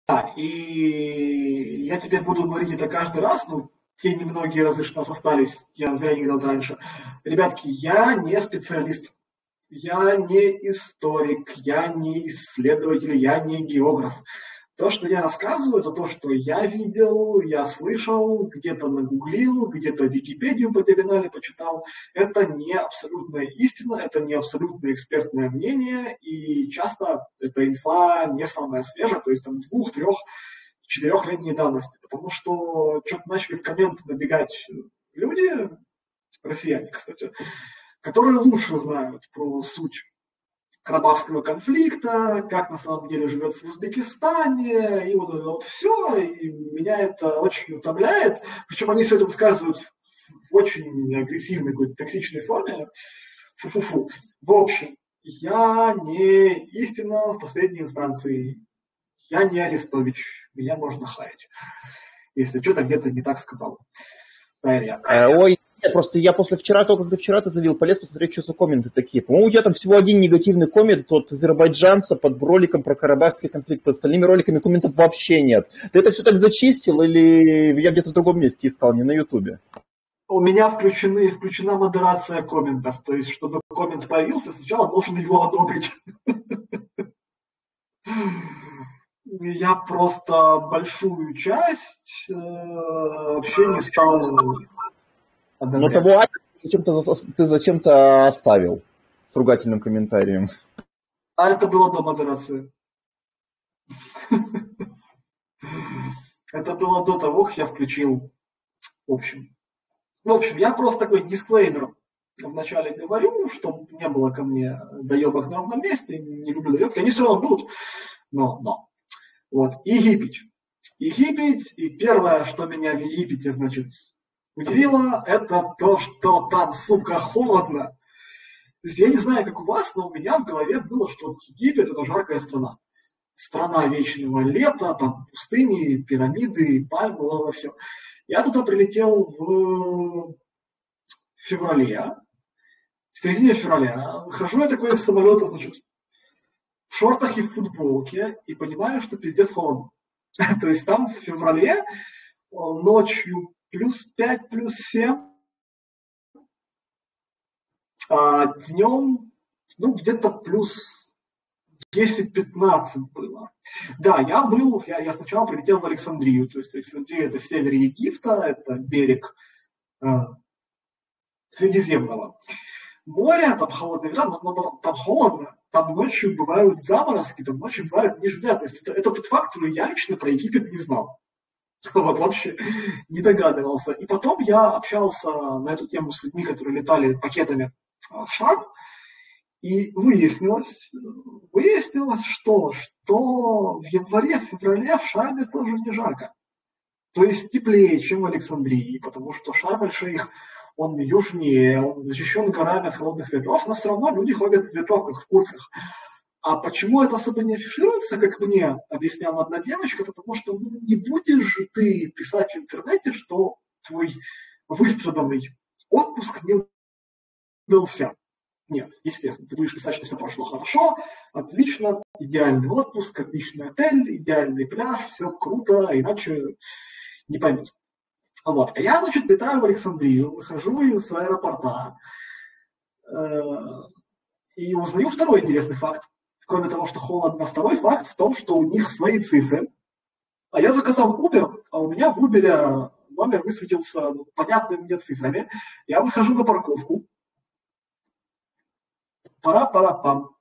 И я теперь буду говорить это каждый раз, ну, те немногие разы, что у нас остались, я зря не говорил раньше. Ребятки, я не специалист, я не историк, я не исследователь, я не географ. То, что я рассказываю, это то, что я видел, я слышал, где-то нагуглил, где-то Википедию по диагонали почитал. Это не абсолютная истина, это не абсолютное экспертное мнение, и часто эта инфа не самая свежая, то есть там 2, 3, 4-летней давности. Потому что что-то начали в комменты набегать люди, россияне, кстати, которые лучше знают про суть карабахского конфликта, как на самом деле живется в Узбекистане, и вот все, и меня это очень утомляет, причем они все это высказывают в очень агрессивной, какой-то токсичной форме, фу-фу-фу. В общем, я не истина в последней инстанции, я не Арестович, меня можно хаять, если что-то где-то не так сказал. Ой, просто я после вчера, только когда вчера ты завел, полез посмотреть, что за комменты такие. По-моему, у тебя там всего один негативный коммент от азербайджанца под роликом про карабахский конфликт. Под остальными роликами комментов вообще нет. Ты это все так зачистил или я где-то в другом месте искал, не на Ютубе? У меня включена модерация комментов. То есть, чтобы коммент появился, сначала должен его одобрить. Я просто большую часть вообще не стал одобрять. Но того ты зачем-то оставил с ругательным комментарием. А это было до модерации. Это было до того, как я включил в общем. Я просто такой дисклеймер вначале говорю, чтобы не было ко мне доебок на ровном месте, не люблю доебки, они все равно будут, но. Вот, Египет, и первое, что меня в Египте, значит, удивило, это то, что там, сука, холодно. То есть я не знаю, как у вас, но у меня в голове было, что Египет – это жаркая страна. Страна вечного лета, там пустыни, пирамиды, пальмы, все. Я туда прилетел в феврале, в середине февраля. Выхожу я такой из самолета, значит, в шортах и в футболке, и понимаю, что пиздец холодно. То есть там в феврале ночью +5, +7, а днем, где-то +10-15 было. Да, я сначала прилетел в Александрию, то есть Александрия это в севере Египта, это берег Средиземного моря, там холодный град, но там холодно, там ночью бывают заморозки, там ночью бывают ниже нуля, то есть это тот факт, который я лично про Египет не знал. Вот, вообще не догадывался. И потом я общался на эту тему с людьми, которые летали пакетами в Шарм, и выяснилось, что в январе-феврале в Шарме тоже не жарко. То есть теплее, чем в Александрии, потому что Шарм-эль-Шейх, он южнее, он защищен горами от холодных ветров, но все равно люди ходят в ветровках, в куртках. А почему это особо не афишируется, как мне объясняла одна девочка, потому что не будешь же ты писать в интернете, что твой выстраданный отпуск не удался. Нет, естественно, ты будешь писать, что все прошло хорошо, отлично, идеальный отпуск, отличный отель, идеальный пляж, все круто, иначе не поймут. Вот. А я, значит, летаю в Александрию, выхожу из аэропорта и узнаю второй интересный факт. Кроме того, что холодно, второй факт в том, что у них свои цифры. А я заказал Uber, а у меня в Uber номер высветился понятными мне цифрами. Я выхожу на парковку. Пара-пара-пам.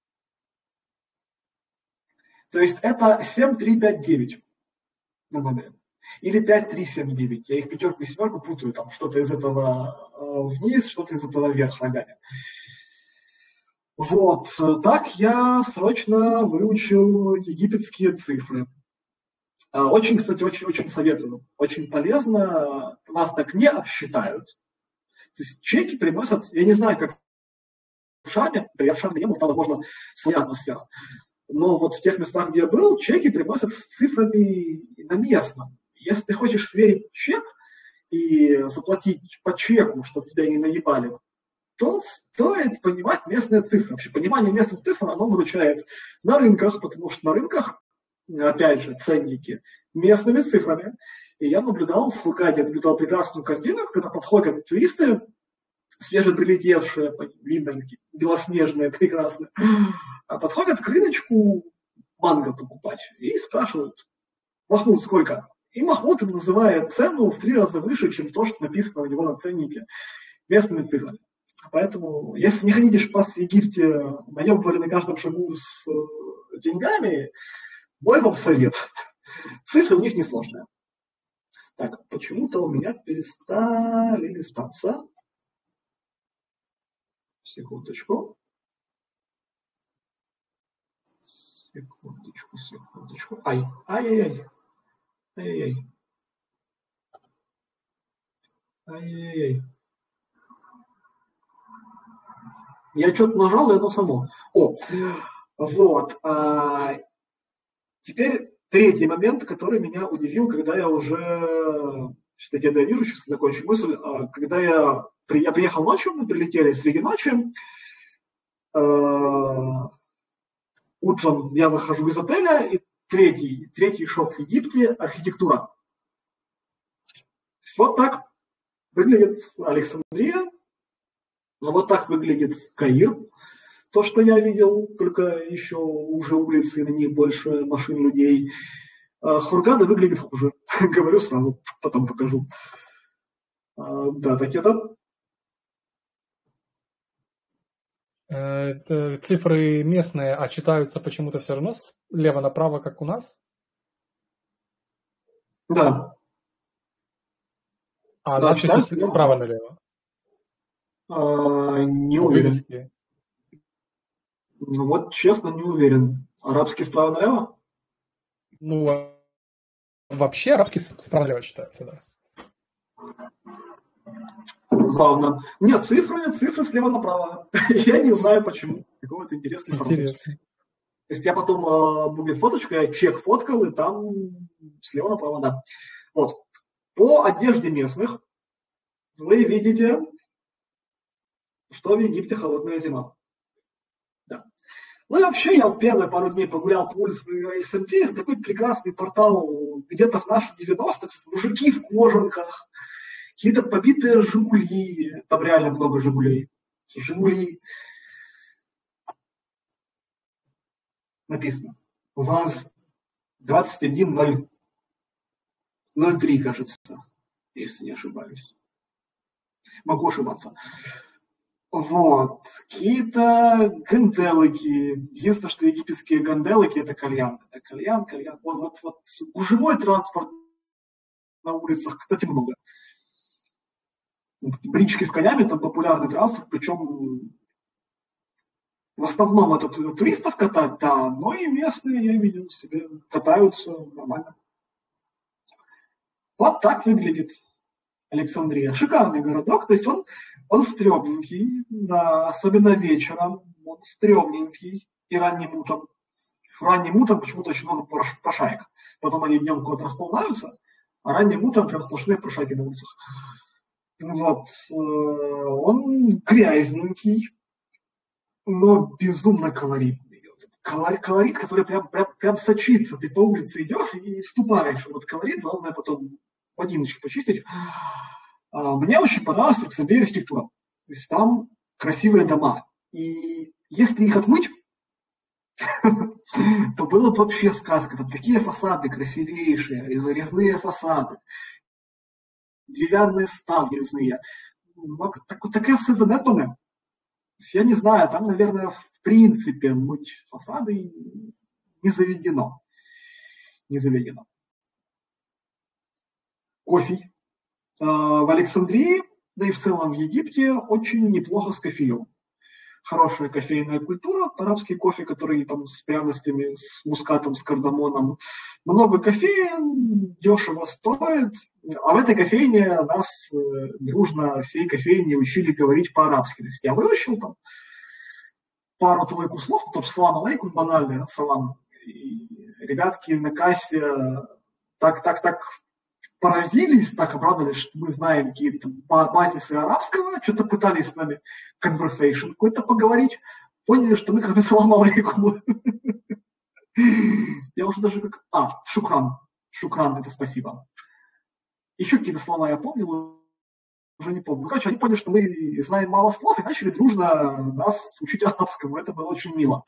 То есть это 7359 на номере. Или 5379. Я их пятерку и семерку путаю. Там что-то из этого вниз, что-то из этого вверх ногами. Вот. Так я срочно выучил египетские цифры. Очень, кстати, очень советую. Очень полезно. Вас так не обсчитают. То есть чеки приносят, я не знаю, как в Шарме, я в Шарме не был, там, возможно, своя атмосфера. Но вот в тех местах, где я был, чеки приносят с цифрами на местном. Если ты хочешь сверить чек и заплатить по чеку, чтобы тебя не наебали, то стоит понимать местные цифры. Вообще, понимание местных цифр, оно выручает на рынках, потому что на рынках опять же, ценники местными цифрами. И я наблюдал в Хургаде, наблюдал прекрасную картину, когда подходят туристы, свежеприлетевшие, видно, такие белоснежные, прекрасные, а подходят к рыночку манго покупать и спрашивают: Махмуд, сколько? И Махмуд им называет цену в 3 раза выше, чем то, что написано у него на ценнике местными цифрами. Поэтому, если не хотите, чтобы вас в Египте наебывали на каждом шагу с деньгами, мой вам совет. Цифры у них несложные. Так, почему-то у меня перестали листаться. Секундочку. Секундочку. Ай-яй-яй. Я что-то нажал, и оно само. Вот. Теперь третий момент, который меня удивил, когда я уже, все-таки я довижу, сейчас закончу мысль, когда я приехал ночью, мы прилетели среди ночи, утром я выхожу из отеля, и третий шок в Египте – архитектура. Вот так выглядит Александрия, вот так выглядит Каир. То, что я видел, только еще уже улицы, на них больше машин, людей. Хургада выглядит хуже. Говорю сразу, потом покажу. Да, так это. Цифры местные, а читаются почему-то все равно слева направо, как у нас? Да. А да, надписи справа налево? Не уверен. Ну вот, честно, не уверен. Арабский справа налево? Ну, вообще арабский справа налево читается, да. Забавно. Нет, цифры слева направо. Я не знаю, почему. Такой вот интересный парадокс. Интересно. То есть я потом, будет фоточка, я чек фоткал, и там слева направо, да. Вот. По одежде местных вы видите, что в Египте холодная зима. Да. Ну и вообще, я первые пару дней погулял по улице СМТ, такой прекрасный портал, где-то в наши 90-х, мужики в кожанках, какие-то побитые «Жигули», там реально много «Жигулей». «Жигули». Написано. ВАЗ 21.03, кажется, если не ошибаюсь. Могу ошибаться. Вот. Какие-то ганделыки. Единственное, что египетские ганделыки – это кальян. Это кальян. Вот гужевой транспорт на улицах, кстати, много. Брички с конями – там популярный транспорт, причем в основном это туристов катают, да, но и местные, я видел, себе катаются нормально. Вот так выглядит Александрия. Шикарный городок, то есть он стрёмненький, да, особенно вечером, он стрёмненький и ранним утром. Ранним утром почему-то очень много прошаек. Потом они днем куда-то расползаются, а ранним утром прям сплошные прошайки на улицах. Вот. Он грязненький, но безумно колоритный. Колорит, который прям сочится. Ты по улице идешь и вступаешь в этот колорит, главное потом водиночки почистить. Мне очень понравилась в Александрии архитектура. То есть там красивые дома. И если их отмыть, то было бы вообще сказка. Там такие фасады красивейшие, резные фасады, деревянные ставни резные. Такая все занепанная. Я не знаю, там, наверное, в принципе мыть фасады не заведено. Кофе. В Александрии, да и в целом в Египте очень неплохо с кофеем. Хорошая кофейная культура, арабский кофе, который там с пряностями, с мускатом, с кардамоном. Много кофеин, дешево стоит. А в этой кофейне нас дружно всей кофейне учили говорить по-арабски. То есть я выучил там пару-тройку слов, потому что салам алейкум, банальный салам. И ребятки на кассе так поразились, так обрадовались, что мы знаем какие-то базисы арабского, что-то пытались с нами conversation какой-то поговорить, поняли, что мы кроме салам алейкум Я уже даже как... шукран. Шукран, это спасибо. Еще какие-то слова я помню, уже не помню. Короче, они поняли, что мы знаем мало слов, и начали дружно нас учить арабскому. Это было очень мило.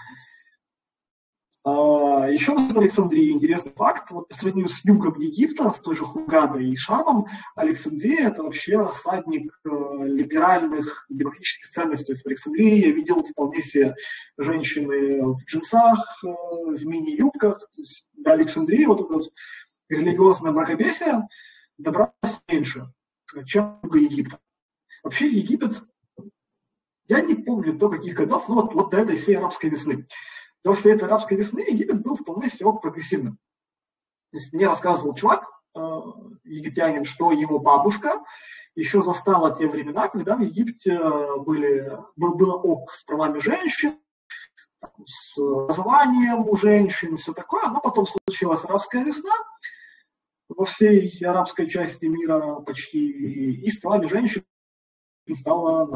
Еще в Александрии интересный факт. Вот по сравнению с югом Египта, с той же Хургадой и Шармом, Александрия – это вообще рассадник либеральных демократических ценностей. То есть в Александрии я видел вполне себе женщины в джинсах, в мини-юбках. То есть до Александрии вот это вот религиозное мракобесие добралось меньше, чем юга Египта. Вообще Египет, я не помню до каких годов, но вот до этой всей арабской весны. До всей этой арабской весны Египет был вполне себе прогрессивным. То есть мне рассказывал чувак, египтянин, что его бабушка еще застала те времена, когда в Египте было ок с правами женщин, с образованием у женщин, все такое. Но потом случилась арабская весна. Во всей арабской части мира почти и с правами женщин стало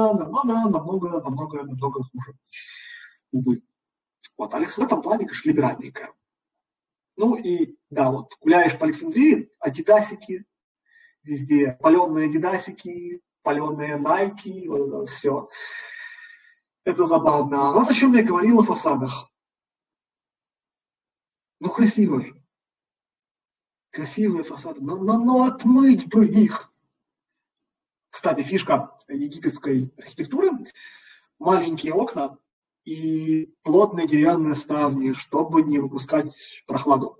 намного хуже. Увы. Вот, Алекс в этом плане, конечно, либеральненькая. Ну и, да, вот, гуляешь по Александрии, адидасики, везде паленые адидасики, паленые найки, вот, все. Это забавно. Вот о чем я говорил о фасадах. Ну, красиво же. Красивые фасады. Но отмыть бы их. Кстати, фишка египетской архитектуры. Маленькие окна и плотные деревянные ставни, чтобы не выпускать прохладу.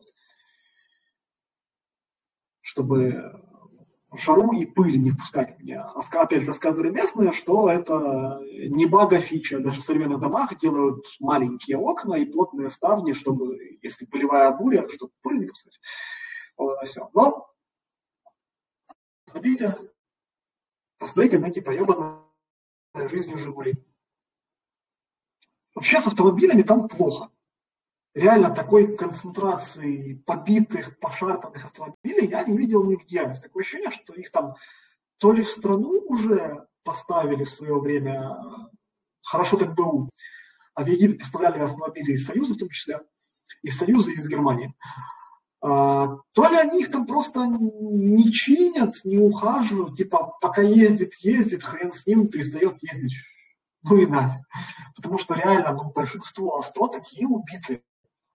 Чтобы жару и пыль не впускать. Мне опять же рассказывали местные, что это не бага-фича. Даже в современных домах делают маленькие окна и плотные ставни, чтобы, если пылевая буря, чтобы пыль не пускать. Вот, все. Но, смотрите, посмотрите на эти поебанные жизнью «Жигули». Вообще с автомобилями там плохо. Реально такой концентрации побитых, пошарпанных автомобилей я не видел нигде. Есть такое ощущение, что их там то ли в страну уже поставили в свое время, хорошо так БУ, а в Египет поставляли автомобили из Союза, в том числе, из Союза и из Германии. То ли они их там просто не чинят, не ухаживают, типа пока ездит, хрен с ним, перестает ездить. Ну и нафиг. Потому что реально, большинство авто такие убитые.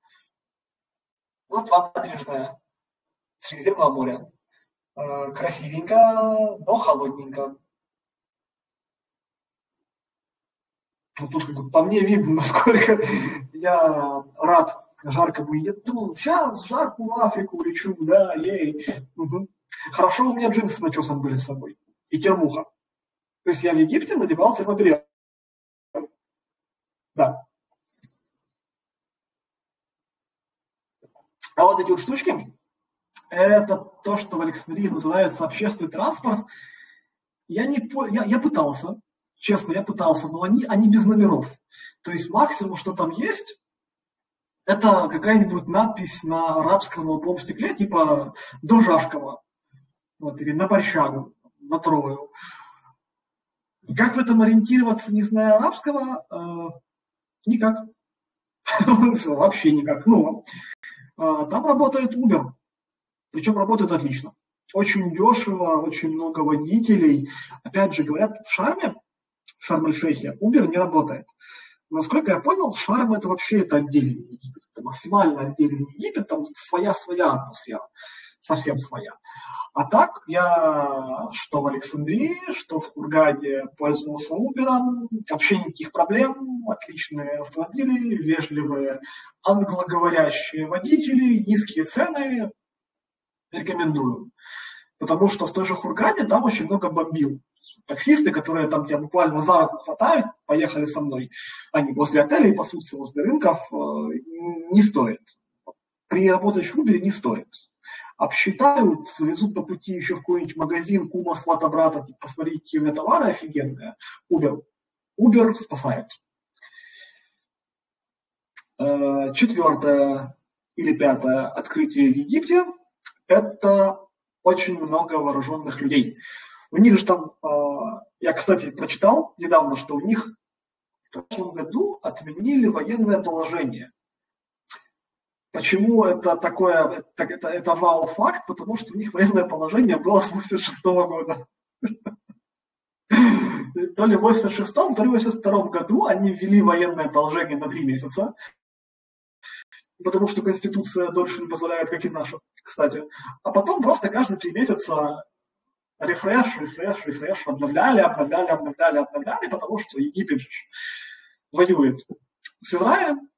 Вот вам набережная Средиземного моря. Красивенько, но холодненько. Тут как бы по мне видно, насколько я рад жаркому. Я думал, сейчас в жаркую Африку лечу, да, ей. Угу. Хорошо, у меня джинсы с начесом были с собой. И термуха. То есть я в Египте надевал термобелет. Да. А вот эти вот штучки, это то, что в Александрии называется общественный транспорт. Я пытался, честно, но они без номеров. То есть максимум, что там есть, это какая-нибудь надпись на арабском на лобовом стекле, типа «До Жашкова», вот, или «На Борщагу», на Трою. Как в этом ориентироваться, не зная арабского? Никак. Вообще никак. Но там работает Uber. Причем работает отлично. Очень дешево, очень много водителей. Опять же, говорят, в Шарм-эль-Шейхе, Uber не работает. Насколько я понял, Шарм это вообще отдельный Египет. Это максимально отдельный Египет. Там своя атмосфера. Совсем своя. А так, я что в Александрии, что в Хургаде пользовался Uber, вообще никаких проблем, отличные автомобили, вежливые англоговорящие водители, низкие цены, рекомендую. Потому что в той же Хургаде там очень много бомбил. Таксисты, которые там тебя буквально за руку хватают, поехали со мной, они возле отелей пасутся, возле рынков, не стоит. При работе в Uber не стоит. Обсчитают, завезут по пути еще в какой-нибудь магазин кума, свата, брата, посмотрите, какие у меня товары офигенные. Uber спасает. Четвертое или пятое открытие в Египте – это очень много вооруженных людей. У них же там, я, кстати, прочитал недавно, что у них в прошлом году отменили военное положение. Почему это такое, это вау-факт? Потому что у них военное положение было с 1986 года. То ли в 1986, то ли в 1982 году они ввели военное положение на 3 месяца, потому что Конституция дольше не позволяет, как и наша, кстати. А потом просто каждые 3 месяца рефреш, обновляли, потому что Египет воюет с Израилем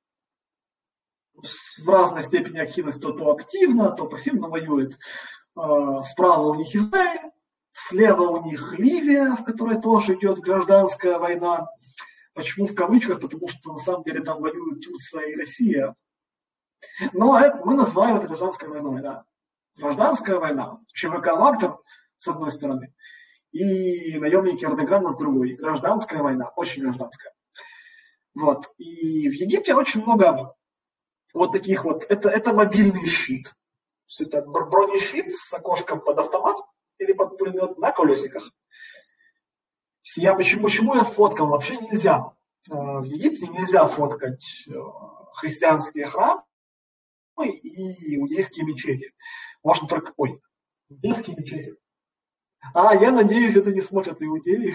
в разной степени активности, то активно, то пассивно воюет. Справа у них Израиль, слева у них Ливия, в которой тоже идет гражданская война. Почему в кавычках? Потому что на самом деле там воюют Турция и Россия. Но это, мы называем это гражданской войной, да. Гражданская война. ЧВК Вагнер с одной стороны и наемники Эрдогана с другой. Гражданская война, очень гражданская. Вот. И в Египте очень много вот таких вот, это мобильный щит. Это бронещит с окошком под автомат или под пулемет на колесиках. Почему я сфоткал? Вообще нельзя. В Египте нельзя фоткать христианские храмы и иудейские мечети. Можно только... иудейские мечети. Я надеюсь, это не смотрят иудеи.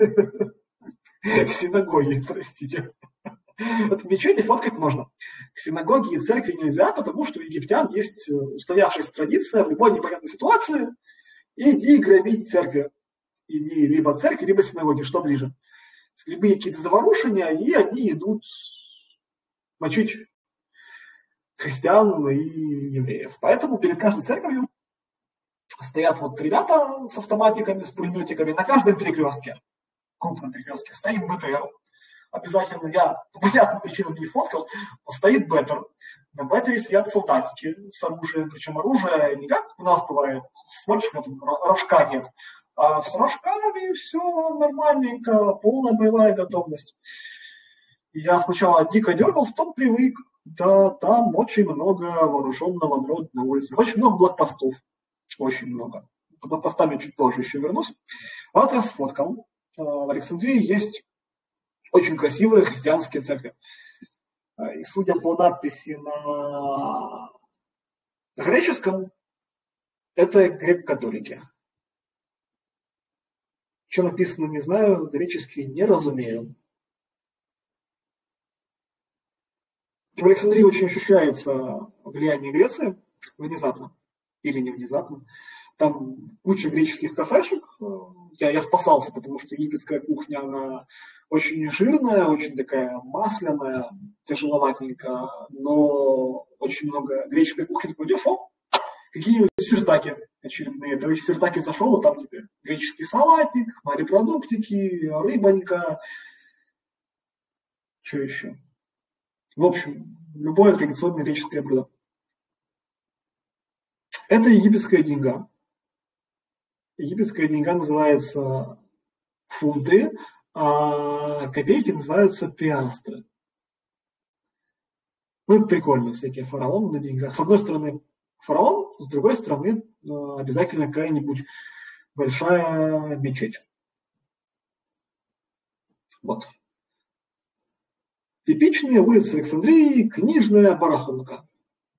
Синагоги, простите. Вот мечети фоткать можно. Синагоги и церкви нельзя, потому что у египтян есть устоявшаяся традиция в любой непонятной ситуации иди громить церковь. Иди либо церкви, либо синагоги, что ближе. Любые какие-то заварушения, и они идут мочить христиан и евреев. Поэтому перед каждой церковью стоят вот ребята с автоматиками, с пулеметиками. На каждом перекрестке, крупном перекрестке, стоит БТР. Обязательно, я по понятным причинам не фоткал, но стоит БТР. На БТРе сидят солдатики с оружием. Причем оружие не как у нас бывает. Смотришь, вот рожка нет. А с рожками все нормальненько, полная боевая готовность. Я сначала дико дергал, потом привык. Да, там очень много вооруженного народа на улице. Очень много блокпостов. Очень много. К блокпостам чуть позже еще вернусь. Вот я сфоткал. В Александрии есть очень красивые христианские церкви. И судя по надписи на греческом, это грек-католики. Что написано, не знаю, греческий не разумею. В Александрии очень ощущается влияние Греции внезапно или не внезапно. Там куча греческих кафешек. Я спасался, потому что египетская кухня, она очень жирная, очень такая масляная, тяжеловатенькая, но очень много греческой кухни. Пойдешь, какие-нибудь сиртаки очередные. Ты в сиртаки зашел, там тебе греческий салатик, морепродуктики, рыбонька. Что еще? В общем, любое традиционное греческое блюдо. Это египетская деньга. Египетская деньга называется фунты, а копейки называются пиастры. Ну, это прикольно, всякие фараоны на деньгах. С одной стороны фараон, с другой стороны обязательно какая-нибудь большая мечеть. Вот. Типичные улицы Александрии, книжная барахолка.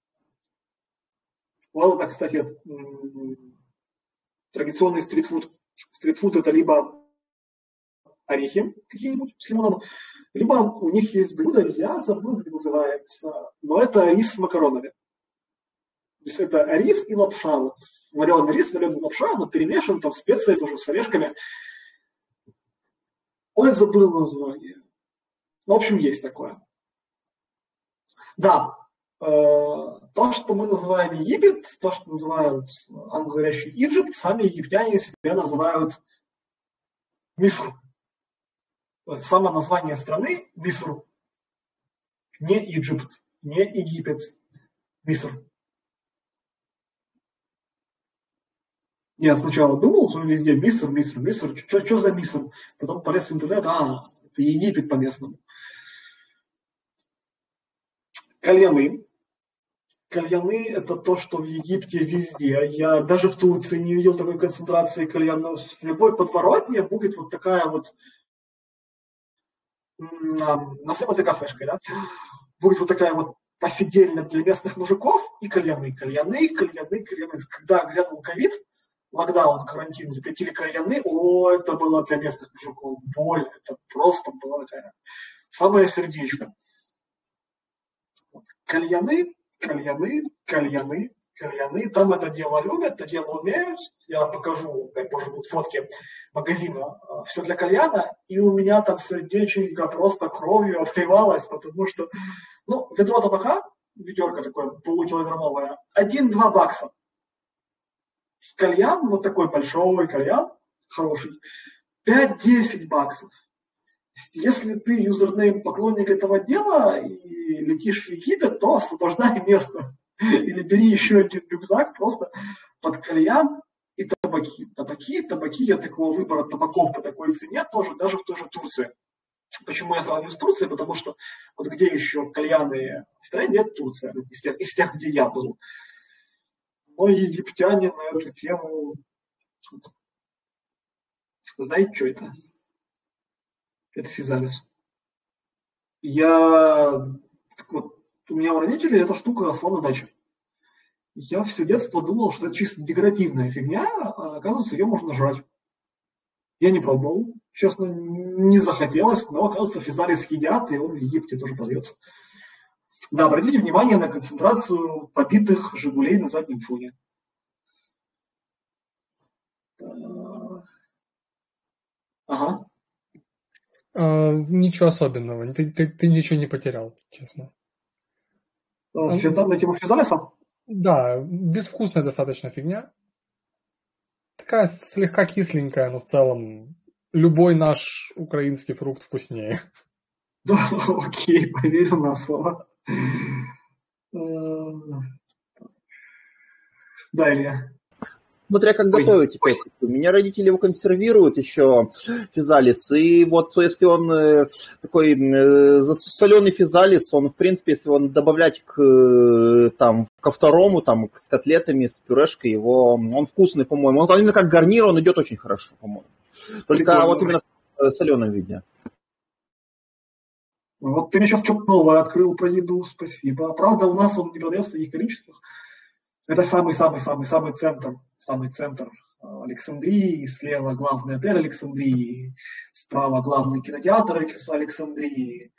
Вот это, кстати, традиционный стритфуд. Стритфуд это либо орехи какие-нибудь с лимоном, либо у них есть блюдо, я забыл, как называется, но это рис с макаронами. То есть это рис и лапша. Вот, вареный рис, вареная лапша, но перемешан там специи тоже с орешками. Ой, забыл название. В общем, есть такое. Да, то, что мы называем Египет, то, что называют англоговорящий Иджипт, сами египтяне себя называют Миср. Само название страны Миср. Не Иджипт, не Египет, Миср. Я сначала думал, что везде Миср, что за Миср? Потом полез в интернет, это Египет по-местному. Кальяны. Кальяны – это то, что в Египте везде. Я даже в Турции не видел такой концентрации кальянов. В любой подворотне будет вот такая вот, назовем это кафешкой, да? Будет вот такая вот посидельня для местных мужиков и кальяны. Когда грянул ковид, локдаун, карантин, запретили кальяны, это было для местных мужиков боль, это просто было такая самое сердечко. Кальяны, там это дело любят, это дело умеют. Я покажу, дай боже, будут фотки магазина, все для кальяна, и у меня там сердечко просто кровью обливалось, потому что, ведро табака, ведерко такое полукилограммовое, 1-2 бакса. Кальян, вот такой большой кальян, хороший, 5-10 баксов. Если ты юзернейм поклонник этого дела и летишь в Египет, то освобождай место. Или бери еще один рюкзак просто под кальян и табаки. Табаки, я такого выбора табаков по такой цене тоже, даже в той же Турции. Почему я сравниваю с Турцией? Потому что вот где еще кальяны в стране, нет Турция, из тех, где я был. Но египтяне на эту тему... Знаете, что это? Это физалис. У меня у родителей эта штука росла на даче. Я все детство думал, что это чисто декоративная фигня, а оказывается, ее можно жрать. Я не пробовал, честно, не захотелось, но, оказывается, физалис едят, и он в Египте тоже продается. Да, обратите внимание на концентрацию побитых «Жигулей» на заднем фоне. Ага. Ничего особенного. Ты ничего не потерял, честно. На тему физалиса? Да, безвкусная достаточно фигня. Такая слегка кисленькая, но в целом любой наш украинский фрукт вкуснее. Да, окей, поверю на слово. Да, Илья. Смотря как готовить, опять. У меня родители его консервируют еще, физалис, и вот если он такой соленый физалис, он, в принципе, если он добавлять ко второму, с котлетами, с пюрешкой, он вкусный, по-моему. Он именно как гарнир, он идет очень хорошо, по-моему. Только вот именно в соленом виде. Вот ты мне сейчас что-то новое открыл про еду, спасибо. Правда, у нас он не продается в таких количествах. Это самый центр Александрии, слева главный отель Александрии, справа главный кинотеатр Александрии.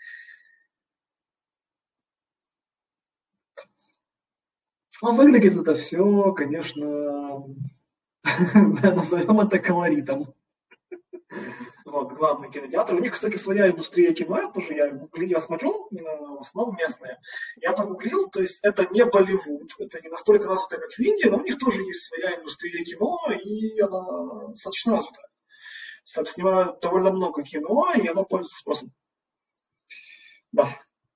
А выглядит это все, конечно, назовем это колоритом. Вот, главный кинотеатр. У них, кстати, своя индустрия кино, тоже я смотрю, в основном местные. Я погуглил, то есть это не Болливуд, это не настолько развитое, как в Индии, но у них тоже есть своя индустрия кино, и она достаточно развитая. Снимают довольно много кино, и оно пользуется спросом. Да.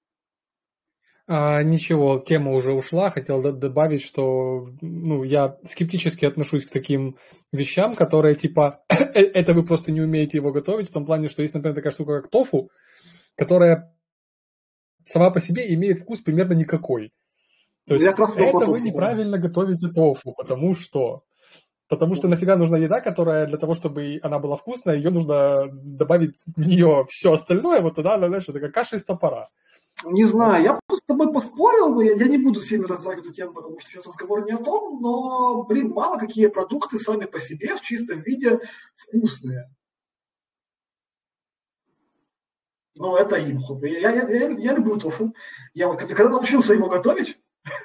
Ничего, тема уже ушла. Хотел добавить, что я скептически отношусь к таким вещам, которые типа это вы просто не умеете его готовить, в том плане, что есть, например, такая штука, как тофу, которая сама по себе имеет вкус примерно никакой. То есть это вы неправильно готовите тофу, потому что нафига нужна еда, которая для того, чтобы она была вкусная, ее нужно добавить в нее все остальное, вот тогда, знаешь, это как каша из топора. Не знаю, я просто с тобой поспорил, но я не буду сильно развивать эту тему, потому что сейчас разговор не о том, но, мало какие продукты сами по себе в чистом виде вкусные. Ну, это имху. Я люблю тофу. Когда научился его готовить,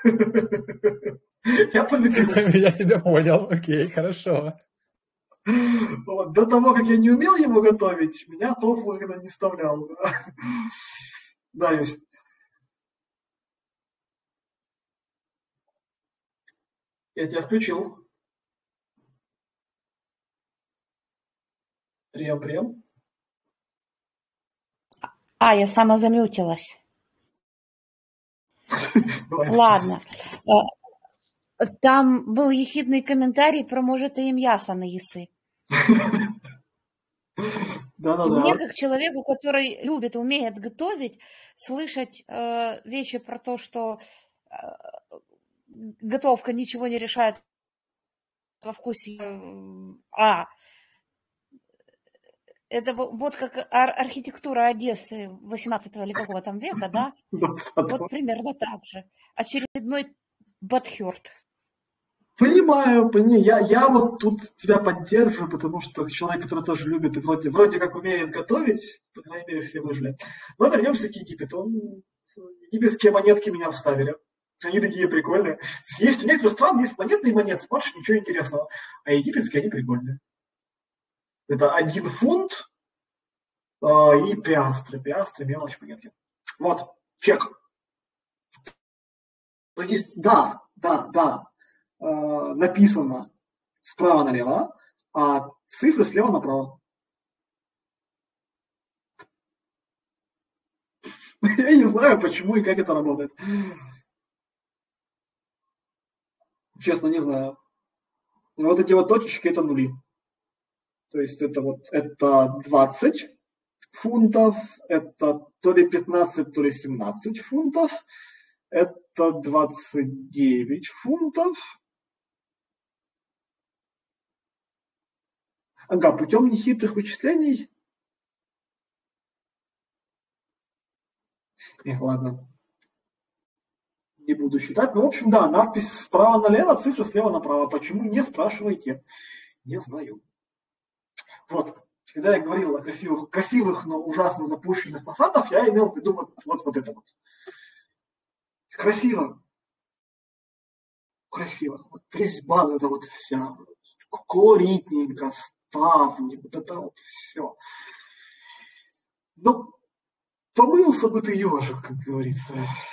я полюбил. Я тебя понял, окей, хорошо. Вот, до того, как я не умел его готовить, меня тофу никогда не вставлял. Да, есть. Я тебя включил. Прием. Я самозамютилась. Ладно. Там был ехидный комментарий про «может, ты им мясо наесы». Да. Мне, как человеку, который любит, умеет готовить, слышать вещи про то, что готовка ничего не решает во вкусе. Это вот как архитектура Одессы 18 или какого там века, да? 20-го. Вот примерно так же. Очередной Батхёрд. Понимаю. Я вот тут тебя поддерживаю, потому что человек, который тоже любит и вроде как умеет готовить, по крайней мере, все выжили. Но вернемся к Египету. Египетские монетки меня вставили. Они такие прикольные. Есть у некоторых стран есть монетные монеты, смотришь, ничего интересного. А египетские, они прикольные. Это 1 фунт и пиастры. Пиастры, мелочь, монетки. Вот, чек. То есть, да, написано справа налево, а цифры слева направо. Я не знаю, почему и как это работает. Честно, не знаю. Но вот эти вот точечки — это нули. То есть это 20 фунтов, это то ли 15, то ли 17 фунтов, это 29 фунтов. Ага, путем нехитрых вычислений. Ладно. Не буду считать. Ну, в общем, да, надпись справа налево, цифры слева направо. Почему, не спрашивайте. Не знаю. Вот. Когда я говорил о красивых, но ужасно запущенных фасадах, я имел в виду вот это вот. Красиво. Вот резьба, вот это вот вся. Колоритненько, ставни, вот это вот все. Но помылся бы ты, ежик, как говорится.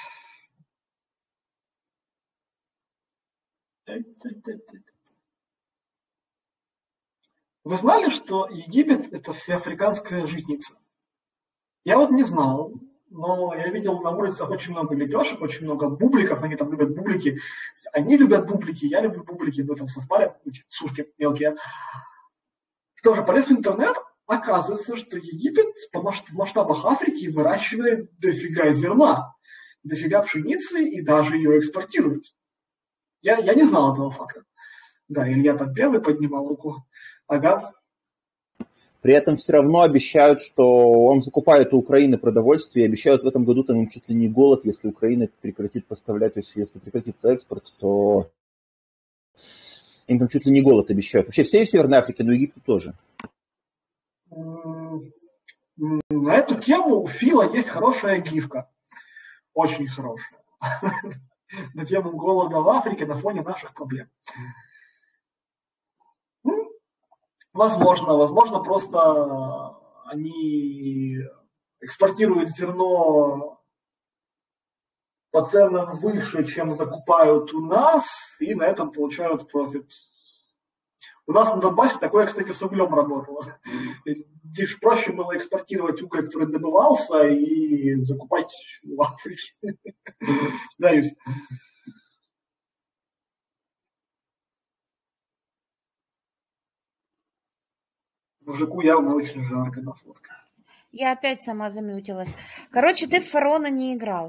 Вы знали, что Египет — это всеафриканская житница? Я вот не знал, но я видел на улицах очень много лепешек, очень много бубликов, они там любят бублики. Они любят бублики, я люблю бублики, в этом совпали, сушки мелкие. Тоже полез в интернет, оказывается, что Египет в масштабах Африки выращивает дофига зерна, дофига пшеницы и даже ее экспортирует. Я не знал этого факта. Да, Илья там первый поднимал руку. Ага. При этом все равно обещают, что он закупает у Украины продовольствие, и обещают в этом году там им чуть ли не голод, если Украина прекратит поставлять, то есть если прекратится экспорт, то им там чуть ли не голод обещают. Вообще всей Северной Африке, но Египту тоже. На эту тему у Фила есть хорошая гифка. Очень хорошая. На тему голода в Африке на фоне наших проблем. Возможно, просто они экспортируют зерно по ценам выше, чем закупают у нас, и на этом получают профит. У нас на Донбассе такое, кстати, с углем работало. Здесь проще было экспортировать уголь, который добывался, и закупать в Африке. Да, Юсь. Мужику явно очень жарко на фотке. Я опять сама замютилась. Короче, ты в Фараона не играл.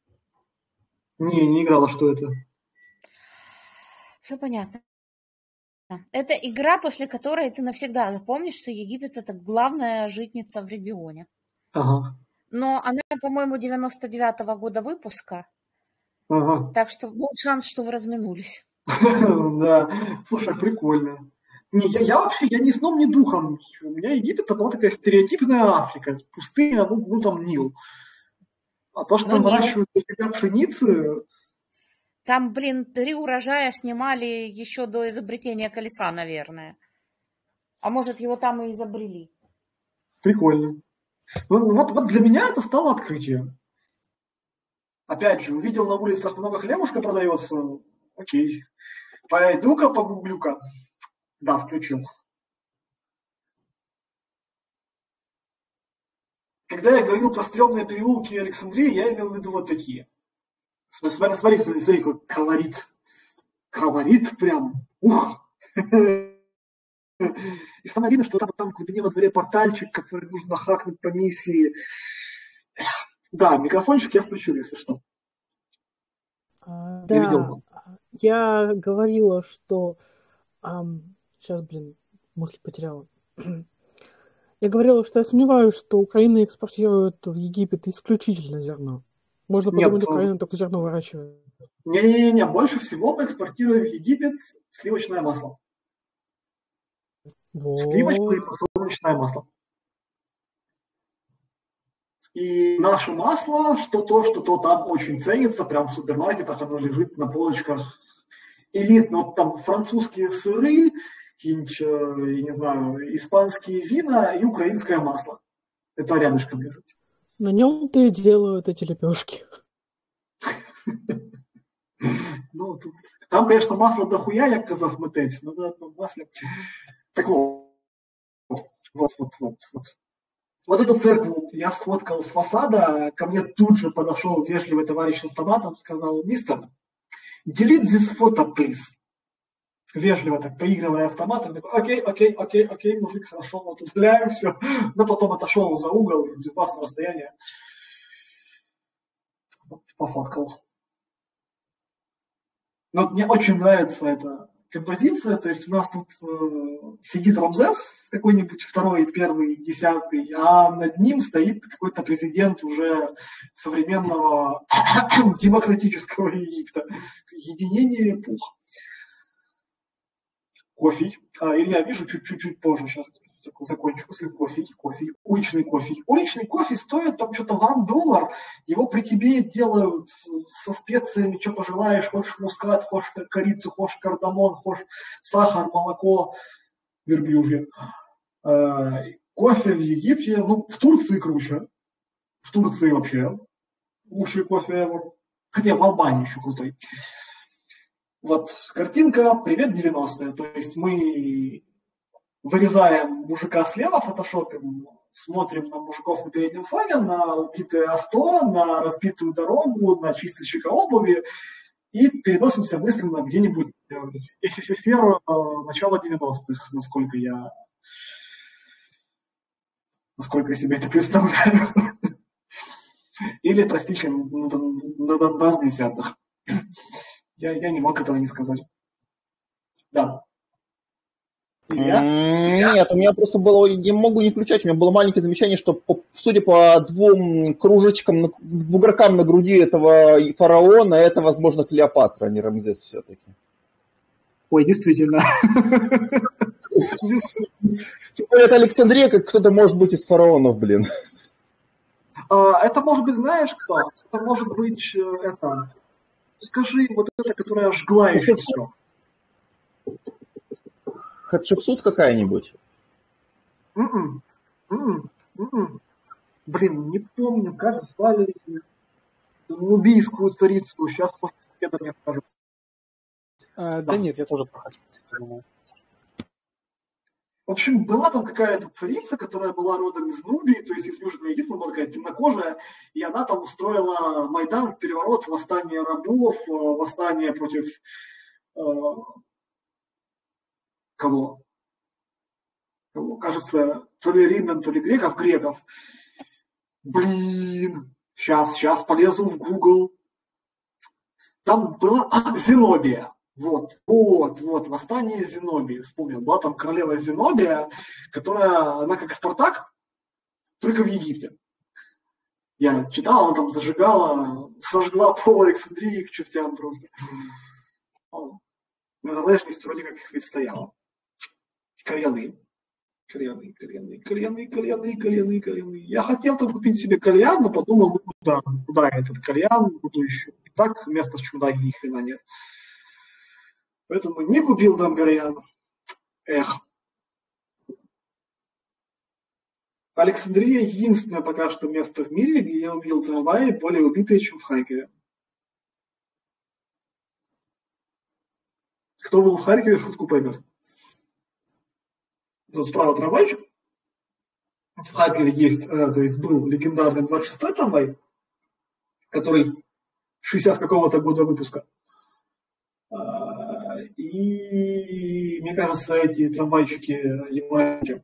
Не играла, что это? Все понятно. Это игра, после которой ты навсегда запомнишь, что Египет — это главная житница в регионе. Ага. Но она, по-моему, 99-го года выпуска. Ага. Так что был шанс, что вы разминулись. Да. Слушай, прикольно. Я вообще ни сном, ни духом. У меня Египет была такая стереотипная Африка. Пустыня, там Нил. А то, что там выращивают дофига пшеницы... Там, 3 урожая снимали еще до изобретения колеса, наверное. А может, его там и изобрели. Прикольно. Вот для меня это стало открытием. Опять же, увидел на улицах много хлебушка продается. Окей. Пойду-ка погуглю-ка. Да, включил. Когда я говорил про стрёмные переулки Александрии, я имел в виду вот такие. Смотри, какой колорит. Колорит прям. Ух! И самое видно, что там в глубине во дворе портальчик, который нужно хакнуть по миссии. Да, микрофончик я включил, если что. Да, я говорила, что... сейчас, мысль потеряла. Я говорила, что я сомневаюсь, что Украина экспортирует в Египет исключительно зерно. Можно подумать, Нет, Украина только зерно выращивает. не, больше всего мы экспортируем в Египет сливочное масло. Сливочное и подсолнечное масло. И наше масло, что то там очень ценится, прям в супермаркетах оно лежит на полочках. Элитно, вот там французские сыры, какие-нибудь, я не знаю, испанские вина и украинское масло. Это рядышком лежит. На нем-то и делают эти лепешки. Ну, там, конечно, масло дохуя, як казав митець, но на одном масле. Так вот. Вот эту церкву я сфоткал с фасада, ко мне тут же подошел вежливый товарищ с автоматом, сказал: «Мистер, delete this photo, please». Вежливо так, поигрывая автоматом, такой: окей, мужик, хорошо, вот удаляем все. Но потом отошел за угол из безопасного расстояния, пофоткал. Но вот мне очень нравится эта композиция, то есть у нас тут сидит Рамзес, какой-нибудь второй, первый, 10, а над ним стоит какой-то президент уже современного демократического Египта. Единение эпох. Кофе. Или я вижу чуть-чуть позже, сейчас закончу, после кофе. Уличный кофе. Уличный кофе стоит там что-то $1. Его при тебе делают со специями, что пожелаешь. Хочешь мускат, хочешь корицу, хочешь кардамон, хочешь сахар, молоко верблюжье. Кофе в Египте, ну, в Турции круче. В Турции вообще лучший кофе. Хотя в Албании еще крутой. Вот картинка «Привет, 90-е». То есть мы вырезаем мужика слева, фотошопим, смотрим на мужиков на переднем фоне, на убитое авто, на разбитую дорогу, на чистильщика обуви и переносимся мысленно где-нибудь, если сферу начала 90-х, насколько я себе это представляю. Или, простите, до 10-х. Я не мог этого не сказать. Да. Нет, у меня просто было, я могу не включать, у меня было маленькое замечание, что, судя по 2 кружечкам, бугоркам на груди этого фараона, это, возможно, Клеопатра, а не Рамзес все-таки. Ой, действительно. Тем более, это Александрия, как кто-то может быть из фараонов, блин. Это может быть, знаешь кто? Это может быть, это... Скажи, вот эта, которая жгла еще все. Хатшепсут какая-нибудь? Блин, не помню, как звали нубийскую царицу. Сейчас после мне скажут. Да нет, я тоже про Хатшепсут. В общем, была там какая-то царица, которая была родом из Нубии, то есть из Южного Египта, была такая темнокожая, и она там устроила Майдан, переворот, восстание рабов, восстание против кого? Кажется, то ли римлян, то ли греков. Блин, сейчас полезу в Google. Там была Зенобия. Вот, восстание Зенобии, вспомнил. Была там королева Зенобия, которая, она как Спартак, только в Египте. Я читал, она там сожгла пол Александрии к чертям просто. Незалежність вроде как их відстояла. Кальяны. Я хотел там купить себе кальян, но подумал, куда этот кальян, буду еще. И так места в чемодане ни хрена нет. Поэтому не купил там кальян. Александрия единственное пока что место в мире, где я увидел трамваи более убитые, чем в Харькове. Кто был в Харькове, шутку поймет. Тут справа трамвайчик. В Харькове есть, то есть был легендарный 26-й трамвай, который 60 какого-то года выпуска. И мне кажется, эти трамвайчики являются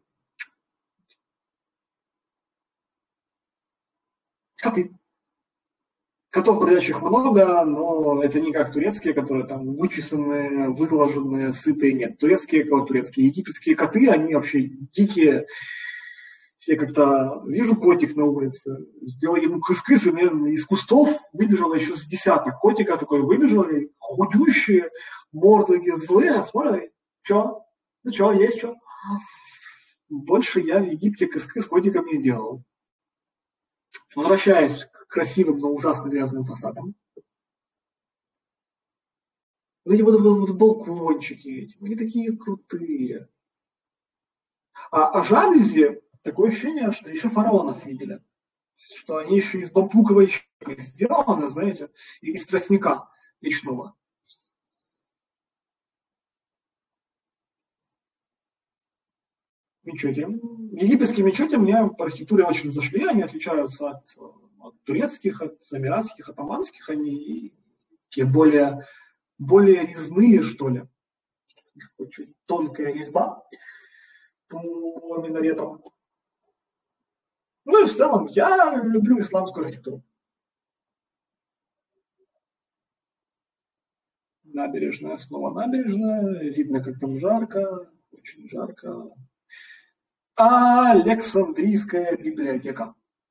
коты. Котов бродячих много, но это не как турецкие, которые там вычесанные, выглаженные, сытые. Нет, турецкие, египетские коты, они вообще дикие. Я как-то вижу котик на улице, сделал ему кыс-кыс, и, наверное, из кустов выбежало еще с десяток котика, такой выбежали, худющие, морды злые, смотрят, что? Ну что, есть что? Больше я в Египте кыс-кыс котиком не делал. Возвращаюсь к красивым, но ужасно грязным фасадам. Вот эти вот балкончики эти, они такие крутые. А жалюзи, такое ощущение, что еще фараонов видели. Что они еще из бамбуковой щепы сделаны, знаете, и из тростника речного. Мечети. Египетские мечети мне по архитектуре очень зашли. Они отличаются от турецких, от эмиратских, от оманских. Они такие более резные, что ли. Очень тонкая резьба по минаретам. Ну и в целом я люблю исламскую архитектуру. Набережная, снова набережная. Видно, как там жарко. Очень жарко. Александрийская библиотека.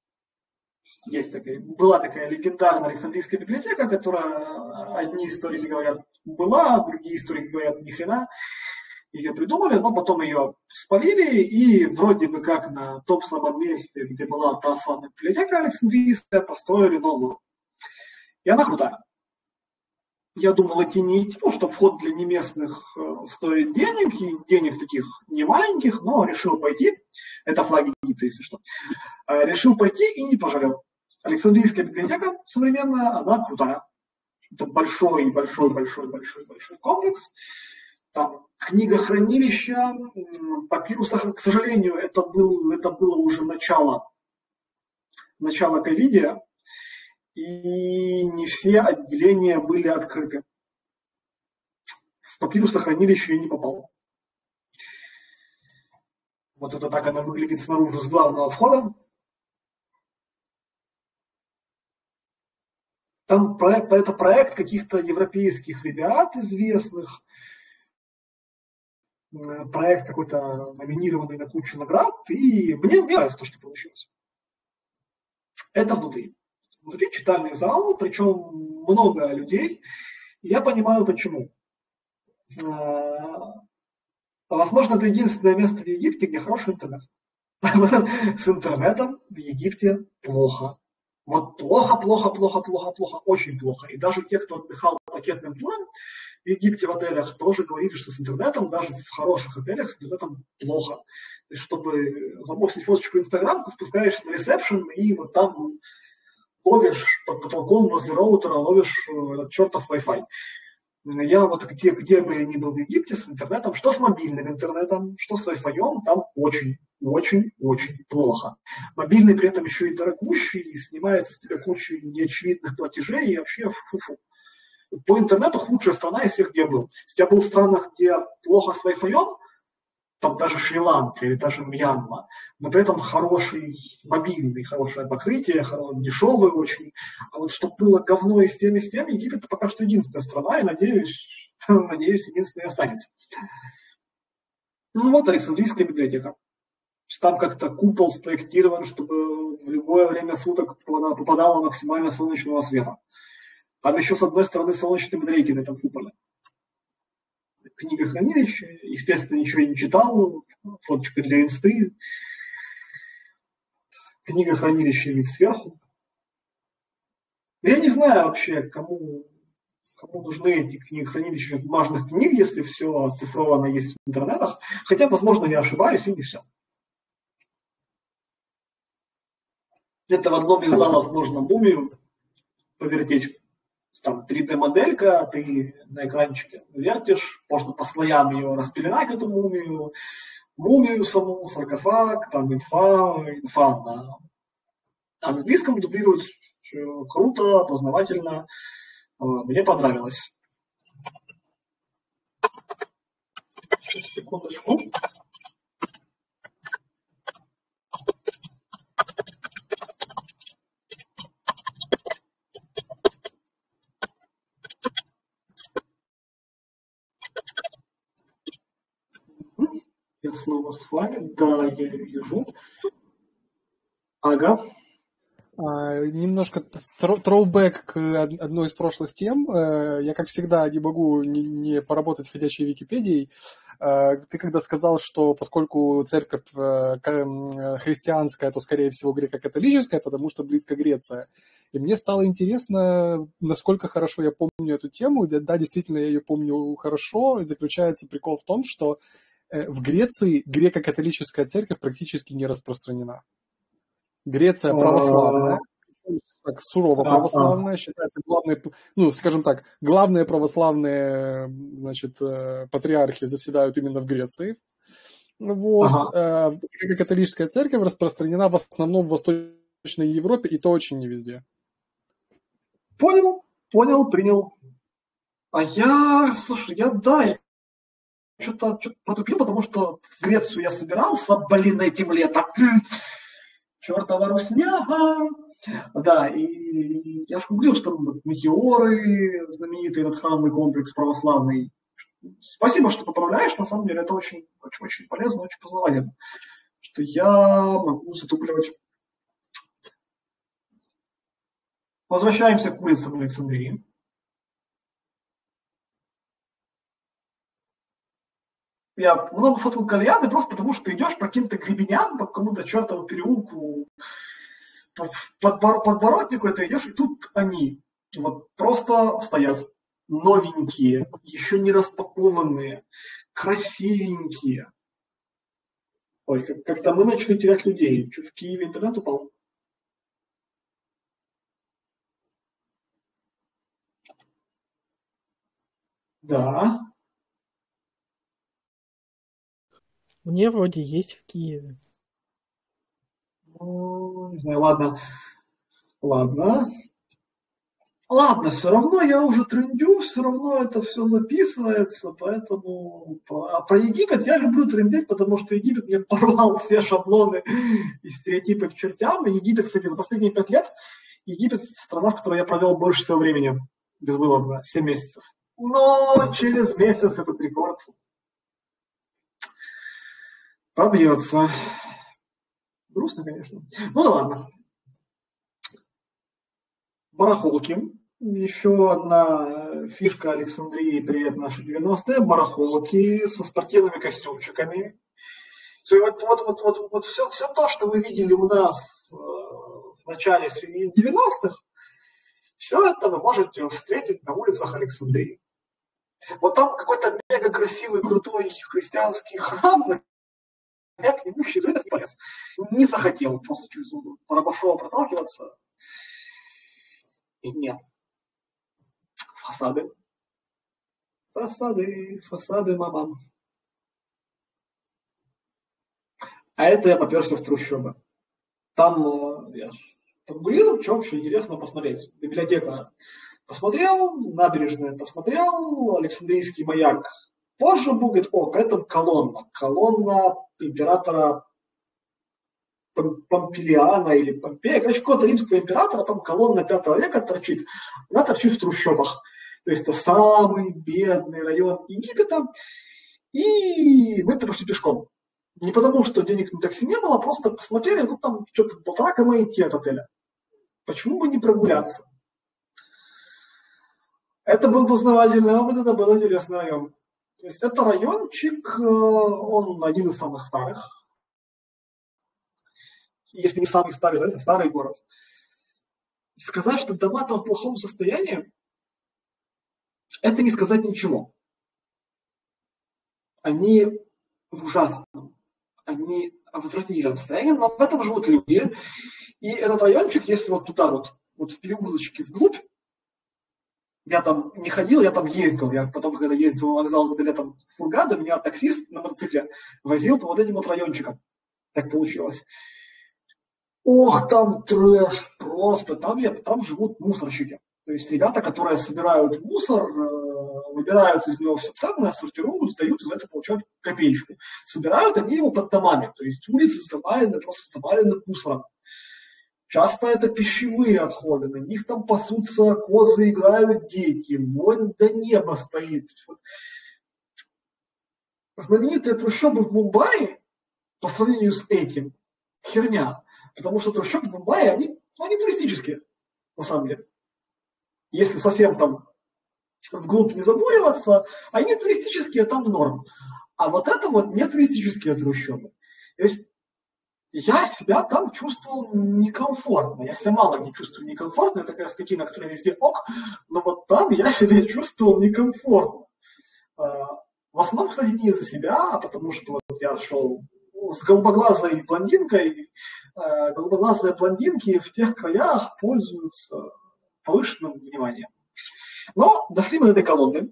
Была такая легендарная Александрийская библиотека, которая, одни историки говорят, была, другие историки говорят, ни хрена. Ее придумали, но потом ее спалили, и вроде бы как на том самом месте, где была та самая библиотека Александрийская, построили новую. И она крутая. Я думал идти не идти, потому что вход для неместных стоит денег, и денег таких не маленьких, но решил пойти. Это флаги Египта, если что. Решил пойти и не пожалел. Александрийская библиотека современная, она крутая. Это большой комплекс. Там книгохранилища, папируса, к сожалению, это было уже начало ковида. И не все отделения были открыты. В папирусохранилище я не попал. Вот это так она выглядит снаружи с главного входа. Там это проект каких-то европейских ребят известных. Проект какой-то номинированный на кучу наград. И мне нравится то, что получилось. Это внутри. Внутри читальный зал, причем много людей. И я понимаю, почему. Возможно, это единственное место в Египте, где хороший интернет. С интернетом в Египте плохо. Вот плохо, очень плохо. И даже те, кто отдыхал пакетным туром в Египте в отелях, тоже говорили, что с интернетом, даже в хороших отелях, с интернетом плохо. То есть, чтобы запостить фоточку в Инстаграм, ты спускаешься на ресепшн, и вот там ловишь под потолком возле роутера, ловишь этот чертов Wi-Fi. Я вот где бы я ни был в Египте с интернетом, что с мобильным интернетом, что с Wi-Fi, там очень плохо. Мобильный при этом еще и дорогущий, и снимается с тебя куча неочевидных платежей, и вообще фу-фу. По интернету худшая страна из всех, где я был. Если я был в странах, где плохо с Wi-Fi, там даже Шри-Ланка или даже Мьянма, но при этом хороший мобильный, хорошее покрытие, дешевый очень. А вот чтобы было говно и с тем, Египет пока что единственная страна, и надеюсь, единственная останется. Ну вот Александрийская библиотека. Там как-то купол спроектирован, чтобы в любое время суток попадало максимально солнечного света. Там еще с одной стороны солнечные батарейки на этом куполе. Книгохранилище, естественно, ничего я не читал, фоточка для инсты. Книгохранилище вид сверху. Я не знаю вообще, кому нужны эти книгохранилища бумажных книг, если все оцифровано есть в интернетах. Хотя, возможно, я ошибаюсь, и не все. Где-то в одном из залов можно мумию повертеть. Там 3D-моделька, ты на экранчике вертишь, можно по слоям ее распеленать, эту мумию саму, саркофаг, там инфа на английском дублируют. Круто, познавательно. Мне понравилось. Сейчас, секундочку. Я снова с вами. Да, я вижу. Ага. Немножко троубэк к одной из прошлых тем. Я, как всегда, не могу не поработать ходячей Википедией. Ты когда сказал, что поскольку церковь христианская, то, скорее всего, греко-католическая, потому что близко Греция. И мне стало интересно, насколько хорошо я помню эту тему. Да, действительно, я ее помню хорошо. И заключается прикол в том, что в Греции греко-католическая церковь практически не распространена. Греция православная, так сурово православная, считается главной, ну, скажем так, главные православные, значит, патриархи заседают именно в Греции. Вот. Католическая церковь распространена в основном в Восточной Европе, и то очень не везде. Понял, принял. Слушай, я что-то протупил, потому что в Грецию я собирался, этим летом. Чёртова русняга. Да, и я же говорил, что метеоры, знаменитый этот храмовый комплекс православный. Спасибо, что поправляешь, на самом деле это очень полезно, очень познавательно, что я могу затупливать. Возвращаемся к улицам Александрии. Я много фоткал кальяны просто потому, что идешь по каким-то гребеням, по какому-то чертову переулку, подворотнику это идешь, и тут они вот просто стоят, новенькие, еще не распакованные, красивенькие. Ой, как-то мы начали терять людей. Что, в Киеве интернет упал? Да. Мне вроде есть в Киеве. Ну, не знаю, ладно. Все равно я уже трындю, все равно это все записывается, поэтому... А про Египет я люблю трындеть, потому что Египет мне порвал все шаблоны и стереотипы к чертям. Египет, кстати, за последние 5 лет, Египет – страна, в которой я провел больше всего времени, безвылазно, 7 месяцев. Но через месяц этот рекорд побьется. Грустно, конечно. Ну да ладно. Барахолки. Еще одна фишка Александрии, привет, наши 90-е. Барахолки со спортивными костюмчиками. Вот все то, что вы видели у нас в начале 90-х, все это вы можете встретить на улицах Александрии. Вот там какой-то мега красивый, крутой христианский храм, я к нему через рынок не полез. Не захотел просто через пошел проталкиваться. И нет. Фасады, мама. А это я поперся в трущобы. Там я погулил, что вообще интересно посмотреть. Библиотека посмотрел, набережная посмотрел, Александрийский маяк позже будет. Это колонна. Колонна императора Помпилиана или Помпея. Короче, какого-то римского императора, там колонна 5 века торчит. Она торчит в трущобах. То есть это самый бедный район Египта. И мы-то пошли пешком. Не потому, что денег на такси не было, просто посмотрели, ну там что-то 1,5 км идти от отеля. Почему бы не прогуляться? Это был познавательный опыт, это был интересный район. То есть это райончик, он один из самых старых. Если не самый старый, то это старый город. Сказать, что дома там в плохом состоянии, это не сказать ничего. Они в ужасном, они в отвратительном состоянии, но в этом живут люди. И этот райончик, если вот туда вот в переулочке вглубь, я там не ходил, я там ездил. Я потом, когда ездил на вокзал за билетом в Фургаду, меня таксист на мотоцикле возил по вот этим вот райончикам. Так получилось. Ох, там трэш просто. Там живут мусорщики. То есть ребята, которые собирают мусор, выбирают из него все ценное, сортируют, сдают, и за это получают копеечку. Собирают они его под домами. То есть улицы завалены мусором. Часто это пищевые отходы, на них там пасутся козы, играют дети, вонь до неба стоит. Знаменитые трущобы в Мумбаи по сравнению с этим херня. Потому что трущобы в Мумбаи, они туристические, на самом деле. Если совсем там вглубь не забуриваться, они туристические, там норм. А вот это вот не туристические трущобы. То есть я себя там чувствовал некомфортно. Я себя мало не чувствую некомфортно. Это такая скотина, которая везде ок. Но вот там я себя чувствовал некомфортно. В основном, кстати, не из-за себя, а потому что вот я шел с голубоглазой блондинкой. Голубоглазые блондинки в тех краях пользуются повышенным вниманием. Но дошли мы до этой колонны.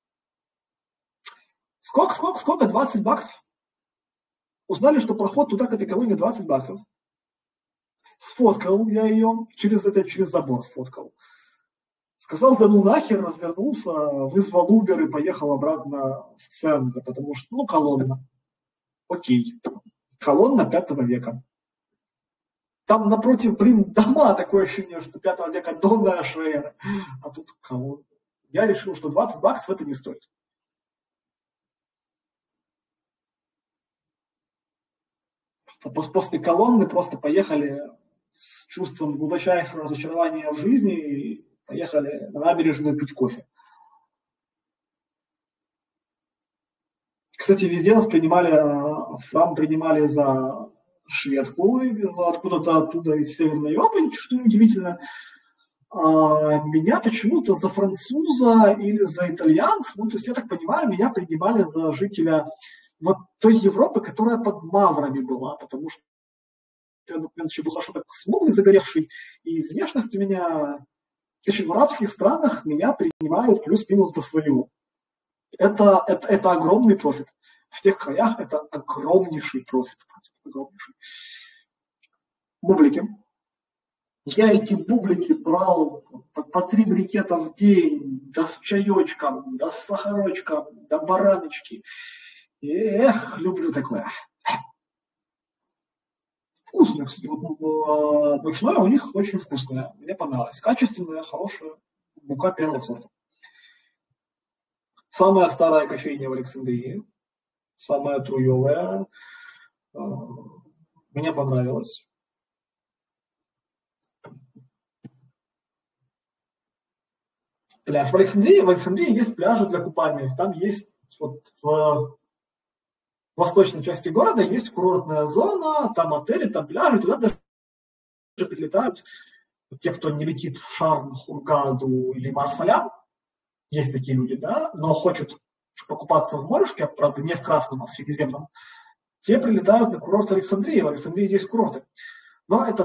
Сколько? 20 баксов. Узнали, что проход туда, к этой колонне, 20 баксов. Сфоткал я ее, через забор сфоткал. Сказал, да ну нахер, развернулся, вызвал Uber и поехал обратно в центр, потому что, колонна. Окей. Колонна 5 века. Там напротив, дома, такое ощущение, что 5 века до нашей эры. А тут колонна. Я решил, что 20 баксов это не стоит. После колонны просто поехали с чувством глубочайшего разочарования в жизни и поехали на набережную пить кофе. Кстати, везде нас принимали за шведку, откуда-то оттуда из Северной Европы, что неудивительно. А меня почему-то за француза или за итальянца, то есть, я так понимаю, меня принимали за жителя вот той Европы, которая под Маврами была, потому что я на момент еще был хорошо так смуглый, загоревший, и внешность у меня, в арабских странах меня принимают плюс-минус до своего. Это огромный профит. В тех краях это огромнейший профит. Огромнейший. Бублики. Я эти бублики брал по 3 брикета в день, да с чаечком, да с сахарочком, да бараночки. Эх, люблю такое. Вкусное, кстати. Мучное у них очень вкусное. Мне понравилось. Качественная, хорошая мука первого сорта. Самая старая кофейня в Александрии. Самая труевая. Мне понравилось. Пляж в Александрии есть пляжи для купания. Там есть в восточной части города есть курортная зона, там отели, там пляжи, туда даже прилетают те, кто не летит в Шарм, Хургаду или Марсалям. Есть такие люди, да, но хочет покупаться в морюшке, правда, не в Красном, а в Средиземном. Те прилетают на курорт Александрии. В Александрии есть курорты. Но это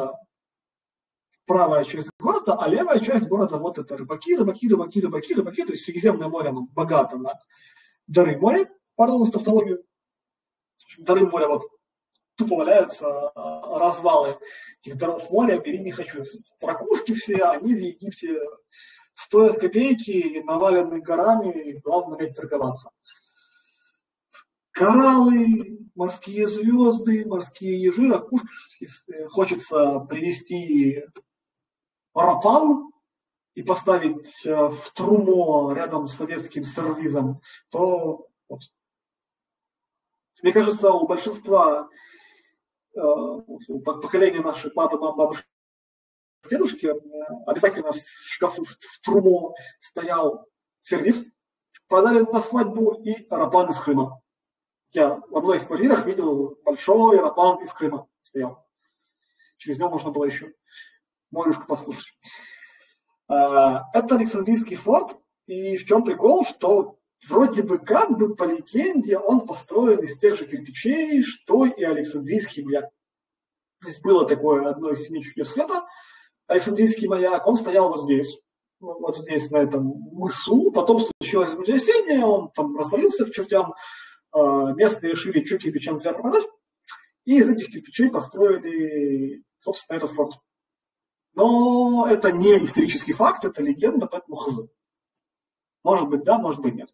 правая часть города, а левая часть города вот это рыбаки. То есть Средиземное море богато на дары моря, пардон за тавтологию. Дары моря тупо валяются развалы этих даров моря, бери не хочу. Ракушки все, они в Египте стоят копейки, навалены горами, главное уметь торговаться. Кораллы, морские звезды, морские ежи, ракушки. Если хочется привезти рапан и поставить в трумо рядом с советским сервизом, то мне кажется, у большинства поколения наших папы, мам, бабушек, дедушки обязательно в шкафу в трумо стоял сервиз, подарен на свадьбу и рапан из Крыма. Я во многих квартирах видел большой рапан из Крыма стоял. Через него можно было еще морюшку послушать. Это Александрийский форт. И в чем прикол, что вроде бы как бы по легенде он построен из тех же кирпичей, что и Александрийский маяк. То есть было такое одно из 7 чудес света. Александрийский маяк, он стоял вот здесь, на этом мысу. Потом случилось землетрясение, он там развалился к чертям. Местные решили, что кирпичам зря пропадать. И из этих кирпичей построили, собственно, этот форт. Но это не исторический факт, это легенда, поэтому хз. Может быть да, может быть нет.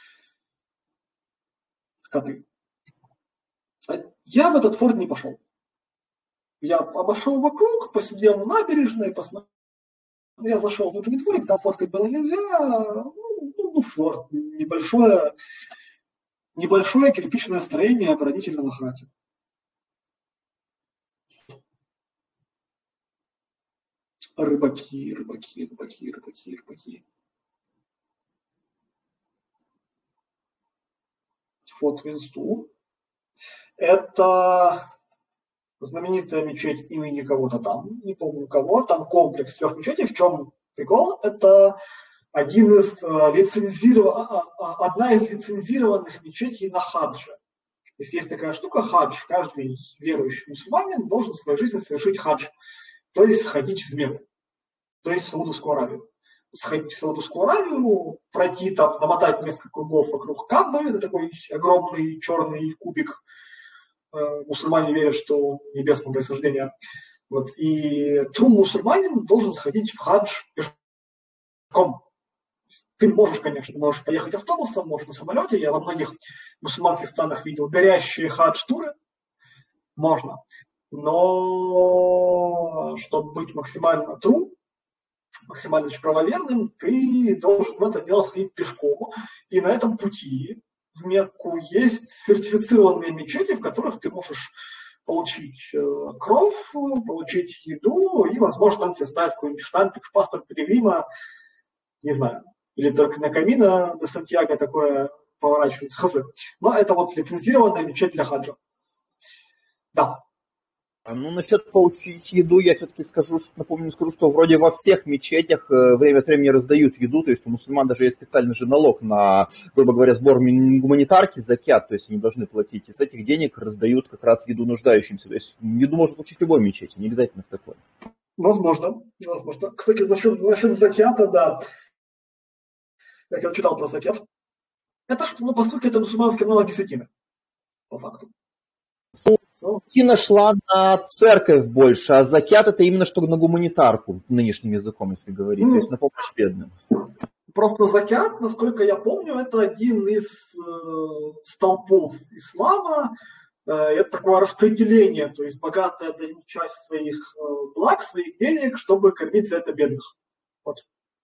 Коты. Я в этот форт не пошел. Я обошел вокруг, посидел на набережной, посмотрел. Я зашел в внутренний дворик, там фоткать было нельзя. Форт. Небольшое кирпичное строение оборонительного характера. Рыбаки, рыбаки, рыбаки, рыбаки, рыбаки. Фот Винсту. Это знаменитая мечеть имени кого-то там, не помню кого, там комплекс 3 мечетей. В чем прикол? Это одна из лицензированных мечетей на хадже. То есть есть такая штука хадж. Каждый верующий мусульманин должен в своей жизни совершить хадж. То есть сходить в Мекку. То есть в Саудовскую Аравию. Сходить в Саудовскую Аравию, пройти там, намотать несколько кругов вокруг Каббы, это такой огромный черный кубик. Мусульмане верят, что небесного происхождения. Вот. И true мусульманин должен сходить в хадж пешком. Ты можешь, конечно, можешь поехать автобусом, можешь на самолете. Я во многих мусульманских странах видел горящие хадж-туры. Можно. Но чтобы быть максимально true, максимально правоверным, ты должен в это дело сходить пешком. И на этом пути в Мекку есть сертифицированные мечети, в которых ты можешь получить кров, получить еду, и, возможно, там тебе ставят какой-нибудь штампик, паспорт пилигрима, не знаю, или только на камина до Сантьяго такое поворачивается. Но это вот лицензированная мечеть для хаджа. Да. Ну, насчет получить еду, я все-таки скажу, что вроде во всех мечетях время от времени раздают еду, то есть у мусульман даже есть специальный же налог на, грубо говоря, сбор гуманитарки, закят, то есть они должны платить, и с этих денег раздают как раз еду нуждающимся, то есть еду можно получить в любой мечети, не обязательно в такой. Возможно, возможно. Кстати, насчет закята, да, я когда читал про закят, это, ну, по сути, это мусульманский аналог десятины, по факту. Десятина шла на церковь больше, а закят это именно что на гуманитарку, нынешним языком, если говорить, то есть на помощь бедным. Просто закят, насколько я помню, это один из столпов ислама. Это такое распределение, то есть богатые отдают часть своих благ, своих денег, чтобы кормить за это бедных. Вот.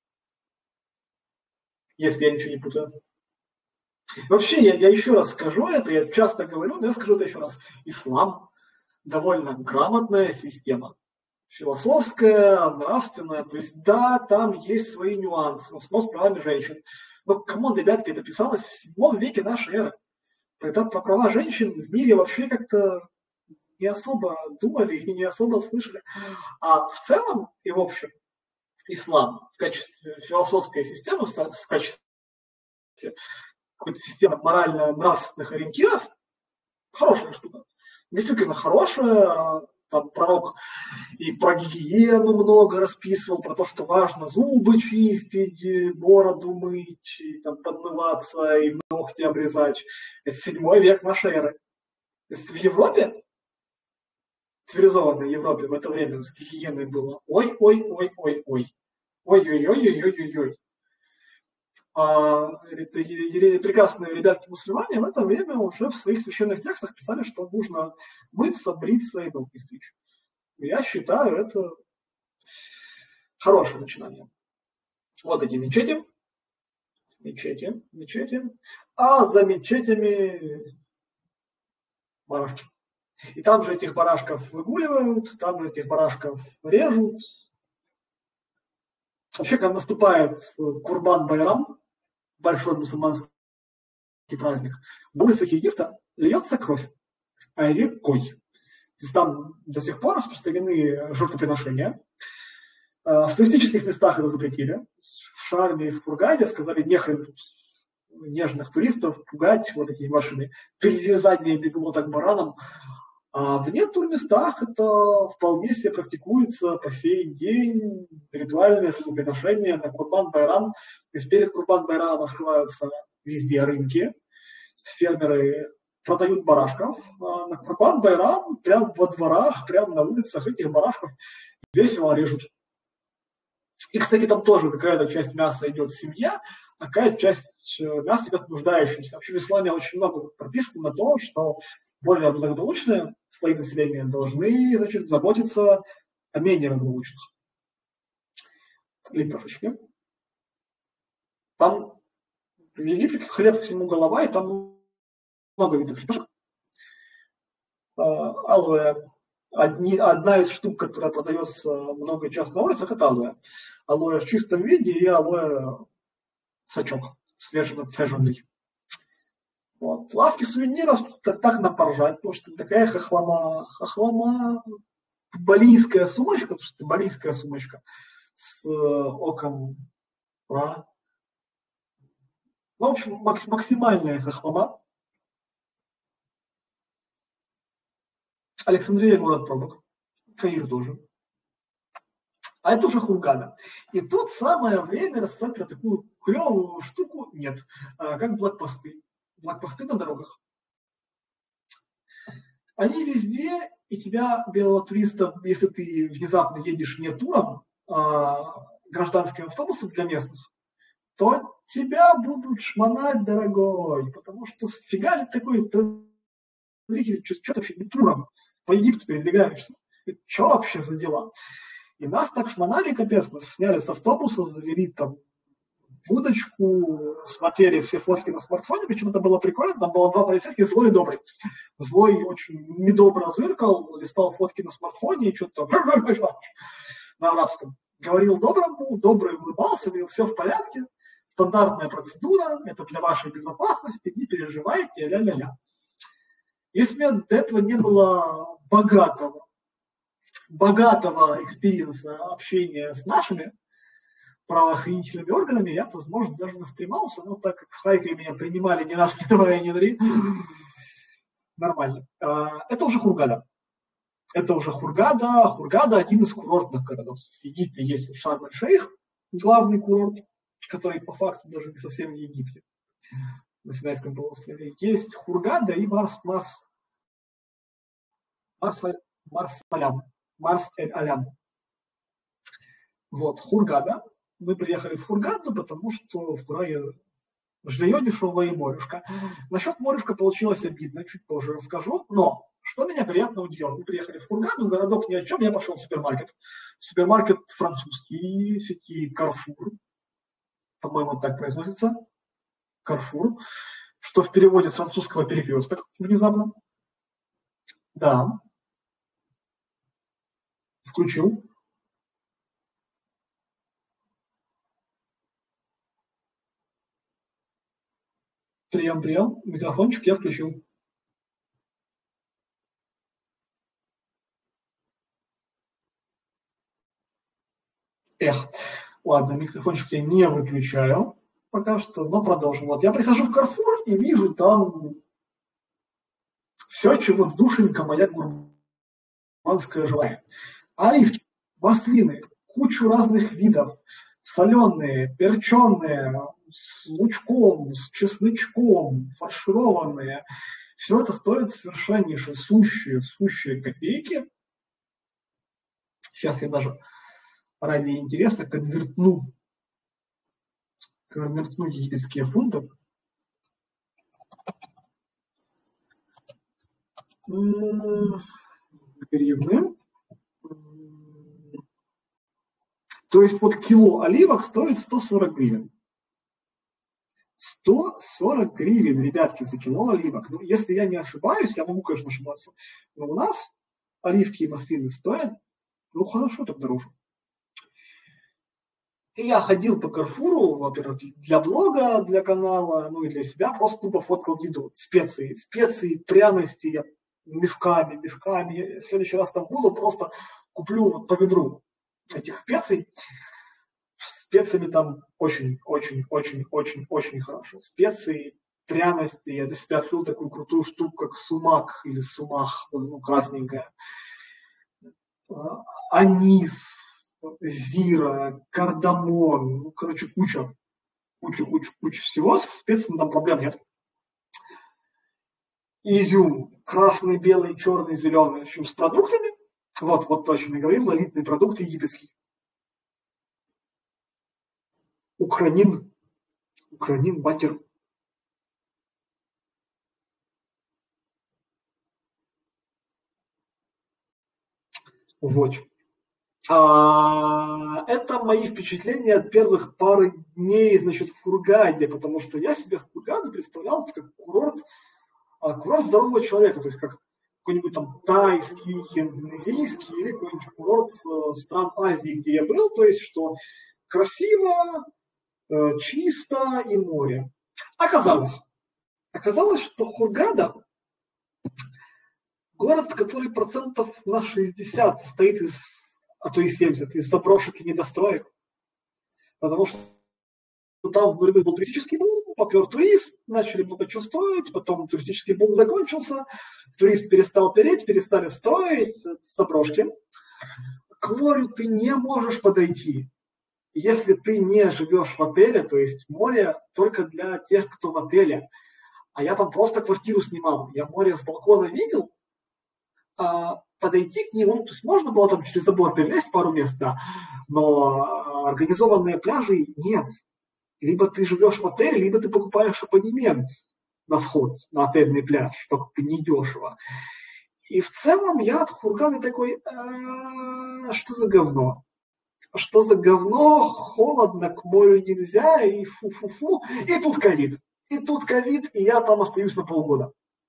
Если я ничего не путаю. Вообще, я еще раз скажу это, я часто говорю, но я скажу это еще раз. Ислам довольно грамотная система. Философская, нравственная. То есть, да, там есть свои нюансы. С правами женщин. Но, камон, ребятки, это писалось в 7 веке нашей эры. Тогда про права женщин в мире вообще как-то не особо думали и не особо слышали. А в целом и в общем ислам в качестве философской системы, в качестве какой-то системы морально-нравственных ориентиров, хорошая штука. Действительно хорошая. Там пророк и про гигиену много расписывал, про то, что важно зубы чистить, бороду мыть, и, там, подмываться и ногти обрезать. Это 7 век нашей эры. То есть в Европе, в цивилизованной Европе в это время с гигиеной было ой-ой-ой-ой-ой. Ой-ой-ой-ой-ой-ой. А прекрасные ребятки-мусульмане в это время уже в своих священных текстах писали, что нужно мыться, бриться и ноги стричь. Я считаю, это хорошее начинание. Вот эти мечети. А за мечетями барашки. И там же этих барашков выгуливают, там же этих барашков режут. Вообще, когда наступает Курбан-Байрам, большой мусульманский праздник, в улицах Египта льется кровь, а рекой. То есть там до сих пор распространены жертвоприношения. В туристических местах это запретили. В Шарме и в Хургаде сказали, нехрен тут нежных туристов пугать вот такими вашими перерезаниями беглоток бараном. А в некоторых местах это вполне себе практикуется по сей день, ритуальные жертвоприношения на Курбан-Байрам. То есть перед Курбан-Байрамом открываются везде рынки, фермеры продают барашков, а на Курбан-Байрам прямо во дворах, прямо на улицах этих барашков весело режут. И, кстати, там тоже какая-то часть мяса идет семья, а какая-то часть мяса идет нуждающимся. Вообще в исламе очень много прописано на то, что более благополучные слои населения должны, значит, заботиться о менее благополучных. Лепешечки. Там в Египте хлеб всему голова, и там много видов лепешек. Алоэ, Одна из штук, которая продается много часто на улицах, это алоэ. Алоэ в чистом виде и алоэ сачок, свежеоцеженный. Вот. Лавки сувениров так напоржать, потому что такая хохлома, балийская сумочка, потому что это балийская сумочка с оком Ра. В общем, максимальная хохлома. Александрия город пробок, Каир тоже. А это уже Хургада. И тут самое время рассказать про такую клевую штуку, нет, как блокпосты. Блокпосты на дорогах. Они везде, и тебя, белого туриста, если ты внезапно едешь не туром, гражданским автобусом для местных, то тебя будут шмонать, дорогой, потому что фига ли такой зритель, что ты вообще не туром по Египту передвигаешься? Что вообще за дела? И нас так шмонали, капец, нас сняли с автобуса, завели там в удочку, смотрели все фотки на смартфоне, причем это было прикольно, там было два полицейских, злой и добрый. Злой очень недобро зыркал, листал фотки на смартфоне и что-то там на арабском. Говорил доброму, добрый улыбался, говорил, все в порядке, стандартная процедура, это для вашей безопасности, не переживайте, ля-ля-ля. Если у меня до этого не было богатого экспириенса общения с нашими правоохранительными органами, я, возможно, даже настремался, но так как в Харькове меня принимали ни раз, ни два, ни три, нормально. Это уже Хургада. Хургада один из курортных городов. В Египте есть Шарм-эль-Шейх, главный курорт, который по факту даже не совсем в Египте, на Синайском полуострове. Есть Хургада и Марс-эль-Алям. Вот, Хургада. Мы приехали в Хургаду, потому что в жилье дешевое и морюшка. Насчет морюшка получилось обидно, чуть позже расскажу, но что меня приятно удивило. Мы приехали в Хургаду, городок ни о чем, я пошел в супермаркет. Супермаркет французский, сети Carrefour, по-моему, так произносится, Carrefour, что в переводе с французского перекресток внезапно. Да. Включил. Прием. Микрофончик я включил. Ладно, микрофончик я не выключаю пока что, но продолжим. Вот я прихожу в Carrefour и вижу там все, чего душенька моя гурманская желает. Оливки, маслины, кучу разных видов, соленые, перченые, с лучком, с чесночком, фаршированные. Все это стоит совершеннейшие, сущие копейки. Сейчас я даже ради интереса конвертну египетские фунты. Гривны. То есть вот кило оливок стоит 140 гривен. 140 гривен, ребятки, за кило оливок. Ну, если я не ошибаюсь, я могу, конечно, ошибаться, но у нас оливки и маслины стоят, ну, хорошо так дороже. И я ходил по Карфуру, во-первых, для блога, для канала, ну и для себя, просто тупо фоткал еду. Специи, пряности, я мешками. Я в следующий раз там буду, просто куплю вот по ведру этих специй. Специями там очень хорошо. Специи, пряности. Я для себя открыл такую крутую штуку, как сумак или сумах, ну, красненькая. Анис, зира, кардамон, ну, короче, куча всего. С специями там проблем нет. Изюм, красный, белый, черный, зеленый. В общем, с продуктами. Вот точно говорил, элитные продукты египетские. Укранин, батер. Вот. Это мои впечатления от первых пары дней, значит, в Хургаде, потому что я себе Хургаду представлял как курорт здорового человека, то есть как какой-нибудь там тайский, индонезийский или какой-нибудь курорт стран Азии, где я был, то есть что красиво, чисто и море. Оказалось, что Хургада город, который процентов на 60 состоит из, а то и 70, из заброшек и недостроек. Потому что там в нулевых был туристический бум, попер турист, начали много чего строить, потом туристический бум закончился, турист перестал переть, перестали строить заброшки. К морю ты не можешь подойти, если ты не живешь в отеле, то есть море только для тех, кто в отеле. А я там просто квартиру снимал, я море с балкона видел, подойти к нему, то есть можно было там через забор перелезть пару мест, да, но организованные пляжи нет. Либо ты живешь в отеле, либо ты покупаешь абонемент на вход на отельный пляж, только недешево. И в целом я от Хургады такой, что за говно? Что за говно, холодно, к морю нельзя, и фу-фу-фу. И тут ковид, и я там остаюсь на полгода.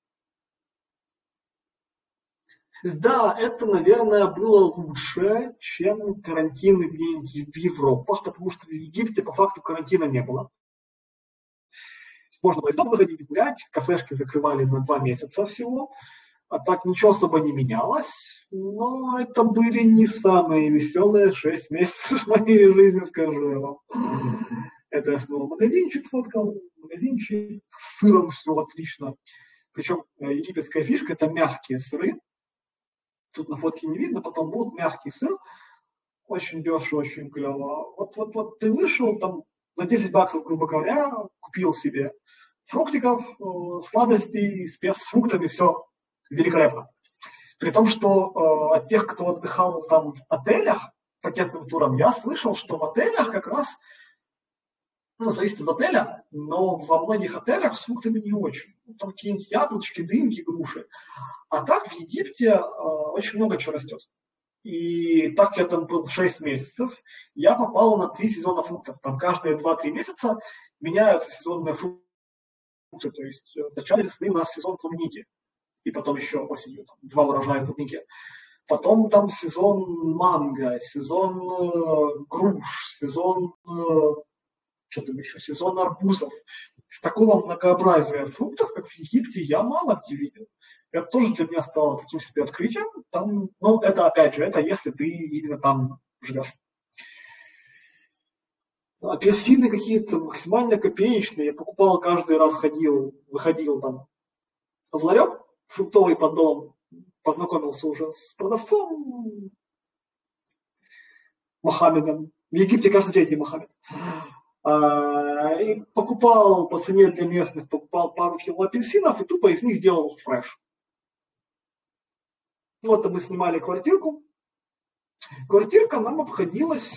Да, это, наверное, было лучше, чем карантины где-нибудь в Европах, потому что в Египте по факту карантина не было. Можно было из дома выходить гулять, кафешки закрывали на 2 месяца всего, а так ничего особо не менялось. Но это были не самые веселые 6 месяцев в моей жизни, скажу я вам. Это я снова магазинчик фоткал, магазинчик с сыром, все отлично. Причем египетская фишка – это мягкие сыры. Тут на фотке не видно, потом будет мягкий сыр. Очень дешево, очень клево. Вот ты вышел там на 10 баксов, грубо говоря, купил себе фруктиков, сладостей, спец с фруктами, все великолепно. При том, что от тех, кто отдыхал там в отелях пакетным туром, я слышал, что в отелях как раз, зависит от отеля, но во многих отелях с фруктами не очень. Там какие-нибудь яблочки, дыньки, груши. А так в Египте очень много чего растет. И так я там был 6 месяцев, я попал на 3 сезона фруктов. Там каждые 2-3 месяца меняются сезонные фрукты. То есть в начале весны у нас сезон клубники. И потом еще осенью 2 урожая клубники. Потом там сезон манго, сезон груш, сезон сезон арбузов. С такого многообразия фруктов, как в Египте, я мало где видел. Это тоже для меня стало таким себе открытием. Там, ну, это опять же, это если ты именно там живешь. Апельсины какие-то максимально копеечные. Я покупал каждый раз, выходил там в ларек фруктовый под домом, познакомился уже с продавцом Мохаммедом. В Египте каждый третий Мохаммед. И покупал по цене для местных, покупал пару кило апельсинов и тупо из них делал фреш. Вот мы снимали квартирку. Квартирка нам обходилась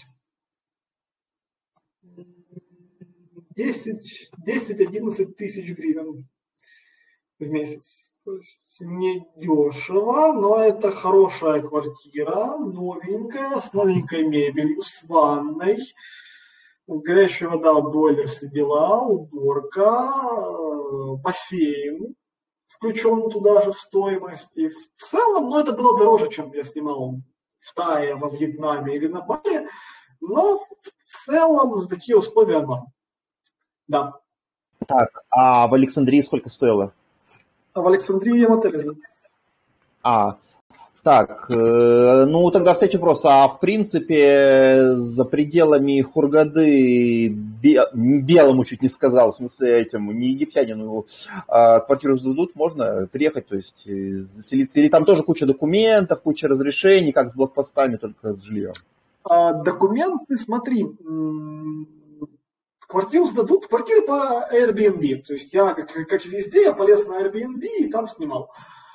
10-11 тысяч гривен в месяц. То есть не дешево, но это хорошая квартира, новенькая, с новенькой мебелью, с ванной. Горячая вода, бойлер, все дела, уборка, бассейн включен туда же в стоимости. В целом, это было дороже, чем я снимал в Тае, во Вьетнаме или на Бали, но в целом за такие условия норм. Да. Так, а в Александрии сколько стоило? А в Александрии я в отеле жил. Так, ну тогда встреча вопрос. А в принципе за пределами Хургады белому чуть не сказал, в смысле этому, не египтянину, квартиру сдадут, можно приехать, то есть заселиться? Или там тоже куча документов, куча разрешений, как с блокпостами, только с жильем? Документы, смотри, квартиру сдадут, квартиры по Airbnb, то есть я, как везде, я полез на Airbnb и там снимал.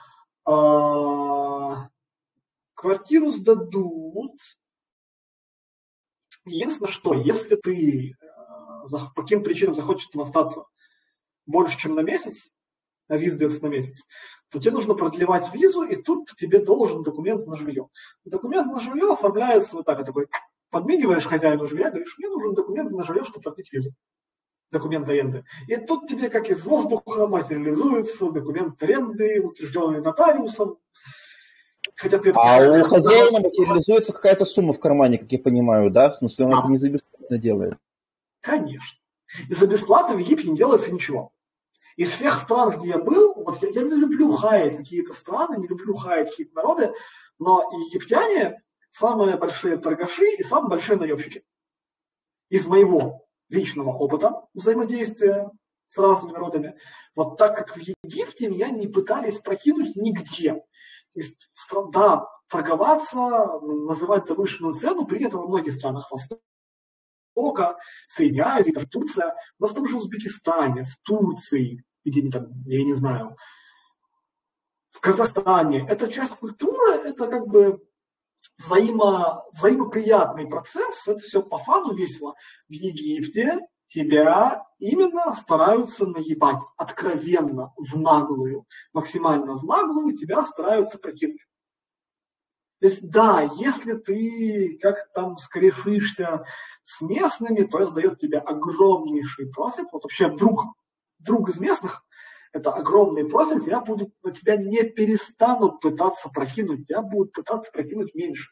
Квартиру сдадут. Единственное, что если ты по каким причинам захочешь там остаться больше, чем на месяц, а виза дается на месяц, то тебе нужно продлевать визу, и тут тебе должен документ на жилье. Документ на жилье оформляется вот так, такой, подмигиваешь хозяину жилья, говоришь, мне нужен документ на жилье, чтобы продлить визу. документ аренды. И тут тебе, как из воздуха, материализуется документ аренды, утвержденный нотариусом. Хотя ты у хозяина материализуется какая-то сумма в кармане, как я понимаю, да? В смысле, он это не за бесплатно делает. Конечно. И за бесплатно в Египте не делается ничего. Из всех стран, где я был, вот я не люблю хаять какие-то страны, не люблю хаять какие-то народы, но египтяне самые большие торгаши и самые большие наемщики. Из моего личного опыта взаимодействия с разными народами, вот так как в Египте меня не пытались прокинуть нигде. То есть, да, торговаться, называть завышенную цену принято во многих странах Востока, Средней Азии, даже Турция, но в том же Узбекистане, в Турции, где-нибудь там, я не знаю, в Казахстане. Это часть культуры, это как бы взаимоприятный процесс, это все по фану весело. В Египте тебя именно стараются наебать откровенно, в наглую, максимально в наглую тебя стараются прокинуть. То есть, да, если ты как-то там скорешишься с местными, то это дает тебе огромнейший профит. Вот вообще друг из местных, это огромный профит, тебя не перестанут пытаться прокинуть, тебя будут пытаться прокинуть меньше.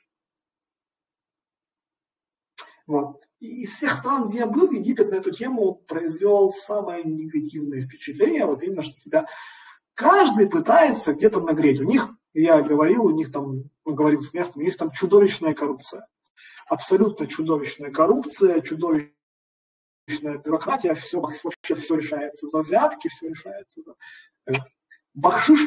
Вот. И из всех стран, где я был, Египет на эту тему произвел самое негативное впечатление, вот именно, что тебя каждый пытается где-то нагреть. У них, я говорил, говорил с местными, у них там чудовищная коррупция. Абсолютно чудовищная коррупция, чудовищная бюрократия, вообще все решается за взятки, все решается за бахшиш.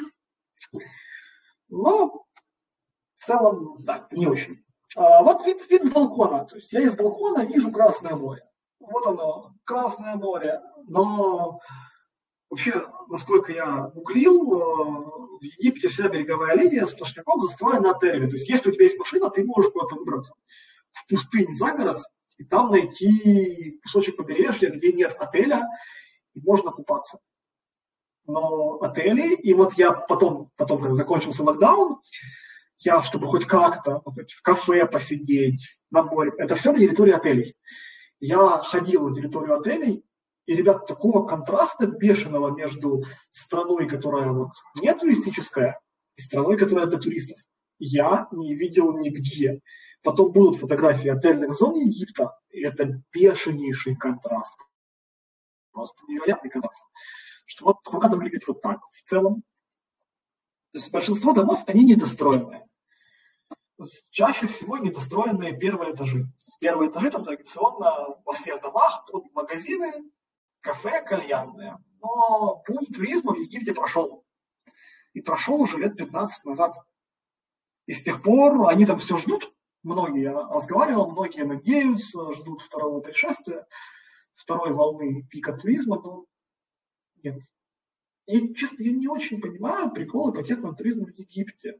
Но в целом, да, не очень. Вот вид с балкона. То есть я из балкона вижу Красное море. Вот оно, Красное море. Но вообще, насколько я гуглил, в Египте вся береговая линия сплошняком застроена отелями. То есть если у тебя есть машина, ты можешь куда-то выбраться в пустынь за город и там найти кусочек побережья, где нет отеля, и можно купаться. Но отели, и вот я потом когда закончился локдаун, я, чтобы хоть как-то, хоть в кафе посидеть, на море, это все на территории отелей. Я ходил на территорию отелей, и, ребят, такого контраста бешеного между страной, которая вот не туристическая, и страной, которая для туристов, я не видел нигде. Потом будут фотографии отельных зон Египта, и это бешенейший контраст. Просто невероятный контраст. Что вот Хургада выглядит вот так в целом. То есть большинство домов, они недостроенные. Чаще всего недостроенные первые этажи. Первые этажи там традиционно во всех домах тут магазины, кафе, кальянные. Но бум туризма в Египте прошел. И прошел уже лет 15 назад. И с тех пор они там все ждут. Многие, я разговаривал, многие надеются, ждут второго пришествия, второй волны пика туризма, но нет. И, честно, я не очень понимаю приколы пакетного туризма в Египте.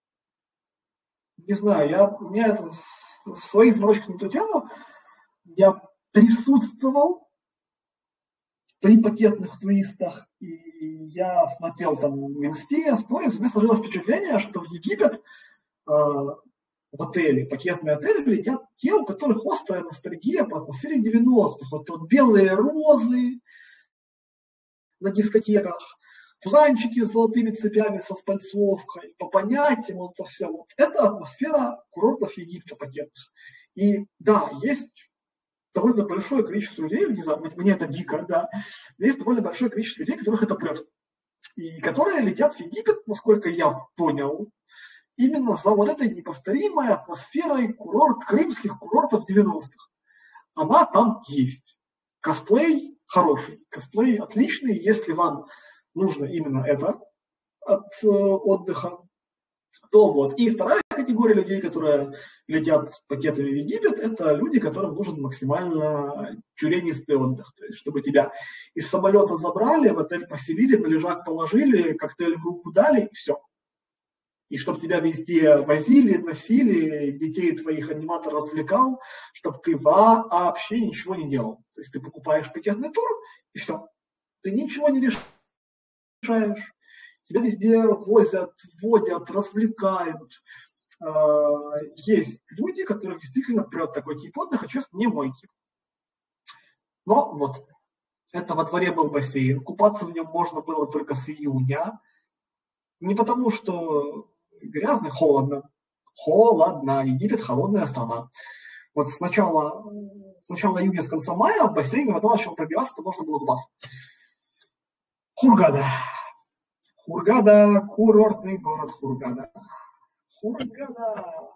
Не знаю, у меня это свои заморочки на эту тему. Я присутствовал при пакетных туристах, и я смотрел там в инсте, сторис, мне сложилось впечатление, что в Египет в отели, пакетные отели летят те, у которых острая ностальгия по атмосфере 90-х. Вот белые розы на дискотеках, пузанчики с золотыми цепями, со спальцовкой, по понятиям, вот это все. Вот это атмосфера курортов Египта пакетных. И да, есть довольно большое количество людей, внезапно, мне это дико, да, есть довольно большое количество людей, которых это прет. И которые летят в Египет, насколько я понял, именно за вот этой неповторимой атмосферой крымских курортов 90-х. Она там есть. Косплей хороший, косплей отличный, если вам нужно именно это от отдыха, то вот. И вторая категория людей, которые летят с пакетами в Египет, это люди, которым нужен максимально тюренистый отдых. То есть, чтобы тебя из самолета забрали, в отель поселили, на лежак положили, коктейль в руку дали, и все. И чтобы тебя везде возили, носили, детей твоих аниматор развлекал, чтобы ты вообще ничего не делал. То есть ты покупаешь пакетный тур, и все. Ты ничего не решаешь. Тебя везде возят, водят, развлекают. Есть люди, которых действительно прет такой тип отдыха, честно, не мой тип. Но вот. Это во дворе был бассейн. Купаться в нем можно было только с июня. Не потому, что грязно, холодно. Холодно. Египет холодная страна. Вот с начала июня, с конца мая в бассейне вода начала пробиваться, то можно было купаться. Хургада. Хургада, курортный город Хургада. Хургада.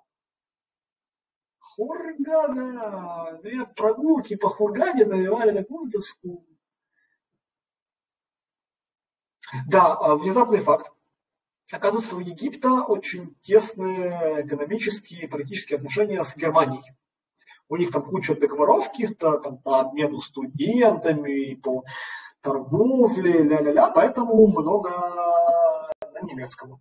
Две прогулки по Хургаде навевали такую тоску. Да, внезапный факт. Оказывается, у Египта очень тесные экономические и политические отношения с Германией. У них там куча договоров каких-то там, по обмену студентами, по торговле, ля-ля-ля, поэтому много на немецком.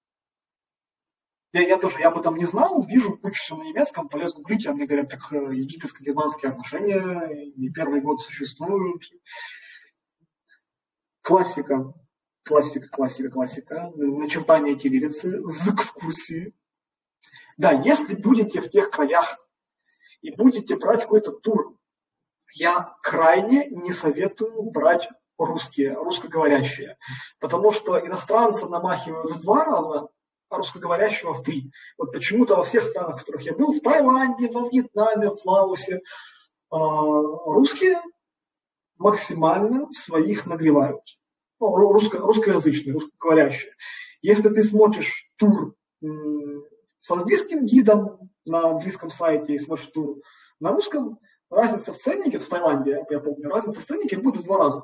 Я тоже, я об этом не знал, вижу кучу всего на немецком, полез гуглить, а мне говорят, так египетско-германские отношения не первый год существуют. Классика. Начертание кириллицы с экскурсии. Да, если будете в тех краях и будете брать какой-то тур, я крайне не советую брать русскоговорящие, потому что иностранцы намахивают в 2 раза, а русскоговорящего в 3. Вот почему-то во всех странах, в которых я был, в Таиланде, во Вьетнаме, в Лаосе, русские максимально своих нагревают. Ну, русскоязычные, русскоговорящие. Если ты смотришь тур с английским гидом на английском сайте и смотришь тур на русском, разница в ценнике, в Таиланде, я помню, разница в ценнике будет в 2 раза.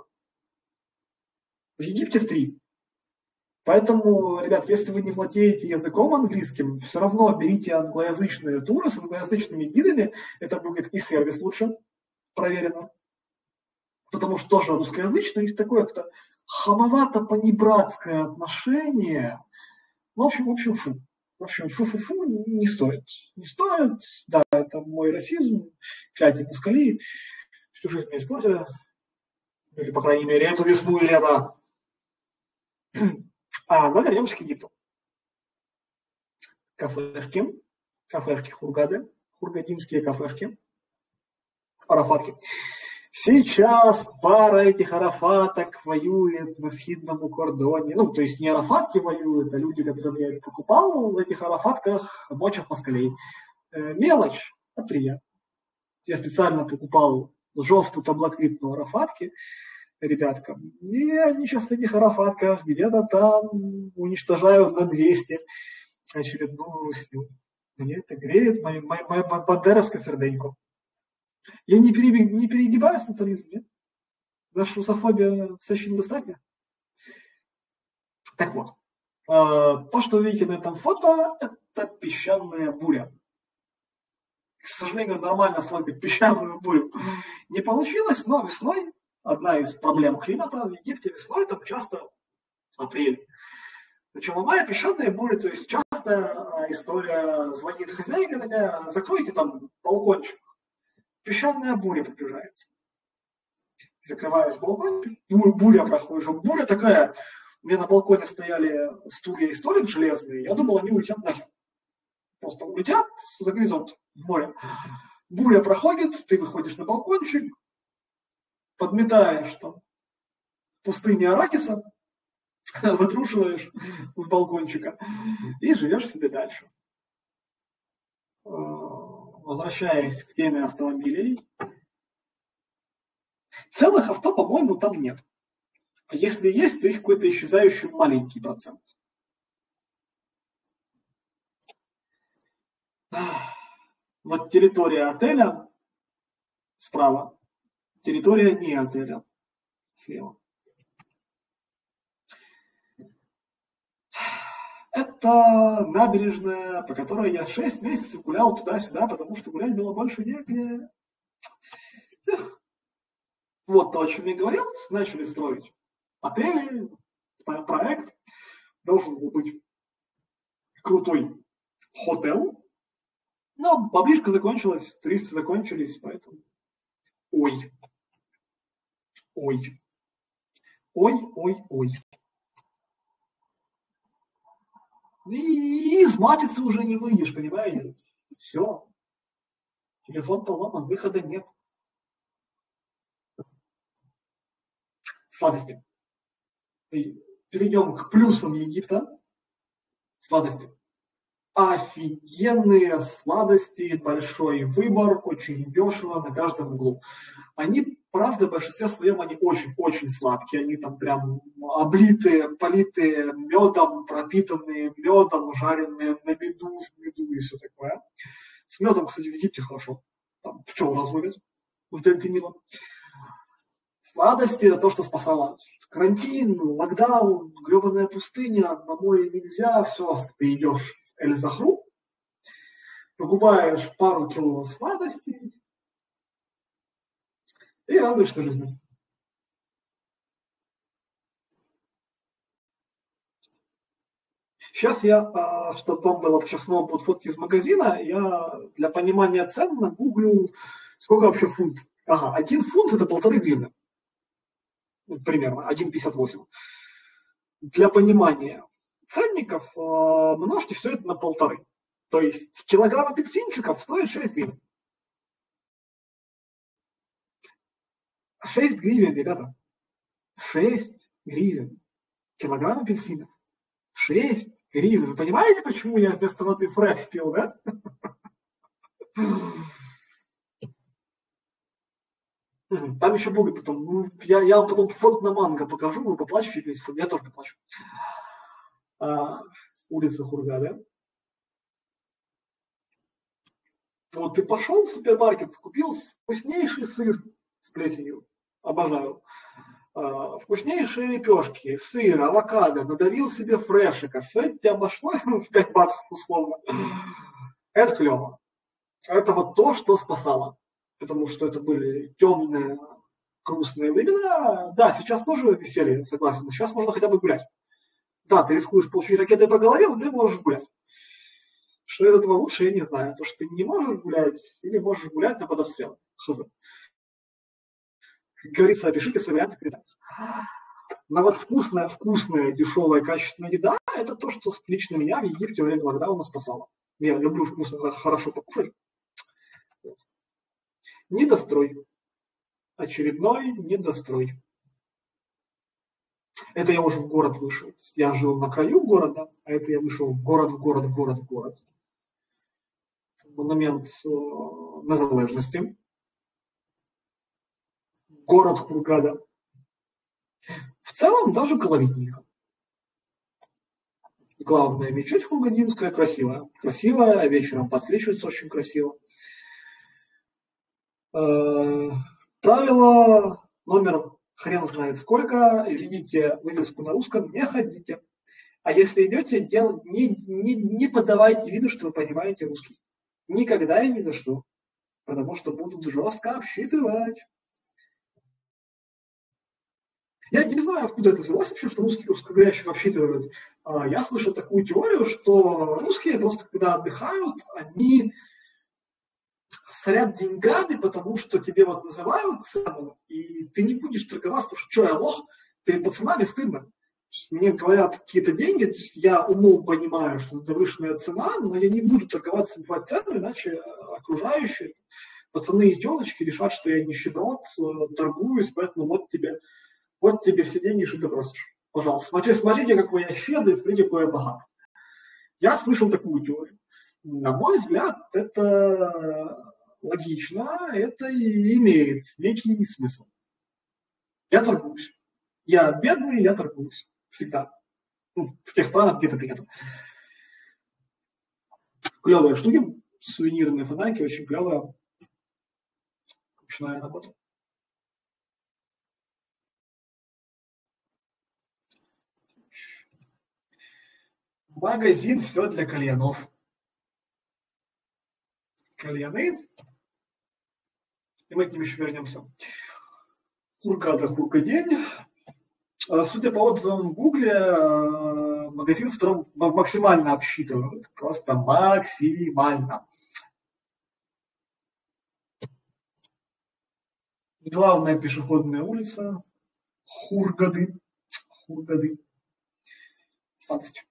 В Египте в 3. Поэтому, ребят, если вы не владеете языком английским, все равно берите англоязычные туры с англоязычными гидами, это будет и сервис лучше, проверено. Потому что тоже русскоязычный, есть такое как-то хамовато-понебратское отношение. В общем, фу. В общем, фу-фу-фу не стоит. Не стоит, да, это мой расизм, эти москали всю жизнь меня испортили. Или, по крайней мере, эту весну и лето. Но вернемся к Египту. Кафешки Хургады, хургадинские кафешки, арафатки. Сейчас пара этих арафаток воюет на схидном кордоне. Ну, то есть не арафатки воюют, а люди, которым я покупал, в этих арафатках мочат москалей. Мелочь, а приятно. Я специально покупал жовтую таблакитную арафатки ребяткам. И они сейчас в этих арафатках где-то там уничтожают на 200 очередную русню. Мне это греет мою бандеровское серденько. Я не перегибаю с натуризмом, нет? Наша русофобия все еще недостаточно. Так вот, то, что вы видите на этом фото, это песчаная буря. К сожалению, нормально сводить песчаную бурю не получилось, но весной, одна из проблем климата в Египте весной, там часто апрель. Начало мая песчаные бури, то есть часто история, звонит хозяйка такая, закройте там балкончик. Песчаная буря приближается. Закрываешь балкон, буря проходит. Буря такая, у меня на балконе стояли стулья и столик железные, я думал, они улетят нахер. Просто улетят за горизонт в море. Буря проходит, ты выходишь на балкончик, подметаешь там пустыни арахиса, вытрушиваешь с балкончика и живешь себе дальше. Возвращаясь к теме автомобилей, целых авто, по-моему, там нет. А если есть, то их какой-то исчезающий маленький процент. Вот территория отеля справа, территория не отеля слева. Это набережная, по которой я 6 месяцев гулял туда-сюда, потому что гулять было больше негде. Вот то, о чем я говорил, начали строить отели, проект. Должен был быть крутой хотел. Но баблишка закончилась, туристы закончились, поэтому... Ой. И из матрицы уже не выйдешь, понимаете? Все. Телефон поломан, выхода нет. Сладости. И перейдем к плюсам Египта. Сладости. Офигенные сладости, большой выбор, очень дешево на каждом углу. Они, правда, в большинстве своем, они очень-очень сладкие. Они там прям облитые, политые медом, пропитанные медом, жареные на меду, в меду и все такое. С медом, кстати, в Египте хорошо. Там пчел разводят в дельте Нила. Сладости – это то, что спасало. Карантин, локдаун, гребаная пустыня, на море нельзя, все, ты идешь в Эль-Захру, покупаешь пару кило сладостей и радуешься жизни. Сейчас я, чтобы вам было по-честному, будут фотки из магазина, я для понимания цен нагуглю, сколько вообще фунт. Ага, 1 фунт – это 1,5 гривны. Примерно, 1,58. Для понимания ценников множьте все это на 1,5. То есть килограмм апельсинчиков стоит 6 гривен. 6 гривен, ребята. 6 гривен. Килограмм апельсинов. 6 гривен. Вы понимаете, почему я вместо воды фреш пил, да? Там еще будет потом. Ну, я вам потом фото на манго покажу, вы поплачете весь, я тоже поплачу. Улица Хургада. Вот ты пошел в супермаркет, купил вкуснейший сыр с плесенью. Обожаю. Вкуснейшие лепешки, сыр, авокадо, надавил себе фрешика. Все это тебя обошлось в 5 баксов условно. Это клево. Это вот то, что спасало. Потому что это были темные, грустные времена. Да, сейчас тоже веселье, согласен. Но сейчас можно хотя бы гулять. Да, ты рискуешь получить ракетой по голове, но ты можешь гулять. Что из этого лучше, я не знаю. То, что ты не можешь гулять, или можешь гулять, а под обстрелом. Хз. Как говорится, пишите свои варианты в комментариях. Но вот вкусная, дешевая, качественная еда – это то, что лично меня в Египте во время локдауна спасало. Я люблю вкусно, хорошо покушать. Недострой. Очередной недострой. Это я уже в город вышел. Я жил на краю города, а это я вышел в город. Монумент незалежности. Город Хургада. В целом даже колоритненько. Главная мечеть хургадинская красивая. Красивая, вечером подсвечивается очень красиво. Правило номер хрен знает сколько. Видите вывеску на русском, не ходите. А если идете, не подавайте виду, что вы понимаете русский. Никогда и ни за что. Потому что будут жестко обсчитывать. Я не знаю, откуда это взялось вообще, что русскоговорящих обсчитывают. Я слышал такую теорию, что русские просто когда отдыхают, они сорят деньгами, потому что тебе вот называют цену, и ты не будешь торговаться, потому что я лох, перед пацанами стыдно. Мне говорят какие-то деньги, я умом понимаю, что это завышенная цена, но я не буду торговаться за цену, иначе окружающие, пацаны и телочки решат, что я нищеброд, торгуюсь, поэтому вот тебе все деньги, что ты просишь. Пожалуйста, смотрите, какой я щедрый, смотрите, какой я богат. Я слышал такую теорию. На мой взгляд, это логично, это и имеет некий смысл. Я торгуюсь. Я бедный, я торгуюсь. Всегда. В тех странах, где это принято. Клевые штуки, сувенирные фонарики, очень клевая. Ручная работа. Магазин «Все для кальянов». Кальяны. И мы к ним еще вернемся. Хургада, Хургадень. Судя по отзывам в Гугле, магазин, в котором максимально обсчитывают. Просто максимально. Главная пешеходная улица Хургады. Сладость.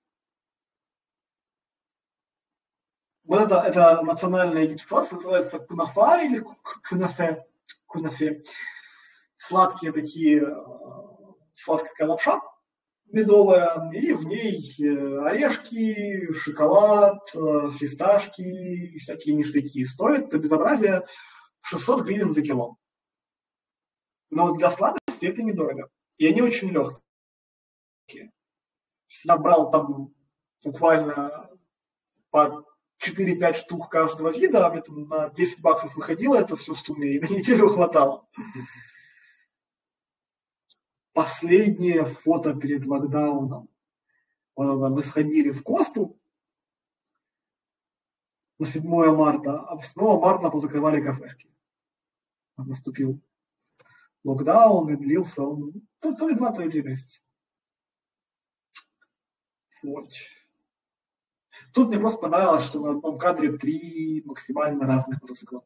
Вот это национальная египетская сладость, называется кунафа или кунафе. Сладкие такие сладкая лапша медовая, и в ней орешки, шоколад, фисташки, всякие ништяки. Стоит это безобразие 600 гривен за кило. Но для сладости это недорого. И они очень легкие. Я брал там буквально по 4-5 штук каждого вида, а мне там на 10 баксов выходило это все в сумме, и на неделю хватало. Последнее фото перед локдауном. Мы сходили в Косту на 7 марта, а 8 марта позакрывали кафешки. Наступил локдаун и длился он то ли 2, то ли 3 месяца. Вот. Тут мне просто понравилось, что на одном кадре 3 максимально разных мотоцикла.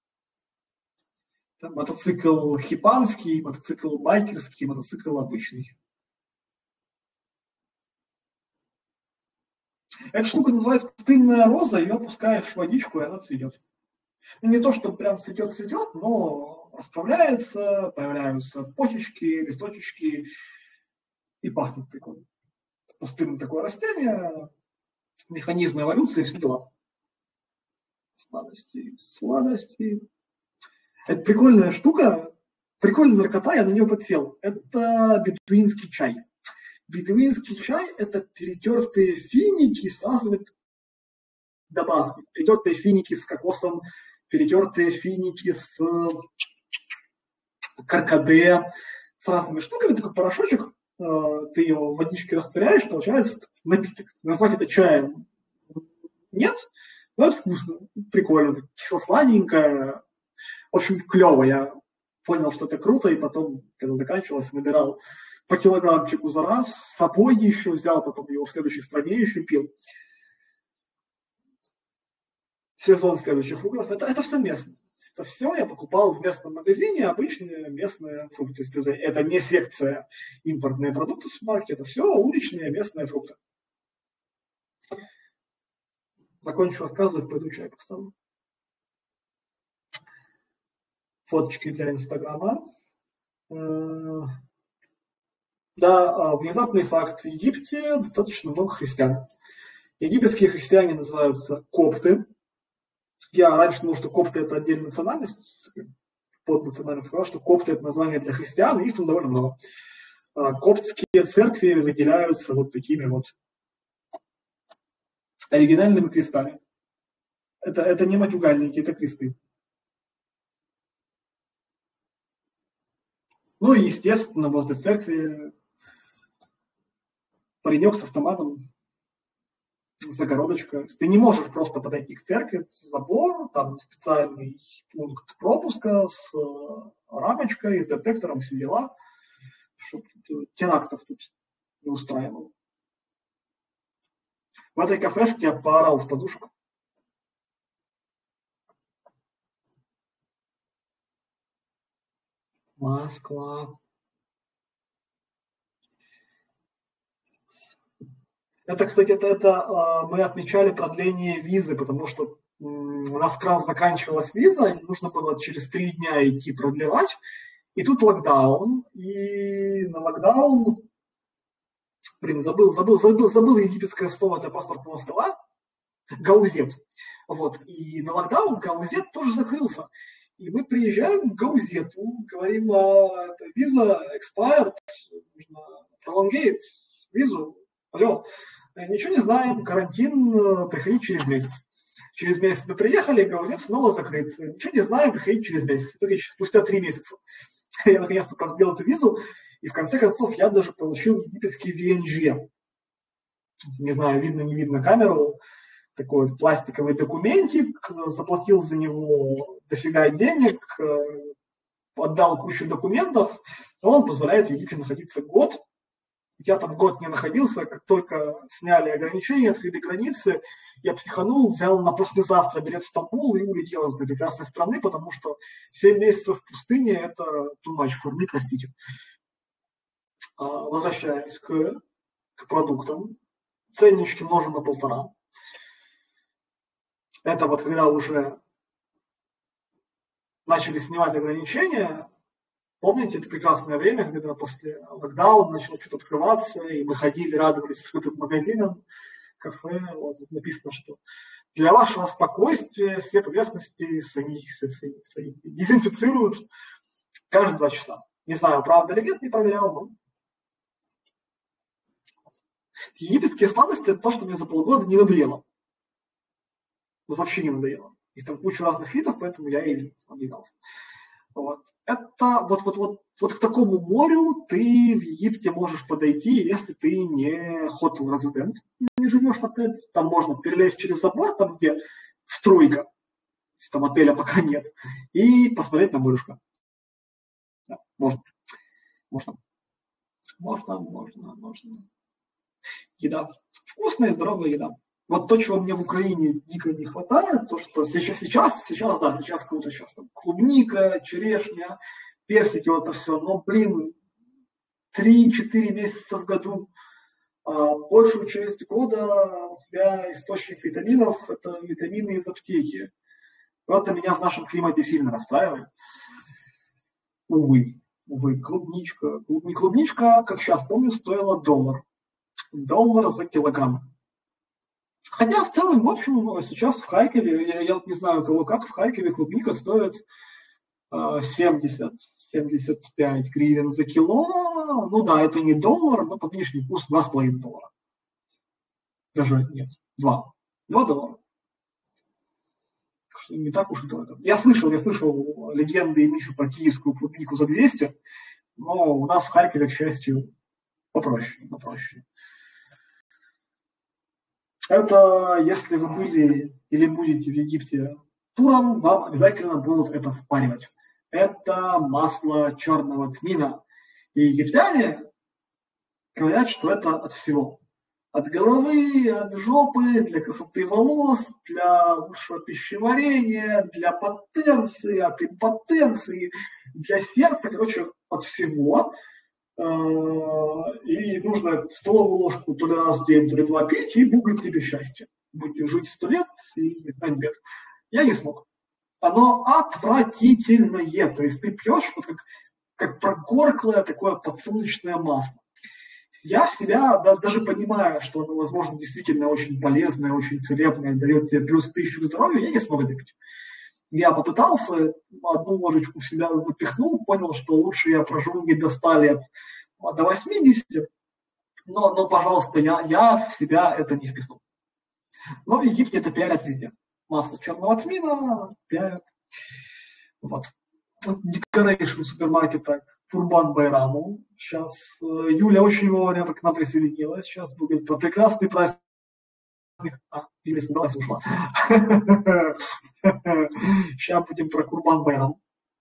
Там мотоцикл хипанский, мотоцикл байкерский, мотоцикл обычный. Эта штука называется пустынная роза, ее опускаешь в водичку, и она цветет. Ну, не то, что прям цветет, но расправляется, появляются почечки, листочки, и пахнет прикольно. Пустынное такое растение, механизм эволюции, все дела. Сладости. Это прикольная штука, прикольная наркота, я на нее подсел. Это бетуинский чай. Бетуинский чай – это перетертые финики с разными добавками. Перетертые финики с кокосом, перетертые финики с каркаде, с разными штуками. Такой порошочек, ты его в водичке растворяешь, получается напиток. Назвать это чаем нет, но это вкусно, прикольно, кисло-сладенькое. В общем, клево. Я понял, что это круто, и потом, когда заканчивалось, набирал по килограммчику за раз, с собой еще взял, потом его в следующей стране еще пил. Сезон следующих фруктов, это все местное. Это все я покупал в местном магазине, обычные местные фрукты. То есть это не секция импортные продукты в супермаркете, это все уличные местные фрукты. Закончу рассказывать, пойду чай поставлю. Фоточки для Инстаграма. Да, внезапный факт. В Египте достаточно много христиан. Египетские христиане называются копты. Я раньше думал, что копты – это отдельная национальность. Поднациональность сказал, что копты – это название для христиан, и их там довольно много. Коптские церкви выделяются вот такими вот оригинальными крестами. Это не матюгальники, это кресты. Ну и, естественно, возле церкви паренек с автоматом, загородочка. Ты не можешь просто подойти к церкви, забор, там специальный пункт пропуска с рамочкой, с детектором, все дела, чтобы терактов тут не устраивал. В этой кафешке я поорал с подушек. Москва. Это, кстати, мы отмечали продление визы, потому что у нас как раз заканчивалась виза, и нужно было через 3 дня идти продлевать. И тут локдаун. И на локдаун, забыл египетское слово для паспортного стола. Гаузет. Вот. И на локдаун Гаузет тоже закрылся. И мы приезжаем к Гаузету, говорим, виза expired, нужно prolongate визу. Алло, ничего не знаем, карантин, приходить через месяц. Через месяц мы приехали, Гаузет снова закрыт. Ничего не знаем, приходить через месяц. В итоге спустя 3 месяца я наконец-то продлил эту визу, и в конце концов я даже получил египетский VNG. Не знаю, видно, не видно камеру. Такой пластиковый документик, заплатил за него дофига денег, отдал кучу документов, но он позволяет в Египте находиться год. Я там год не находился, как только сняли ограничения, открыли границы, я психанул, взял на послезавтра билет в Стамбул и улетел из этой прекрасной страны, потому что 7 месяцев в пустыне – это too much for me, простите. Возвращаясь к продуктам, ценнички множим на 1,5. Это вот когда уже начали снимать ограничения, Помните, это прекрасное время, когда после локдауна начало что-то открываться, и мы ходили, радовались открытым магазинам, кафе. Вот, написано, что для вашего спокойствия все поверхности дезинфицируют каждые 2 часа. Не знаю, правда или нет, не проверял, но... Египетские сладости – это то, что мне за полгода не надоело. Вот вообще не надоело. Их там куча разных видов, поэтому я и объедался. Вот. Это вот к такому морю ты в Египте можешь подойти, если ты не хотел-резидент, не живешь в отеле. Там можно перелезть через забор, там где стройка, если там отеля пока нет, и посмотреть на морюшко. Да, можно. Еда. Вкусная и здоровая еда. Вот то, чего мне в Украине дико не хватает, то, что сейчас круто, сейчас там клубника, черешня, персики, вот это все, но, 3-4 месяца в году, большую часть года у тебя источник витаминов, это витамины из аптеки. Вот это меня в нашем климате сильно расстраивает. Увы, клубничка, как сейчас помню, стоила $1. $1 за килограмм. Хотя в целом, в общем, сейчас в Харькове, я вот не знаю, у кого как, в Харькове клубника стоит 70-75 гривен за кило. Ну да, это не $1, но под лишний вкус $2,5. Даже нет, $2. $2. Не так уж и дорого. Я слышал легенды и мифы про киевскую клубнику за 200, но у нас в Харькове, к счастью, попроще. Это, если вы были или будете в Египте туром, вам обязательно будут это впаривать. Это масло черного тмина. И египтяне говорят, что это от всего. От головы, от жопы, для красоты волос, для лучшего пищеварения, для потенции, от импотенции, для сердца, короче, от всего. И нужно столовую ложку то ли раз в день, то ли 2 пить, и будет тебе счастье. Будете жить 100 лет и не знать бед. Я не смог. Оно отвратительное. То есть ты пьешь вот как прогорклое такое подсолнечное масло. Я в себя даже понимаю, что оно, возможно, действительно очень полезное, очень целебное, дает тебе плюс 1000 к здоровью, я не смог это пить. Я попытался, 1 ложечку в себя запихнул, понял, что лучше я проживу не до 100 лет, а до 80, но пожалуйста, я в себя это не впихнул. Но в Египте это пиарят везде. Масло черного тмина пиарят. Вот. Decoration супермаркета Курбан Байраму. Сейчас Юля очень вовремя к нам присоединилась. Сейчас будет про прекрасный праздник. Юля испугалась и ушла. Сейчас будем про Курбан Байрам.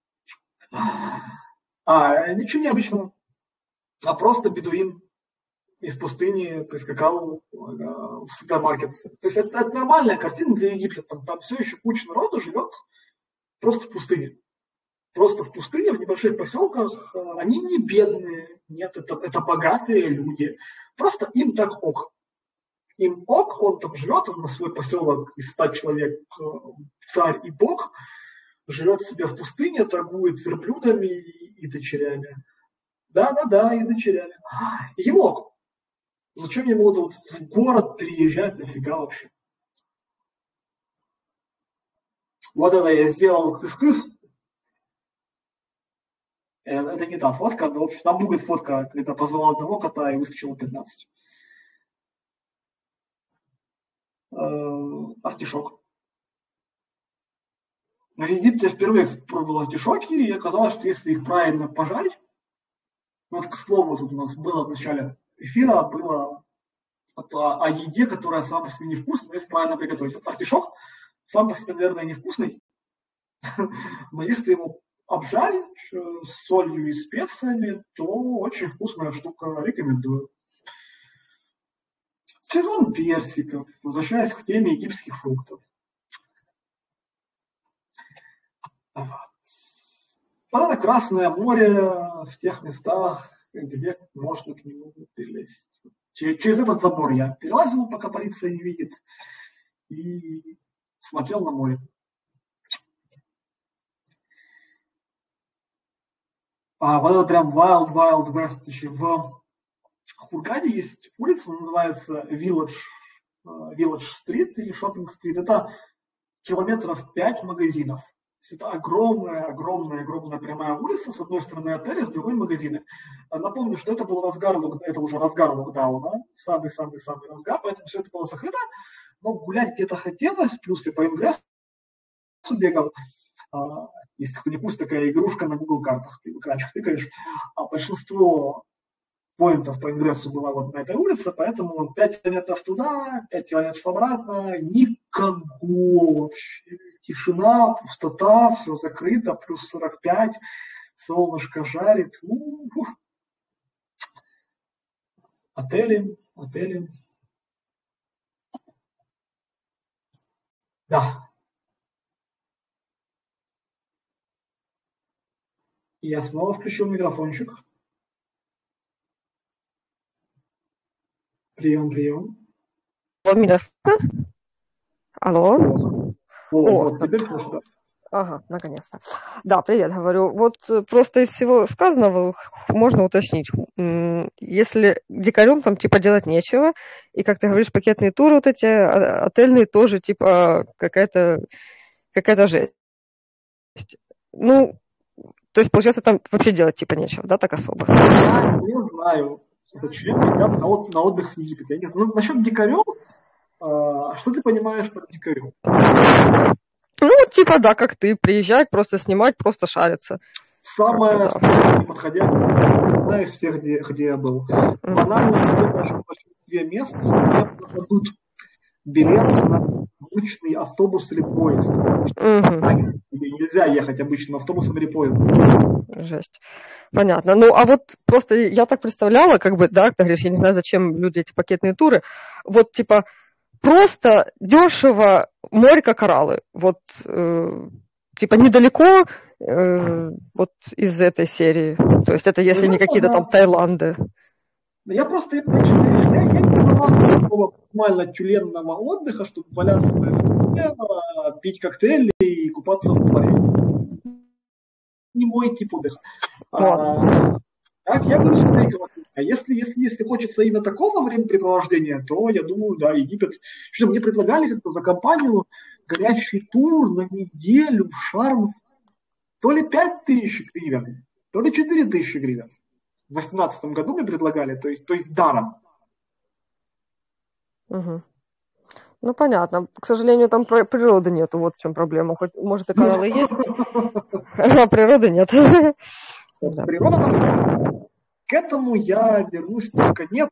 Ничего необычного. А просто бедуин из пустыни прискакал в супермаркет. То есть это нормальная картина для Египта. Там все еще куча народу живет просто в пустыне. Просто в пустыне, в небольших поселках, они не бедные, нет, это богатые люди. Просто им так ок. Им ок, он там живет, он на свой поселок из 100 человек, царь и бог, живет себе в пустыне, торгует верблюдами и дочерями. Да, и дочерями. Ему ок. Зачем ему тут в город переезжать, нафига вообще? Вот это я сделал кыс-кыс. Это не та фотка, но в общем, там будет фотка, когда позвал одного кота и выскочило 15. Артишок. В Египте я впервые пробовал артишоки, и оказалось, что если их правильно пожарить, вот к слову, тут у нас было в начале эфира, было о еде, которая сама по себе невкусная, если правильно приготовить. Вот артишок сам по себе, наверное, невкусный, но если его обжарить с солью и специями, то очень вкусная штука, рекомендую. Сезон персиков, возвращаясь к теме египетских фруктов. Вот это Красное море в тех местах, где можно к нему перелезть. Через этот забор я перелазил, пока полиция не видит, и смотрел на море. Вот это прям Wild West. Еще в Хургаде есть улица, называется Village Street или Shopping Street. Это километров 5 магазинов. Это огромная прямая улица. С одной стороны отели, с другой магазины. Напомню, что это был уже разгар локдауна. Самый разгар, поэтому все это было закрыто. Но гулять где-то хотелось, плюс и по ингрессу бегал. Если кто не пусть, такая игрушка на Google картах. Ты в экранчик тыкаешь. А большинство поинтов по ингрессу было вот на этой улице, поэтому 5 километров туда, 5 километров обратно, никакого вообще. Тишина, пустота, все закрыто, плюс 45, солнышко жарит. Отели. Да. Я снова включил микрофончик. Прием. Меня слышно? Алло? Вот, теперь слышно. Ага, наконец-то. Да, привет, говорю. Вот просто из всего сказанного можно уточнить. Если дикарем там типа делать нечего, и, как ты говоришь, пакетные туры вот эти, отельные тоже типа какая-то жесть. Ну, то есть, получается, там вообще делать типа нечего, да, так особо? Я не знаю, зачем летят на отдых в Египет. Я не знаю. Ну, насчет дикарем, что ты понимаешь под дикарем? Ну, типа, да, как ты, приезжать, просто снимать, просто шариться. Самое подходящее из всех, где я был. Банально, даже в большинстве мест не дадут билет на обычный автобус или поезд. Нельзя ехать обычным автобусом или поездом. Жесть. Понятно. Ну, а вот просто я так представляла, как бы, да, ты говоришь, я не знаю, зачем люди эти пакетные туры. Вот, типа, просто дешево, морька, кораллы. Вот, типа, недалеко вот из этой серии. То есть это если не какие-то там Таиланды. Я не понимаю такого нормально тюленного отдыха, чтобы валяться на воде, пить коктейли и купаться в море. Не мой тип отдыха. Я говорю, если хочется именно такого времяпрепровождения, то я думаю, да, Египет. Что мне предлагали как-то за компанию горячий тур на неделю в Шарм, то ли 5000 гривен, то ли 4000 гривен. В 2018 году мне предлагали, то есть даром. Угу. Ну, понятно. К сожалению, там природы нету, вот в чем проблема. Хоть, может, и кораллы есть, а природы нет. Природа там. К этому я вернусь под конец.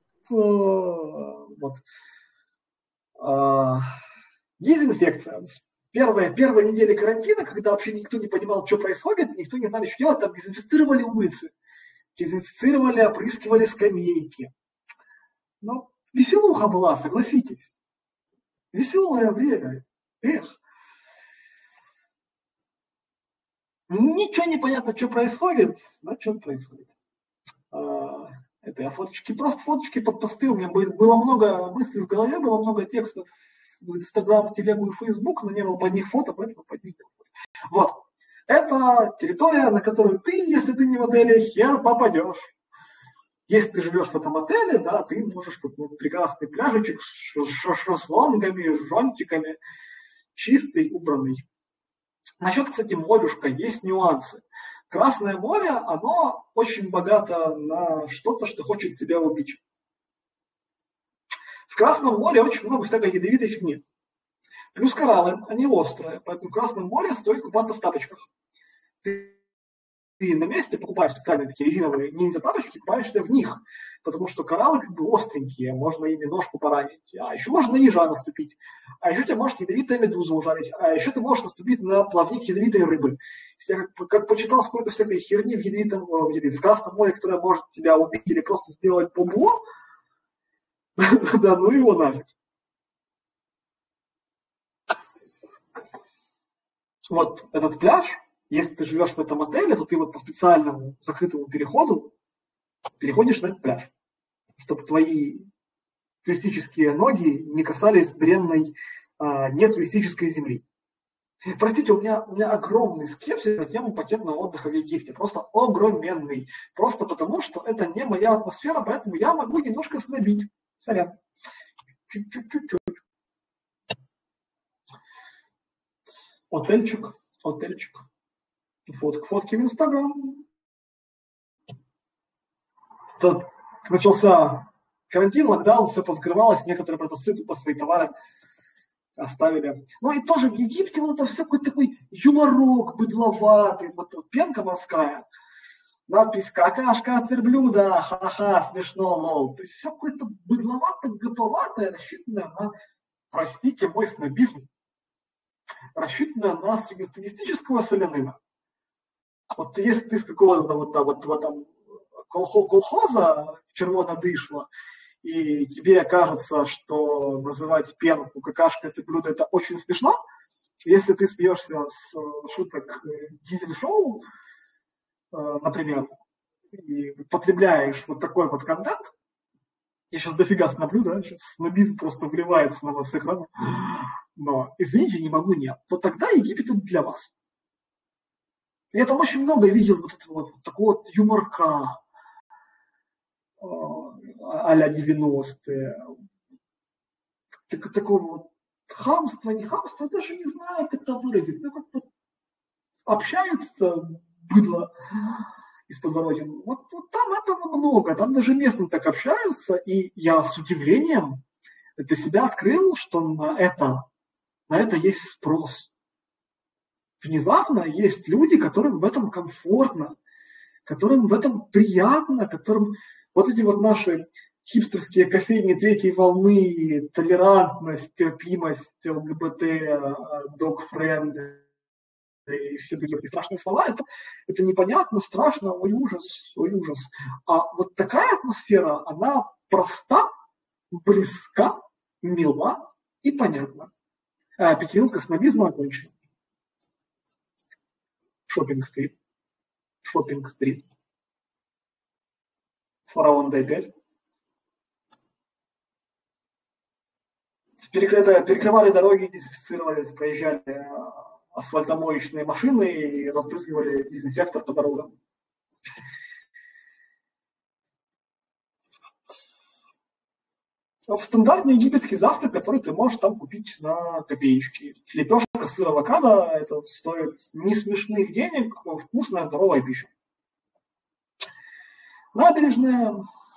Дезинфекция. Первые недели карантина, когда вообще никто не понимал, что происходит, никто не знал, что делать, там дезинфицировали улицы, дезинфицировали, опрыскивали скамейки. Ну, веселуха была, согласитесь. Веселое время. Эх. Ничего не понятно, что происходит, но что происходит. Это я просто фоточки под посты. У меня было много мыслей в голове, было много текстов в Инстаграм, в Телегу и Фейсбук, но не было под них фото, поэтому под них. Вот. Это территория, на которую ты, если ты не в отеле, хер попадешь. Если ты живешь в этом отеле, да, ты можешь вот прекрасный пляжечек с шезлонгами, с зонтиками, чистый, убранный. Насчет, кстати, морюшка есть нюансы. Красное море, оно очень богато на что-то, что хочет тебя убить. В Красном море очень много всякой ядовитой фигни. Плюс кораллы, они острые, поэтому в Красном море стоит купаться в тапочках. Ты на месте покупаешь специальные такие резиновые ниндзя-тапочки, купаешься в них, потому что кораллы как бы остренькие, можно ими ножку поранить, а еще можно на ежа наступить, а еще тебя может ядовитая медуза ужалить, а еще ты можешь наступить на плавник ядовитой рыбы. Я как почитал, сколько всякой херни в Красном море, которая может тебя убить или просто сделать бомбо, да ну его нафиг. Вот этот пляж, если ты живешь в этом отеле, то ты вот по специальному закрытому переходу переходишь на этот пляж, чтобы твои туристические ноги не касались бренной нетуристической земли. Простите, у меня огромный скепсис на тему пакетного отдыха в Египте. Просто огроменный. Просто потому, что это не моя атмосфера, поэтому я могу немножко снобить. Сорян. Чуть-чуть. Отельчик. Фотки в Инстаграм. Тут начался карантин, локдаун, все позакрывалось, некоторые продавцы тупо свои товары оставили. Ну и тоже в Египте вот это все какой-то такой юморок быдловатый, вот пенка морская, надпись «Какашка от верблюда», ха-ха, смешно, лол. То есть все какое-то быдловатое, гоповатое, рассчитанное на, простите мой снобизм, рассчитанное на среднестатистического солянина. Вот если ты с какого-то там колхоза червонодышло, и тебе кажется, что называть пенку какашкой от блюда это очень смешно, если ты смеешься с шуток дизель-шоу, например, и потребляешь вот такой вот контент, я сейчас дофига сноблю, да, сейчас снобизм просто вливается на вас с экрана, но, извините, не могу, нет, то тогда Египет это для вас. Я там очень много видел вот этого вот такого вот юморка а-ля 90-е. Такого вот хамства, не хамства, я даже не знаю, как это выразить. Ну, как-то общается быдло из подворотен. Вот там этого много, там даже местные так общаются, и я с удивлением для себя открыл, что на это есть спрос. Внезапно есть люди, которым в этом комфортно, которым в этом приятно, которым вот эти вот наши хипстерские кофейни третьей волны, толерантность, терпимость, ЛГБТ, dog-friend и все такие страшные слова, это непонятно, страшно, ой ужас, ой ужас. А вот такая атмосфера, она проста, близка, мила и понятна. Пятиминутка снобизма окончена. Шоппинг-стрит. Фараон Д5. Перекрывали дороги, дезинфицировались, проезжали асфальтомоечные машины и разбрызгивали дезинфектор по дорогам. Вот стандартный египетский завтрак, который ты можешь там купить на копеечки. Лепешка, сыр, авокадо, это стоит не смешных денег, вкусная, здоровая пища. Набережная.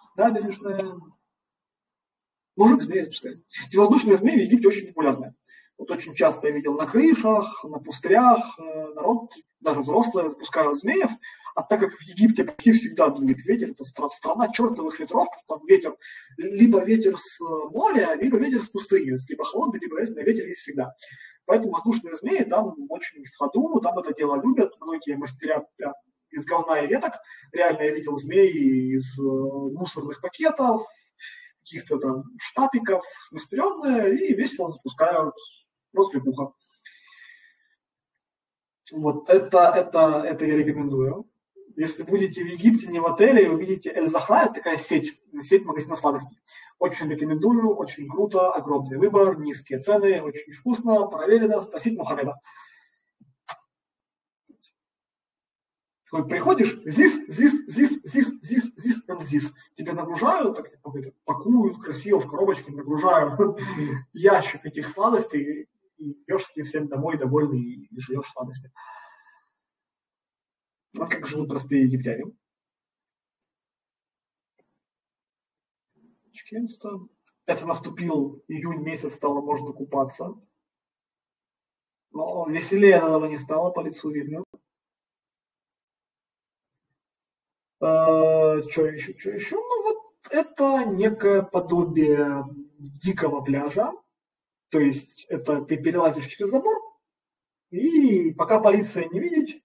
Мужик змеи запускает. И воздушные змеи в Египте очень популярны. Вот очень часто я видел на крышах, на пустырях, народ, даже взрослые, запускают змеев. А так как в Египте почти всегда дует ветер, это страна чертовых ветров, там ветер, либо ветер с моря, либо ветер с пустыни, либо холодный, либо ветер есть всегда. Поэтому воздушные змеи там очень в ходу, там это дело любят, многие мастерят прям из говна и веток. Реально я видел змеи из мусорных пакетов, каких-то там штапиков, смастеренные, и весело запускают возле буха. Вот это я рекомендую. Если будете в Египте, не в отеле, увидите Эль-Захра, это такая сеть магазинов сладостей. Очень рекомендую, очень круто, огромный выбор, низкие цены, очень вкусно, проверено, спросить Мухаммеда. Приходишь, зис, тебе нагружают, так, пакуют красиво в коробочке, нагружают ящик этих сладостей, и идешь с ним всем домой довольный и живешь сладости. Вот как живут простые египтяне. Это наступил июнь месяц, стало можно купаться. Но веселее от этого не стало, по лицу видно. Что еще? Ну вот это некое подобие дикого пляжа. То есть это ты перелазишь через забор, и пока полиция не видит,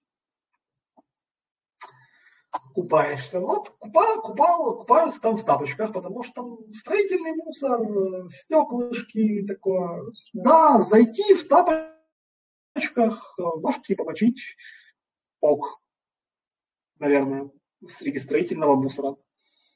купаешься. Вот купаются там в тапочках, потому что там строительный мусор, стеклышки, такое. Да, зайти в тапочках, ножки помочить, ок, наверное, среди строительного мусора.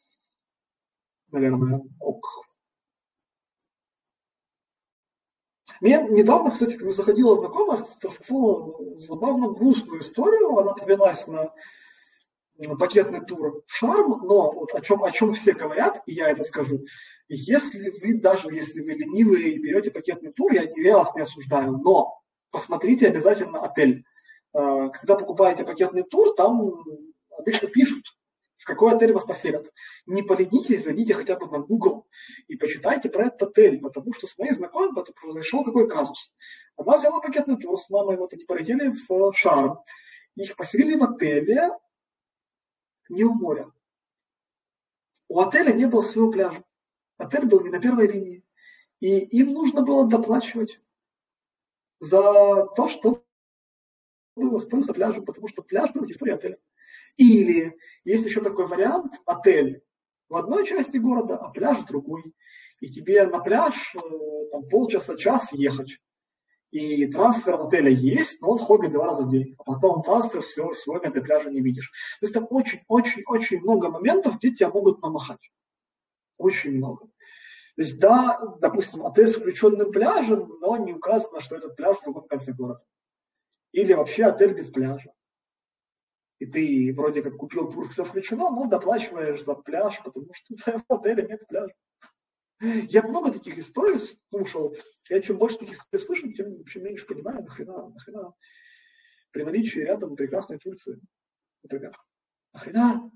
Наверное, ок. Мне недавно, кстати, когда заходила знакомая, рассказала забавно грустную историю. Она повелась на пакетный тур в Шарм, но вот о чем все говорят, и я это скажу, даже если вы ленивые и берете пакетный тур, я вас не осуждаю, но посмотрите обязательно отель. Когда покупаете пакетный тур, там обычно пишут, в какой отель вас поселят. Не поленитесь, зайдите хотя бы на Google и почитайте про этот отель, потому что с моей знакомой произошел какой казус. Она взяла пакетный тур с мамой, вот они полетели в Шарм. Их поселили в отеле не у моря. У отеля не было своего пляжа. Отель был не на первой линии. И им нужно было доплачивать за то, чтобы воспользоваться пляжем, потому что пляж был на территории отеля. Или есть еще такой вариант, отель в одной части города, а пляж в другой. И тебе на пляж там, полчаса-час ехать. И трансфер в отеле есть, но он ходит 2 раза в день. Опоздал на трансфер, все, сегодня ты пляжа не видишь. То есть там очень-очень-очень много моментов, где тебя могут намахать. Очень много. То есть да, допустим, отель с включенным пляжем, но не указано, что этот пляж в другом конце города. Или вообще отель без пляжа. И ты вроде как купил тур, все включено, но доплачиваешь за пляж, потому что в отеле нет пляжа. Я много таких историй слушал. Я чем больше таких историй слышу, тем вообще меньше понимаю, нахрена при наличии рядом прекрасной Турции. Например, нахрена?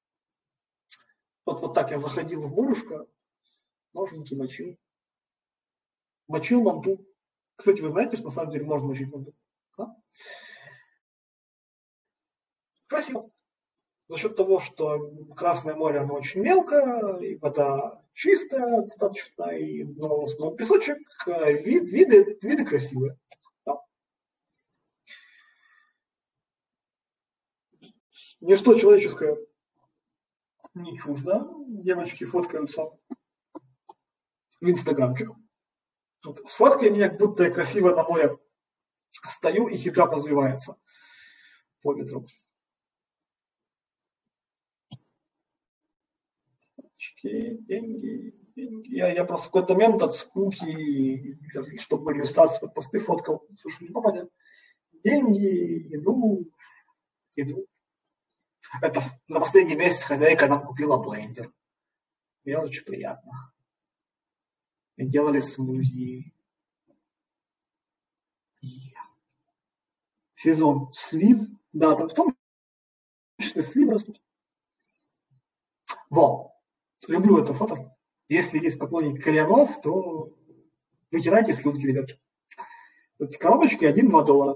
Вот так я заходил в морюшко, ножники мочил. Мочил манту. Кстати, вы знаете, что на самом деле можно мочить манту? Да? Красиво. За счет того, что Красное море, оно очень мелкое, и вода чистая достаточно, и в основном песочек, виды красивые. Да. Ничто человеческое не чуждо. Девочки фоткаются в инстаграмчик. Вот, сфоткай меня, как будто я красиво на море стою, и хиджаб развивается по ветру. Деньги. Я просто в какой-то момент от скуки, чтобы иллюстрации под посты фоткал. Слушай, не попадет. Деньги, иду. Это на последний месяц хозяйка нам купила блендер. Мне очень приятно. Мы делали смузи. Сезон слив. Да, там в том числе слив растут. Во. Люблю это фото. Если есть поклонники кальянов, то вытирайте слюнки, ребятки. Эти коробочки 1-2 доллара.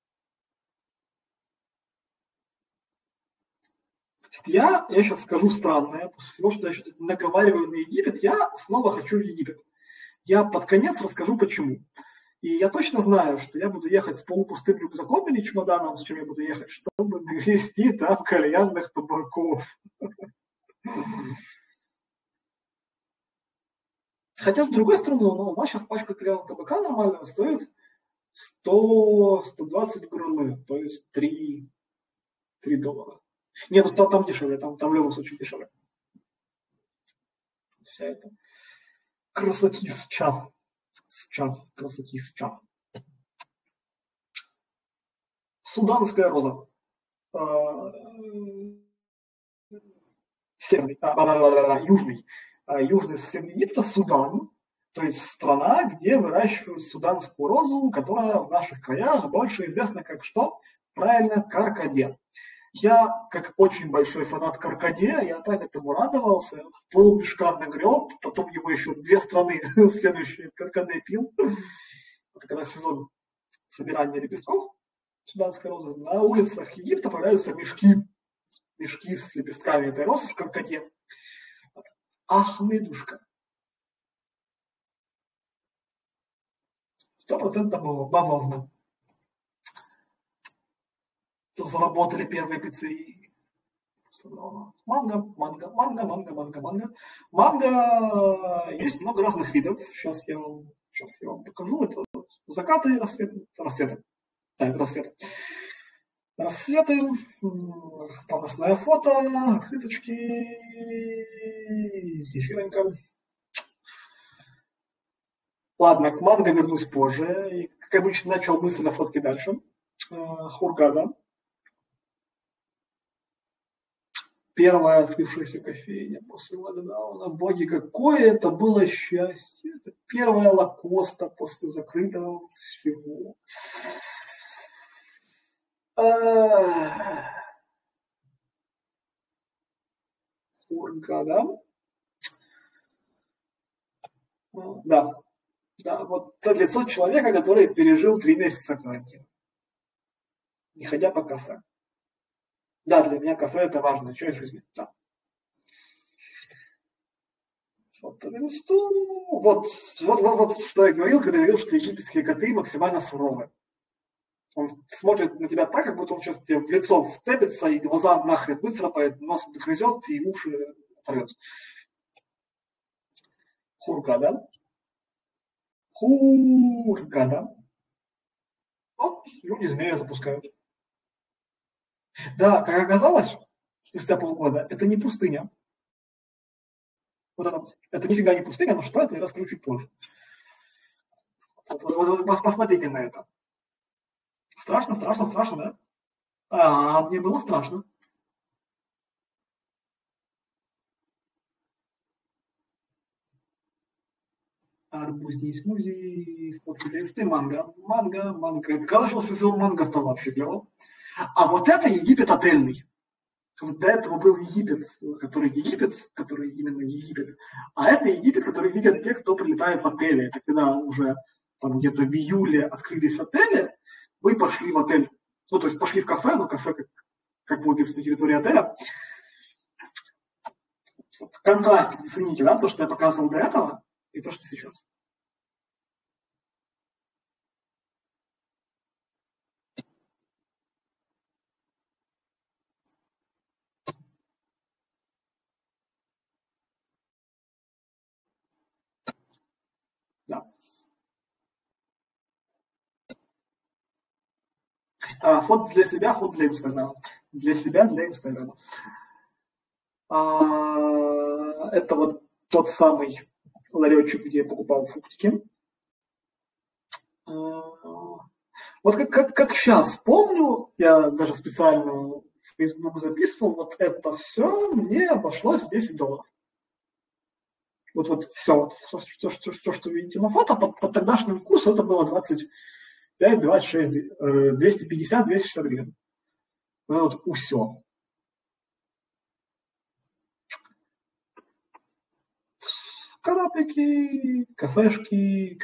Я сейчас скажу странное, после всего, что я сейчас наговариваю на Египет, я снова хочу в Египет. Я под конец расскажу почему. И я точно знаю, что я буду ехать с полупустым рюкзаком или чемоданом, с чем я буду ехать, чтобы навести там кальянных табаков. Хотя, с другой стороны, у нас сейчас пачка кальянного табака нормального стоит 100-120 грамм, то есть 3 доллара. Нет, ну там дешевле, там в любом случае дешевле. Вся эта красотища. Красотища. Суданская роза. Южный. Южный сосед Египта, Судан. То есть страна, где выращивают суданскую розу, которая в наших краях больше известна как что? Правильно, каркаде. Я, как очень большой фанат каркаде, я так этому радовался, полмешка нагреб, потом его еще 2 страны следующие каркаде пил. Вот когда сезон собирания лепестков суданской розы, на улицах Египта появляются мешки с лепестками этой розы, с каркаде. Ахмедушка. 100% бавовна. Заработали первые пиццерии. Манго. Манго. Есть много разных видов. Сейчас я вам покажу. Это закаты и рассветы. Рассветы. Пафосное фото. Открыточки. Зефиренька. Ладно, к манго вернусь позже. И, как обычно, начал мысль о фотке дальше. Хургада. Первая открывшаяся кофейня после локдауна. Боги, какое это было счастье. Это первая лакоста после закрытого всего. Хургада. Да. Да, вот это лицо человека, который пережил 3 месяца карантина, не ходя по кафе. Да, для меня кафе это важная часть жизни. Да. Вот, что я говорил, когда я говорил, что египетские коты максимально суровы. Он смотрит на тебя так, как будто он сейчас тебе в лицо вцепится, и глаза нахрен выцарапает, нос грызет, и уши оторвет. Хургада. Хургада. Вот люди змея запускают. Да, как оказалось, спустя полгода, это не пустыня. Вот это нифига не пустыня, но что это, я расскажу чуть позже. Вот посмотрите на это. Страшно, да? Мне было страшно. Арбузный смузи, фотки для инсты, манго. Когда шел сезон манго, стал вообще клево. А вот это Египет отельный. Вот до этого был Египет, который именно Египет. А это Египет, который видят те, кто прилетает в отели. Это когда уже там где-то в июле открылись отели, вы пошли в отель. Ну, то есть пошли в кафе, но кафе как водится на территории отеля. Контрастик, цените, да, то, что я показывал до этого, и то, что сейчас. Да. Фото для себя, фото для Инстаграма. Для себя, для Инстаграма. Это вот тот самый ларечек, где я покупал фруктики. Вот как сейчас помню, я даже специально в Facebook записывал, вот это все мне обошлось в $10. Вот все, что видите на фото, по тогдашнему курсу это было 25, 26, 250, 260 гривен. Вот все. Кораблики, кафешки.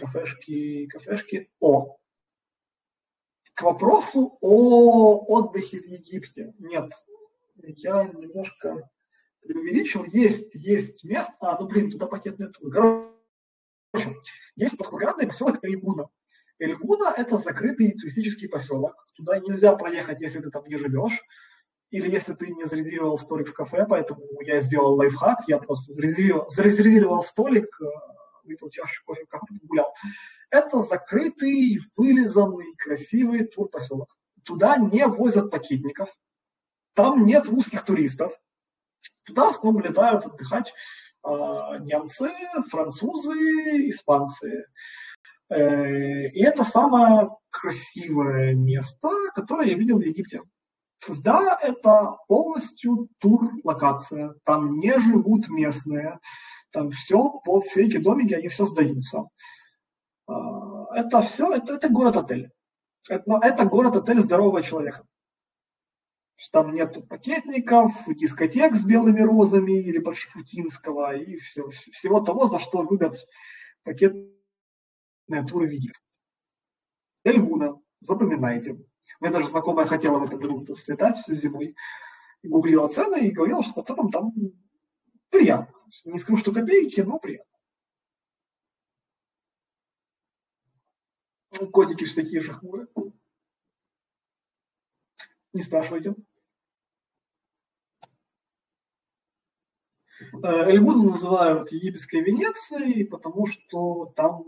К вопросу о отдыхе в Египте. Нет, я немножко преувеличил. Есть место. Туда пакетный тур. Короче, есть под Хургадой поселок Эльгуна. Эльгуна – это закрытый туристический поселок. Туда нельзя проехать, если ты там не живешь. Или если ты не зарезервировал столик в кафе, поэтому я сделал лайфхак, я просто зарезервировал столик, выпил чашечку кофе в кафе, гулял. Это закрытый, вылизанный, красивый турпоселок. Туда не возят пакетников, там нет русских туристов. Туда в основном летают отдыхать немцы, французы, испанцы. И это самое красивое место, которое я видел в Египте. Да, это полностью тур-локация. Там не живут местные. Там все эти домики, они все сдаются. Это все, это город-отель. Но это город-отель здорового человека. Там нет пакетников, дискотек с белыми розами или Большшутинского и всего того, за что любят пакетные туры в Египет. Эльгуна, запоминайте. У меня даже знакомая хотела в этом году слетать зимой. Гуглила цены и говорила, что по ценам там приятно. Не скажу, что копейки, но приятно. Котики все такие же хмурые. Не спрашивайте. Эльгуну называют египетской Венецией, потому что там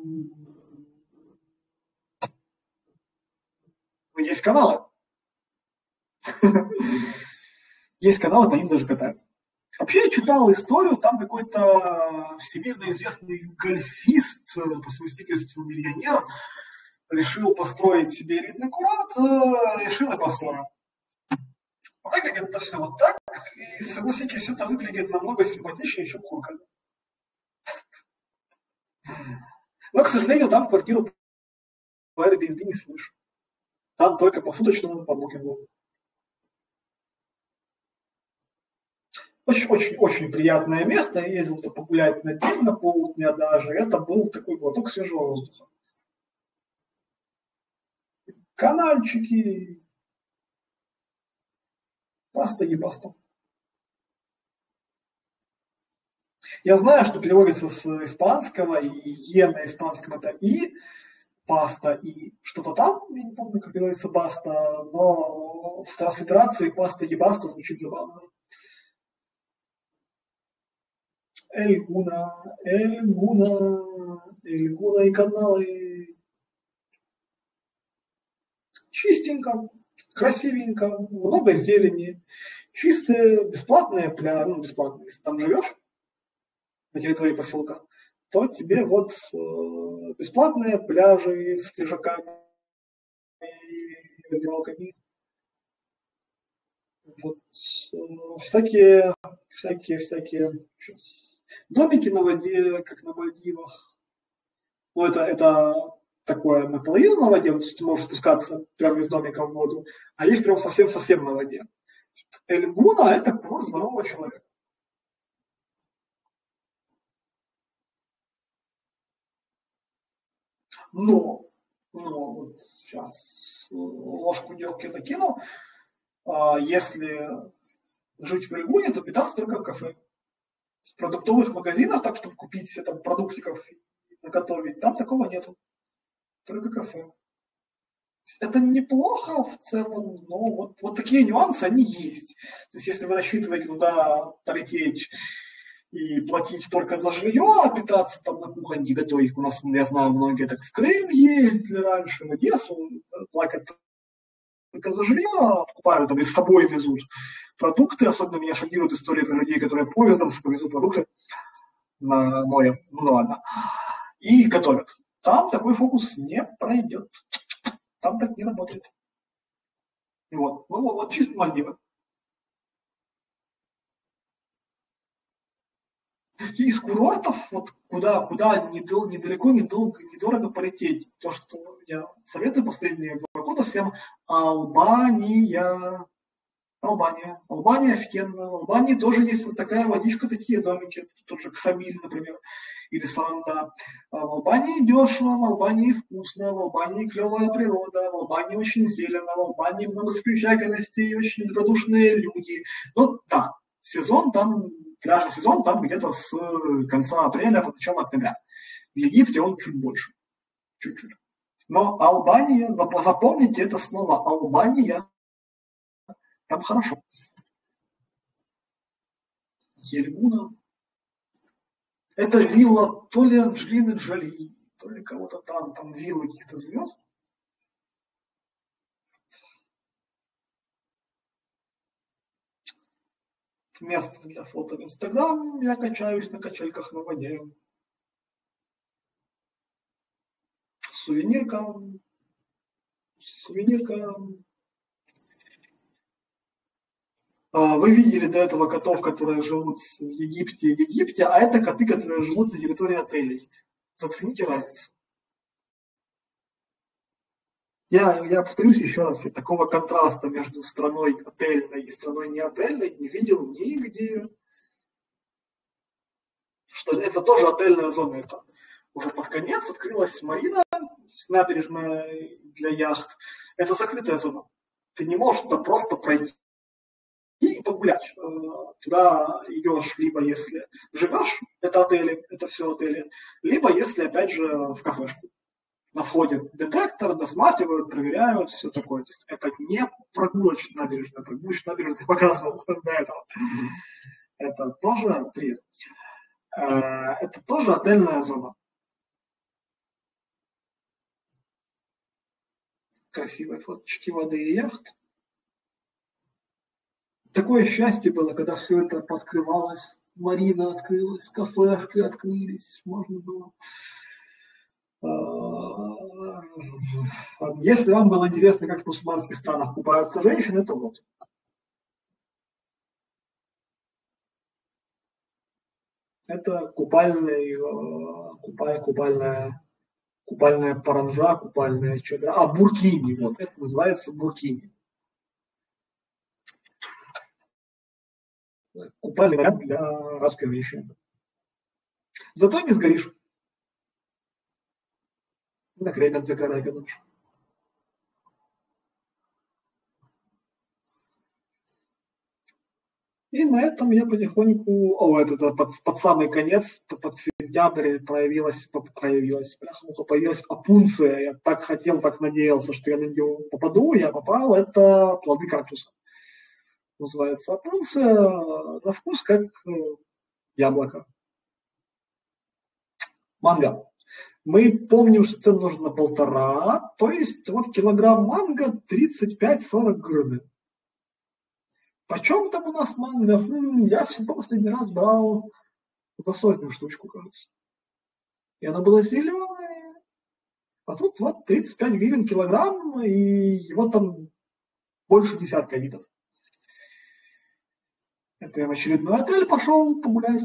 есть каналы. Есть каналы, по ним даже катают. Вообще я читал историю, там какой-то всемирно известный гольфист, по совместительству миллионер, решил построить себе элитный курорт, решил и построил. Выглядит это все вот так, и согласитесь, это выглядит намного симпатичнее, чем Хургада. Но, к сожалению, там квартиру по Airbnb не слышу. Там только посуточно по букингу. Очень-очень приятное место. Я ездил-то погулять на день, на полдня даже. Это был такой глоток свежего воздуха. Канальчики. Паста и баста. Я знаю, что переводится с испанского, и «е» на испанском это «и», паста и что-то там, я не помню, как переводится баста, но в транслитерации паста и баста звучит забавно. Эльгуна и каналы. Чистенько, красивенько, много зелени, чистые, бесплатные пляжи, ну, бесплатные, если там живешь на территории поселка, то тебе вот бесплатные пляжи с лежаками и раздевалками. Вот, всякие домики на воде, как на Мальдивах. Ну, это такое наполовину на воде, ты можешь спускаться прямо из домика в воду, а есть прям совсем-совсем на воде. Эльгуна – это курорт здорового человека. Но вот сейчас ложку дегтя накину, если жить в Эльгуне, то питаться только в кафе. В продуктовых магазинах, так чтобы купить себе там продуктиков и наготовить, там такого нету. Только кафе. Это неплохо в целом, но вот такие нюансы, они есть. То есть если вы рассчитываете туда полететь и платить только за жилье, а питаться там на кухне готовить, у нас, я знаю, многие так в Крым ездили раньше, в Одессу, платят только за жилье, покупают там и с собой везут продукты. Особенно меня шокирует история про людей, которые поездом повезут продукты на море, ну ладно, и готовят. Там такой фокус не пройдет. Там так не работает. Вот чисто Мальдивы. Из курортов, вот куда недалеко, недорого полететь. То, что я советую последние 2 года всем, Албания офигенно. В Албании тоже есть вот такая водичка, такие домики, тоже Ксамиль, например, или Саранда. В Албании дешево, в Албании вкусно, в Албании клевая природа, в Албании очень зелено, в Албании много достопримечательностей, очень добродушные люди. Ну да, сезон там, пляжный сезон там где-то с конца апреля по начало октября. В Египте он чуть больше, чуть-чуть. Но Албания, запомните это слово, Албания, там хорошо. Ельгуна. Это вилла то ли Анджелины Джоли, то ли кого-то там виллы каких-то звезд. Место для фото в Инстаграм. Я качаюсь на качельках на воде. Сувенирка. Вы видели до этого котов, которые живут в Египте, а это коты, которые живут на территории отелей. Зацените разницу. Я повторюсь еще раз, я такого контраста между страной отельной и страной неотельной не видел нигде. Что это тоже отельная зона. Это уже под конец открылась марина, набережная для яхт. Это закрытая зона. Ты не можешь туда просто пройти и погулять. Туда идешь либо если живешь, это отели, это все отели, либо если опять же в кафешку. На входе детектор, досматривают, проверяют, все такое. То есть это не прогулочная набережная. Прогулочная набережная я показывал до этого. Это тоже приезд. Это тоже отельная зона. Красивые фоточки воды и яхт. такое счастье было, когда все это подкрывалось. Марина открылась, кафешки открылись, можно было. Если вам было интересно, как в мусульманских странах купаются женщины, то вот. Это купальная паранжа, купальная чадра. Буркини. Вот, это называется буркини. Купальный вариант для арабской женщины. Зато не сгоришь. Нахренят загорай, конечно. И на этом я потихоньку, под самый конец, под сентябрь появилась опунция. Я так хотел, так надеялся, что я на нее попаду. Я попал. Это плоды кактуса. Называется опунция. На вкус как яблоко. Манго. Мы помним, что цену нужно 1,5, то есть вот килограмм манго 35-40 гривен. Почем там у нас манго? Я всегда последний раз брал за 100 штучку, кажется. И она была зеленая. А тут вот 35 гривен килограмм, и его там больше 10 видов. Это я в очередной отель пошел погулять.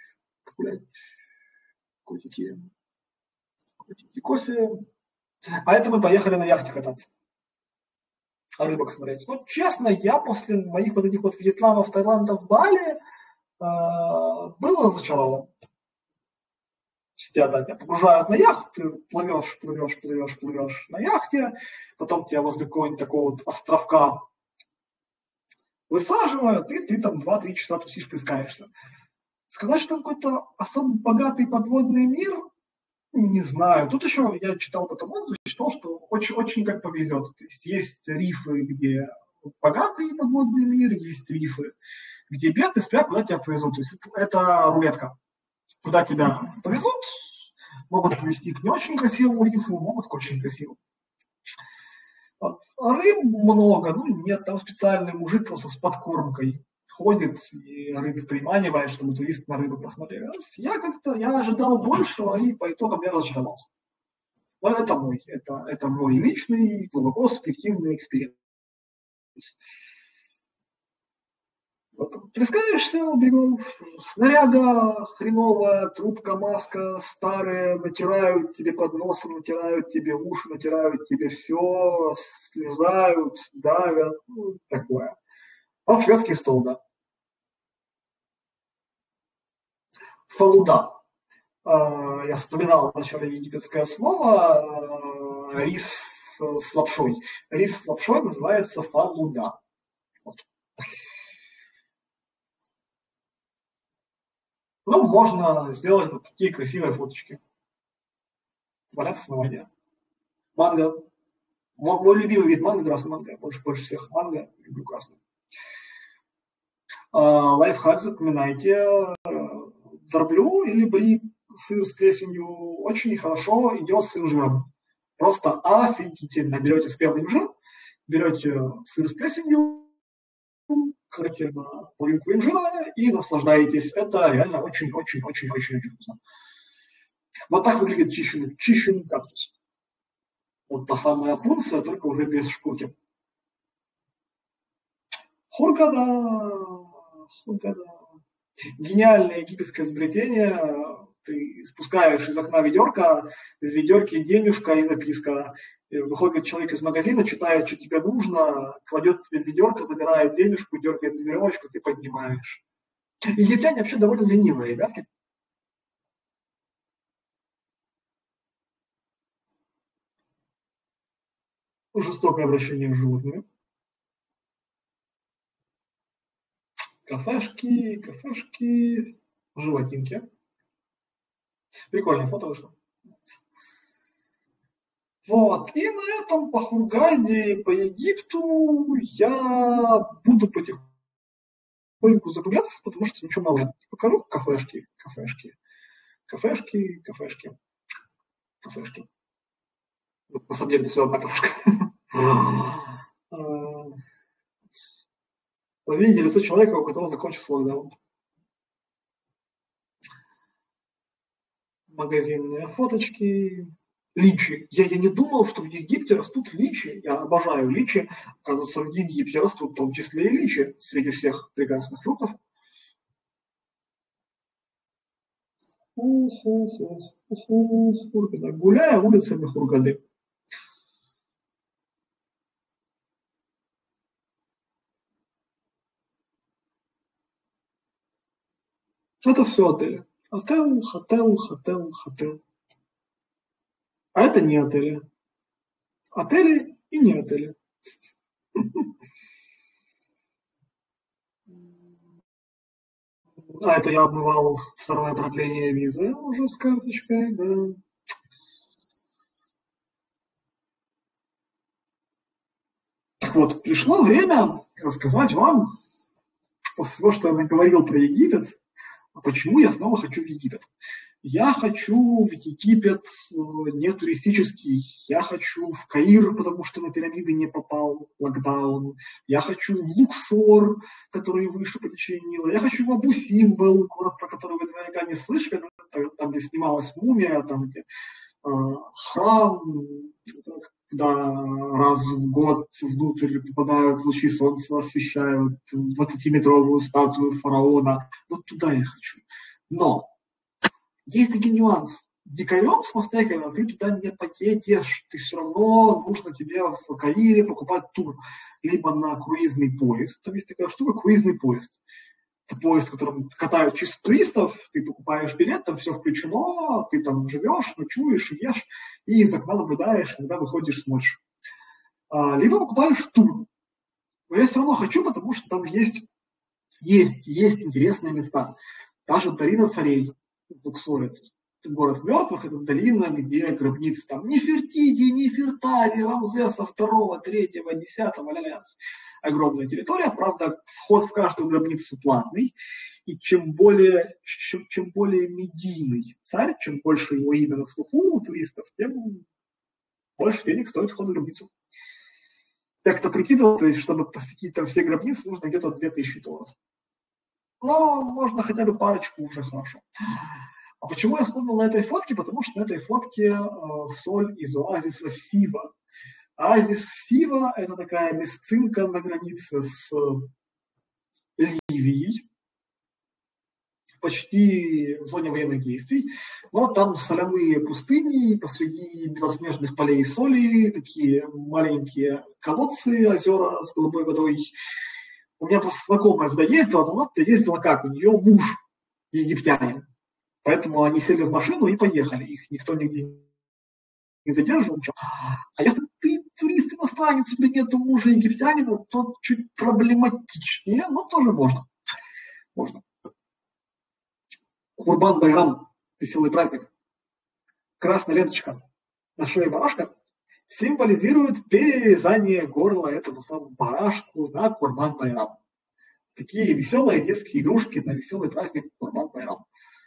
Котики, кофе. А это мы поехали на яхте кататься. Рыбок смотреть. Ну, честно, я после моих вот этих вот Вьетнамов, Таиландов, Бали был разочарован. Тебя погружают на яхту, ты плывешь на яхте, потом тебя возле какого-нибудь такого вот островка высаживают, и ты там 2-3 часа тусишь, плескаешься. Сказать, что там какой-то особо богатый подводный мир, не знаю. Тут еще я читал потом отзывы, считал, что очень как повезет. То есть рифы, где богатый подводный мир, есть рифы, где бедный, смотря куда тебя повезут. То есть это рулетка. Куда тебя повезут, могут повезти к не очень красивому рифу, могут к очень красивому. Вот. Рыб много, нет, там специальный мужик просто с подкормкой ходит и рыб приманивает, чтобы турист на рыбу посмотрел. Я ожидал большего, и по итогам я разочаровался. Но это мой личный, глубоко субъективный эксперимент. Вот. Плескаешься у берегов, снаряга хреновая, трубка, маска, старые, натирают тебе под носом, натирают тебе уши, натирают тебе все, слезают, давят, такое. А шведский стол, да. Фалуда. Я вспоминал вначале египетское слово, рис с лапшой. Рис с лапшой называется фалуда. Вот. Можно сделать вот такие красивые фоточки. Валяться на воде. Манго. Мой любимый вид манго, красный манго. Я больше всех манго люблю красный. Лайфхак, запоминайте. Дроблю или бри сыр с плесенью очень хорошо идет с инжиром. Просто офигительно. Берете спелый инжир, берете сыр с плесенью, кладете на половинку инжира и наслаждаетесь. Это реально очень-очень-очень вкусно. Вот так выглядит чищенный кактус. Вот та самая опунция, только уже без шкурки. Хургада. Гениальное египетское изобретение. Ты спускаешь из окна ведерко, в ведерке денежка и записка. Выходит человек из магазина, читает, что тебе нужно, кладет тебе в ведерко, забирает денежку, дергает за веревочку, ты поднимаешь. Египтяне вообще довольно ленивые, ребятки. Жестокое обращение с животными. Кафешки, животинки. Прикольное фото вышло. Вот. И на этом по Хургаде, по Египту я буду потихоньку закругляться, потому что ничего мало. Покажу кафешки. Вот, на самом деле это все одна кафешка. Вы видите лицо человека, у которого закончился локдаун. Магазинные фоточки. Личи. Я не думал, что в Египте растут личи. Я обожаю личи. Оказывается, в Египте растут в том числе и личи среди всех прекрасных фруктов. Гуляя улицами Хургады. Это все отели. Отель, хотел, хотел, хотел. А это не отели. Отели и не отели. А это я обмывал второе продление визы уже с карточкой, да. Так вот, пришло время рассказать вам, после того, что я наговорил про Египет, почему я снова хочу в Египет. Я хочу в Египет не туристический, я хочу в Каир, потому что на пирамиды не попал, локдаун. Я хочу в Луксор, который выше по течению Нила. Я хочу в Абу-Симбел, город, про который вы наверняка не слышали, там, где снималась «Мумия», там, где храм, куда раз в год внутрь попадают лучи солнца, освещают 20-метровую статую фараона. Вот туда я хочу. Но есть такой нюанс. Дикарем самостоятельно ты туда не поедешь. Ты все равно нужно тебе в Каире покупать тур. Либо на круизный поезд. Там есть такая штука, круизный поезд. Это поезд, в котором катают чисто туристов. Ты покупаешь билет, там все включено. Ты там живешь, ночуешь, ешь. И из окна наблюдаешь, иногда выходишь, смотришь. Либо покупаешь тур. Но я все равно хочу, потому что там есть интересные места. Даже долина царей. Луксоре, это город мертвых, это долина, где гробницы там Нефертити, Нефертари, Рамзеса II, III, X, огромная территория, правда, вход в каждую гробницу платный, и чем более медийный царь, чем больше его имя на слуху у туристов, тем больше денег стоит вход в гробницу. Я как-то прикидывал, то есть, чтобы посетить там все гробницы, нужно где-то $2000. Но можно хотя бы парочку, уже хорошо. А почему я вспомнил на этой фотке? Потому что на этой фотке соль из оазиса Сива. Оазис Сива – это такая мясцинка на границе с Ливией, почти в зоне военных действий. Но там соляные пустыни, посреди белоснежных полей соли, такие маленькие колодцы, озера с голубой водой. У меня просто знакомая туда ездила, но она туда ездила как? У нее муж египтянин. Поэтому они сели в машину и поехали. Их никто нигде не задерживал. А если ты турист иностранец, у тебя нет мужа египтянина, то чуть проблематичнее, но тоже можно. Можно. Курбан-Байрам, веселый праздник. Красная ленточка на шее барашка символизирует перерезание горла этому самому барашку на Курбан-Байрам. Такие веселые детские игрушки на веселый праздник Курбан-Байрам.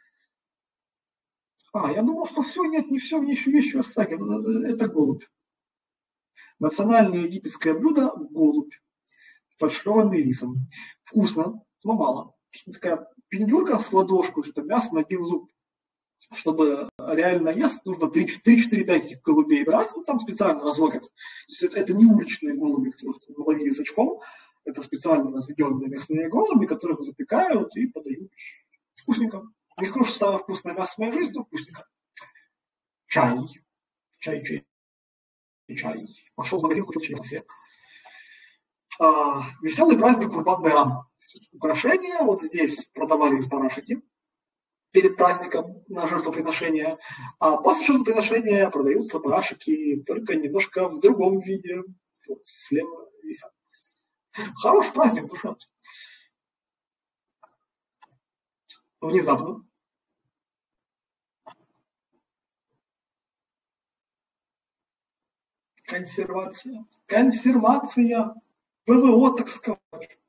Я думал, что все, нет, не все, мне еще есть что сказать. Это голубь. Национальное египетское блюдо – голубь, фаршированный рисом. Вкусно, но мало. Такая пиндюрка с ладошку, это мясо на один зуб. Чтобы реально есть, нужно 3-4-5 голубей брать, там специально разводят. То есть это не уличные голуби, которые ловили с очком, это специально разведенные мясные голуби, которые запекают и подают. Вкусненько. Не скажу, что самое вкусное мясо в моей жизни, но вкусненько. Чай. Пошел в магазин, купил чай все. Веселый праздник Курбан-Байрам. Украшения. Вот здесь продавались барашки перед праздником на жертвоприношение. А после жертвоприношения продаются барашки, только немножко в другом виде. Вот слева висят. Хороший праздник, душа. Внезапно. Консервация. ПВО, так сказать.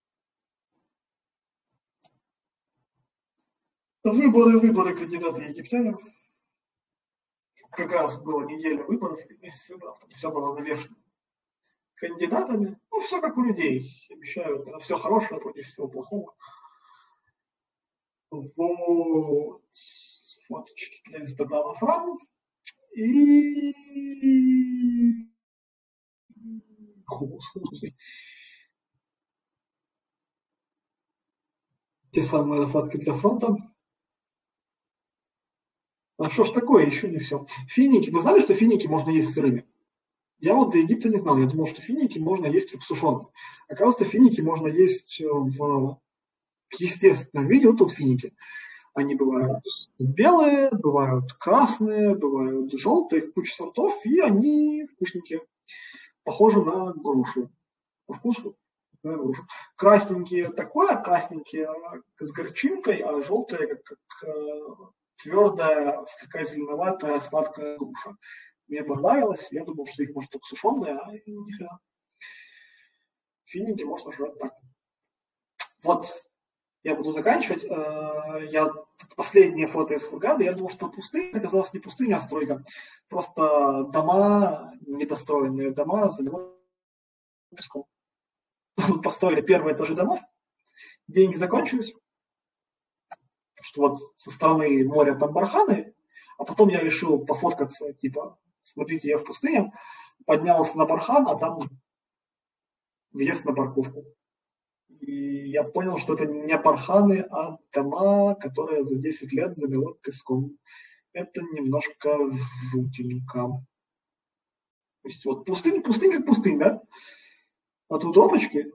Выборы кандидата египтянина. Как раз была неделя выборов, месяц выборов, все было завешено. кандидатами. Ну, все как у людей. Обещают все хорошее против всего плохого. Вот. Фоточки для Инстаграма Фрам. И... Те самые фотки для фронта. А что ж такое, еще не все. Финики. Вы знали, что финики можно есть сырыми? Я вот до Египта не знал. Я думал, что финики можно есть только сушеные. Оказывается, финики можно есть в естественном виде. Вот тут финики. Они бывают белые, бывают красные, бывают желтые, куча сортов, и они вкусненькие. Похожи на грушу. По вкусу на грушу. Красненькие такое, красненькие с горчинкой, а желтые как твердая, слегка зеленоватая, сладкая груша. Мне понравилось, я думал, что их может только сушеные, а нифига. Финики можно жрать так. Вот, я буду заканчивать. Последнее фото из Хургады. Я думал, что пустыня, оказалось не пустыня, а стройка. Просто дома, недостроенные дома, заливают песком. Построили первые этажи домов, деньги закончились. Что вот со стороны моря там барханы, а потом я решил пофоткаться, типа, смотрите, я в пустыне, поднялся на бархан, а там въезд на парковку. И я понял, что это не барханы, а дома, которые за 10 лет замело песком. Это немножко жутенько. То есть вот пустынь как пустынь, да? А тут домочки.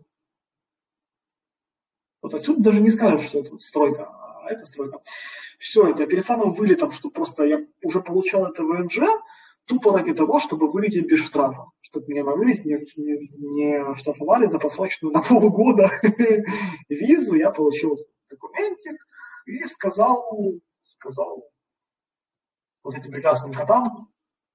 Вот отсюда даже не скажешь, что это стройка, а это стройка. Все, это перед самым вылетом, что просто я уже получал это ВНЖ, тупо ради того, чтобы вылететь без штрафа. Чтобы меня на вылет не штрафовали за просроченную на полгода визу. Я получил документик и сказал вот этим прекрасным котам,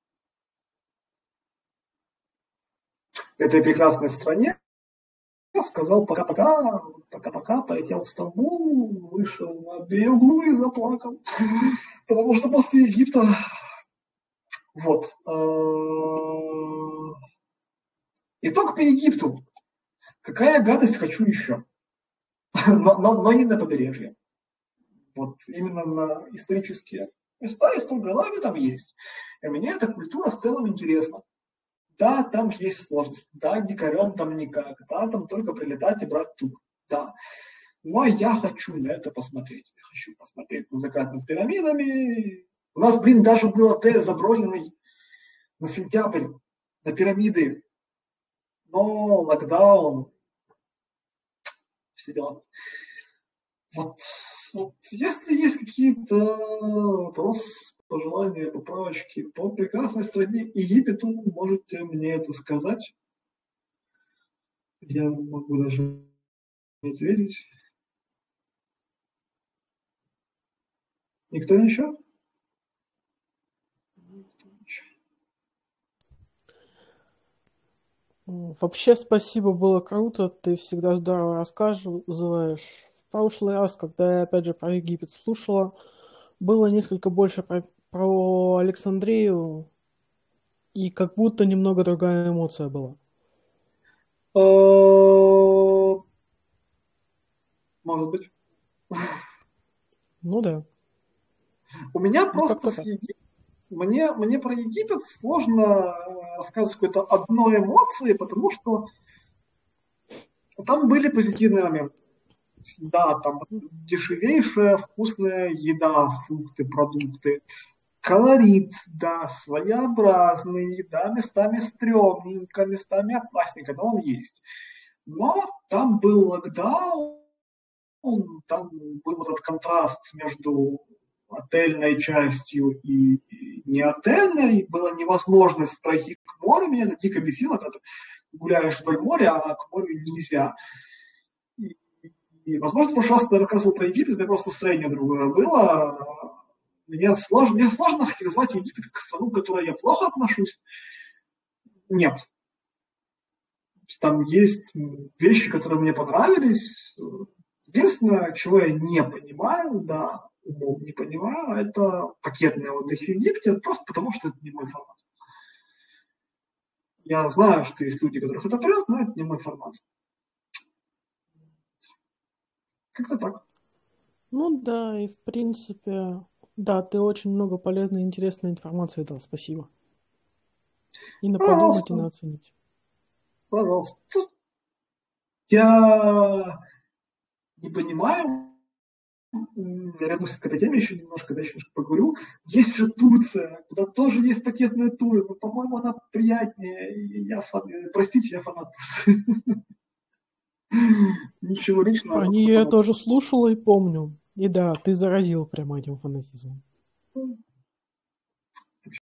этой прекрасной стране, я сказал пока-пока, полетел в Стамбул, вышел на берегу и заплакал. Потому что после Египта... Вот. Итог по Египту. Какая гадость хочу еще. Но не на побережье. Вот именно на исторические места, история главы там есть. И мне эта культура в целом интересна. Да, там есть сложность. Да, дикарем там никак. Да, там только прилетать и брать тур. Да. Но я хочу на это посмотреть. Я хочу посмотреть на закат над пирамидами. У нас, даже был отель заброненный на сентябрь, на пирамиды. Но локдаун, все дела. Вот если есть какие-то вопросы, пожелания, поправочки по прекрасной стране Египету, можете мне это сказать. Я могу даже ответить. Никто еще? Вообще спасибо, было круто, ты всегда здорово рассказываешь. В прошлый раз, когда я опять же про Египет слушала, было несколько больше про Александрию, и как будто немного другая эмоция была. Может быть. Ну да. У меня просто с Египтом. Мне про Египет сложно рассказывать какой-то одной эмоции, потому что там были позитивные моменты. Да, там дешевейшая, вкусная еда, фрукты, продукты. Колорит, да, своеобразный, да, местами стрёмненько, местами опасненько, но он есть. Но там был локдаун, там был этот контраст между отельной частью и не отельной, была невозможность пройти к морю, меня это дико бесило, когда ты гуляешь вдоль моря, а к морю нельзя. И возможно, в прошлый раз, когда я рассказывал про Египет, у меня просто настроение другое было. Мне сложно характеризовать Египет как страну, к которой я плохо отношусь. Нет. Там есть вещи, которые мне понравились. Единственное, чего я не понимаю, да, умом не понимаю, это пакетный отдых в Египте, просто потому что это не мой формат. Я знаю, что есть люди, которых это прет, но это не мой формат. Как-то так. Ну да, и в принципе, да, ты очень много полезной и интересной информации дал, спасибо. И на подумать, и на оценить. Пожалуйста. Я не понимаю, я вернусь к этой теме еще немножко, дальше поговорю. Есть же Турция, куда тоже есть пакетные туры, но, по-моему, она приятнее. Простите, я фанат Турции. Ничего личного. Они я тоже слушала и помню. И да, ты заразил прямо этим фанатизмом.